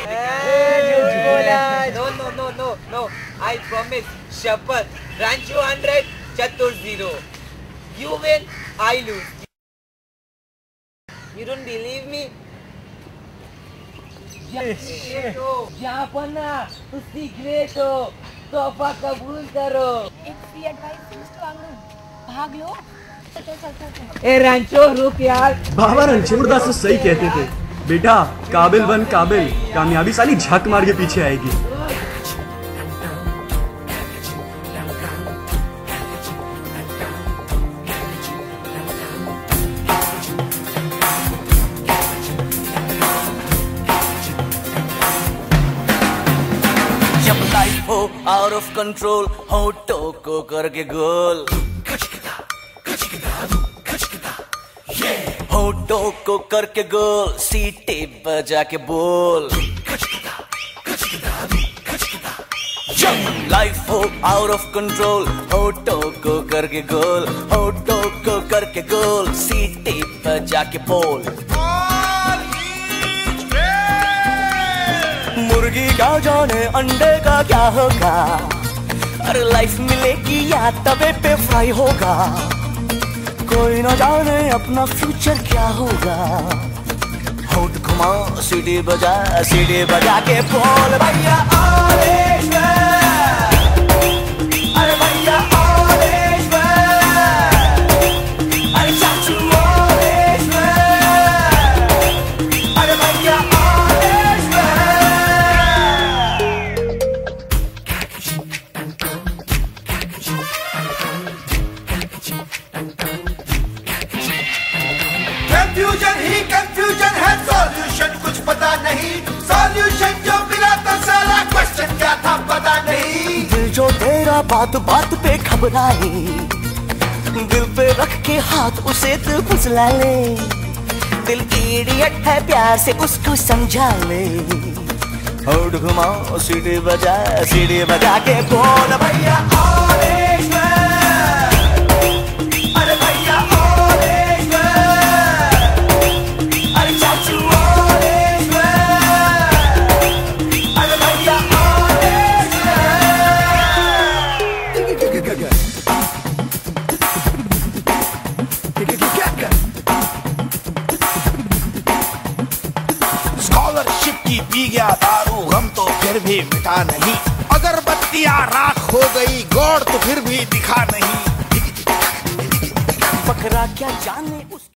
No no no no no, I promise, शपथ, Rancho hundred, चतुर zero. You win, I lose. You don't believe me? जापना, उसकी ग्रेट हो, तोहफा कबूल करो। एक फ्री एडवाइस मिस्टर वांगड़ू, भाग लो। ए रांचो रुक यार। बाबा रणछोड़दास तो सही कहते थे, बेटा काबिल बन काबिल, कामयाबी साली झक मार के पीछे आएगी। जब लाइफ हो आउट ऑफ कंट्रोल, होठों को करके गोल, होठों को करके गोल, सीटी बजा के बोल। जब लाइफ हो आउट ऑफ कंट्रोल, होठों को करके गोल, होठों को करके गोल, सीटी बजा के बोल। मुर्गी क्या जाने अंडे का क्या होगा, अरे लाइफ मिलेगी या तवे पे फ्राई होगा, कोई ना जाने अपना फ्यूचर क्या होगा। होठ घुमा सीढ़ी बजा, सीढ़ी बजा के बोल भैया ऑल इज वेल, अरे भैया ऑल इज वेल, अरे चाचू ऑल इज वेल, अरे भैया ऑल इज कंफ्यूजन ही कंफ्यूजन है, सॉल्यूशन कुछ पता नहीं, सॉल्यूशन जो मिला तो सारा क्वेश्चन क्या था पता नहीं। दिल जो तेरा बात बात पे घबराए, दिल पे रख के हाथ उसे तू फुसला ले, दिल इडियट है प्यार से उसको समझा ले। होठ घुमा सीढ़ी बजा, सीढ़ी बजा के बोल भैया ऑल इज वेल, अरे भैया ऑल इज वेल, अरे चाचू ऑल इज वेल, अरे भैया ऑल इज वेल। गया दारू गम तो फिर भी मिटा नहीं, अगर बत्तियां राख हो गई गौर तो फिर भी दिखा नहीं। बकरा क्या जाने उस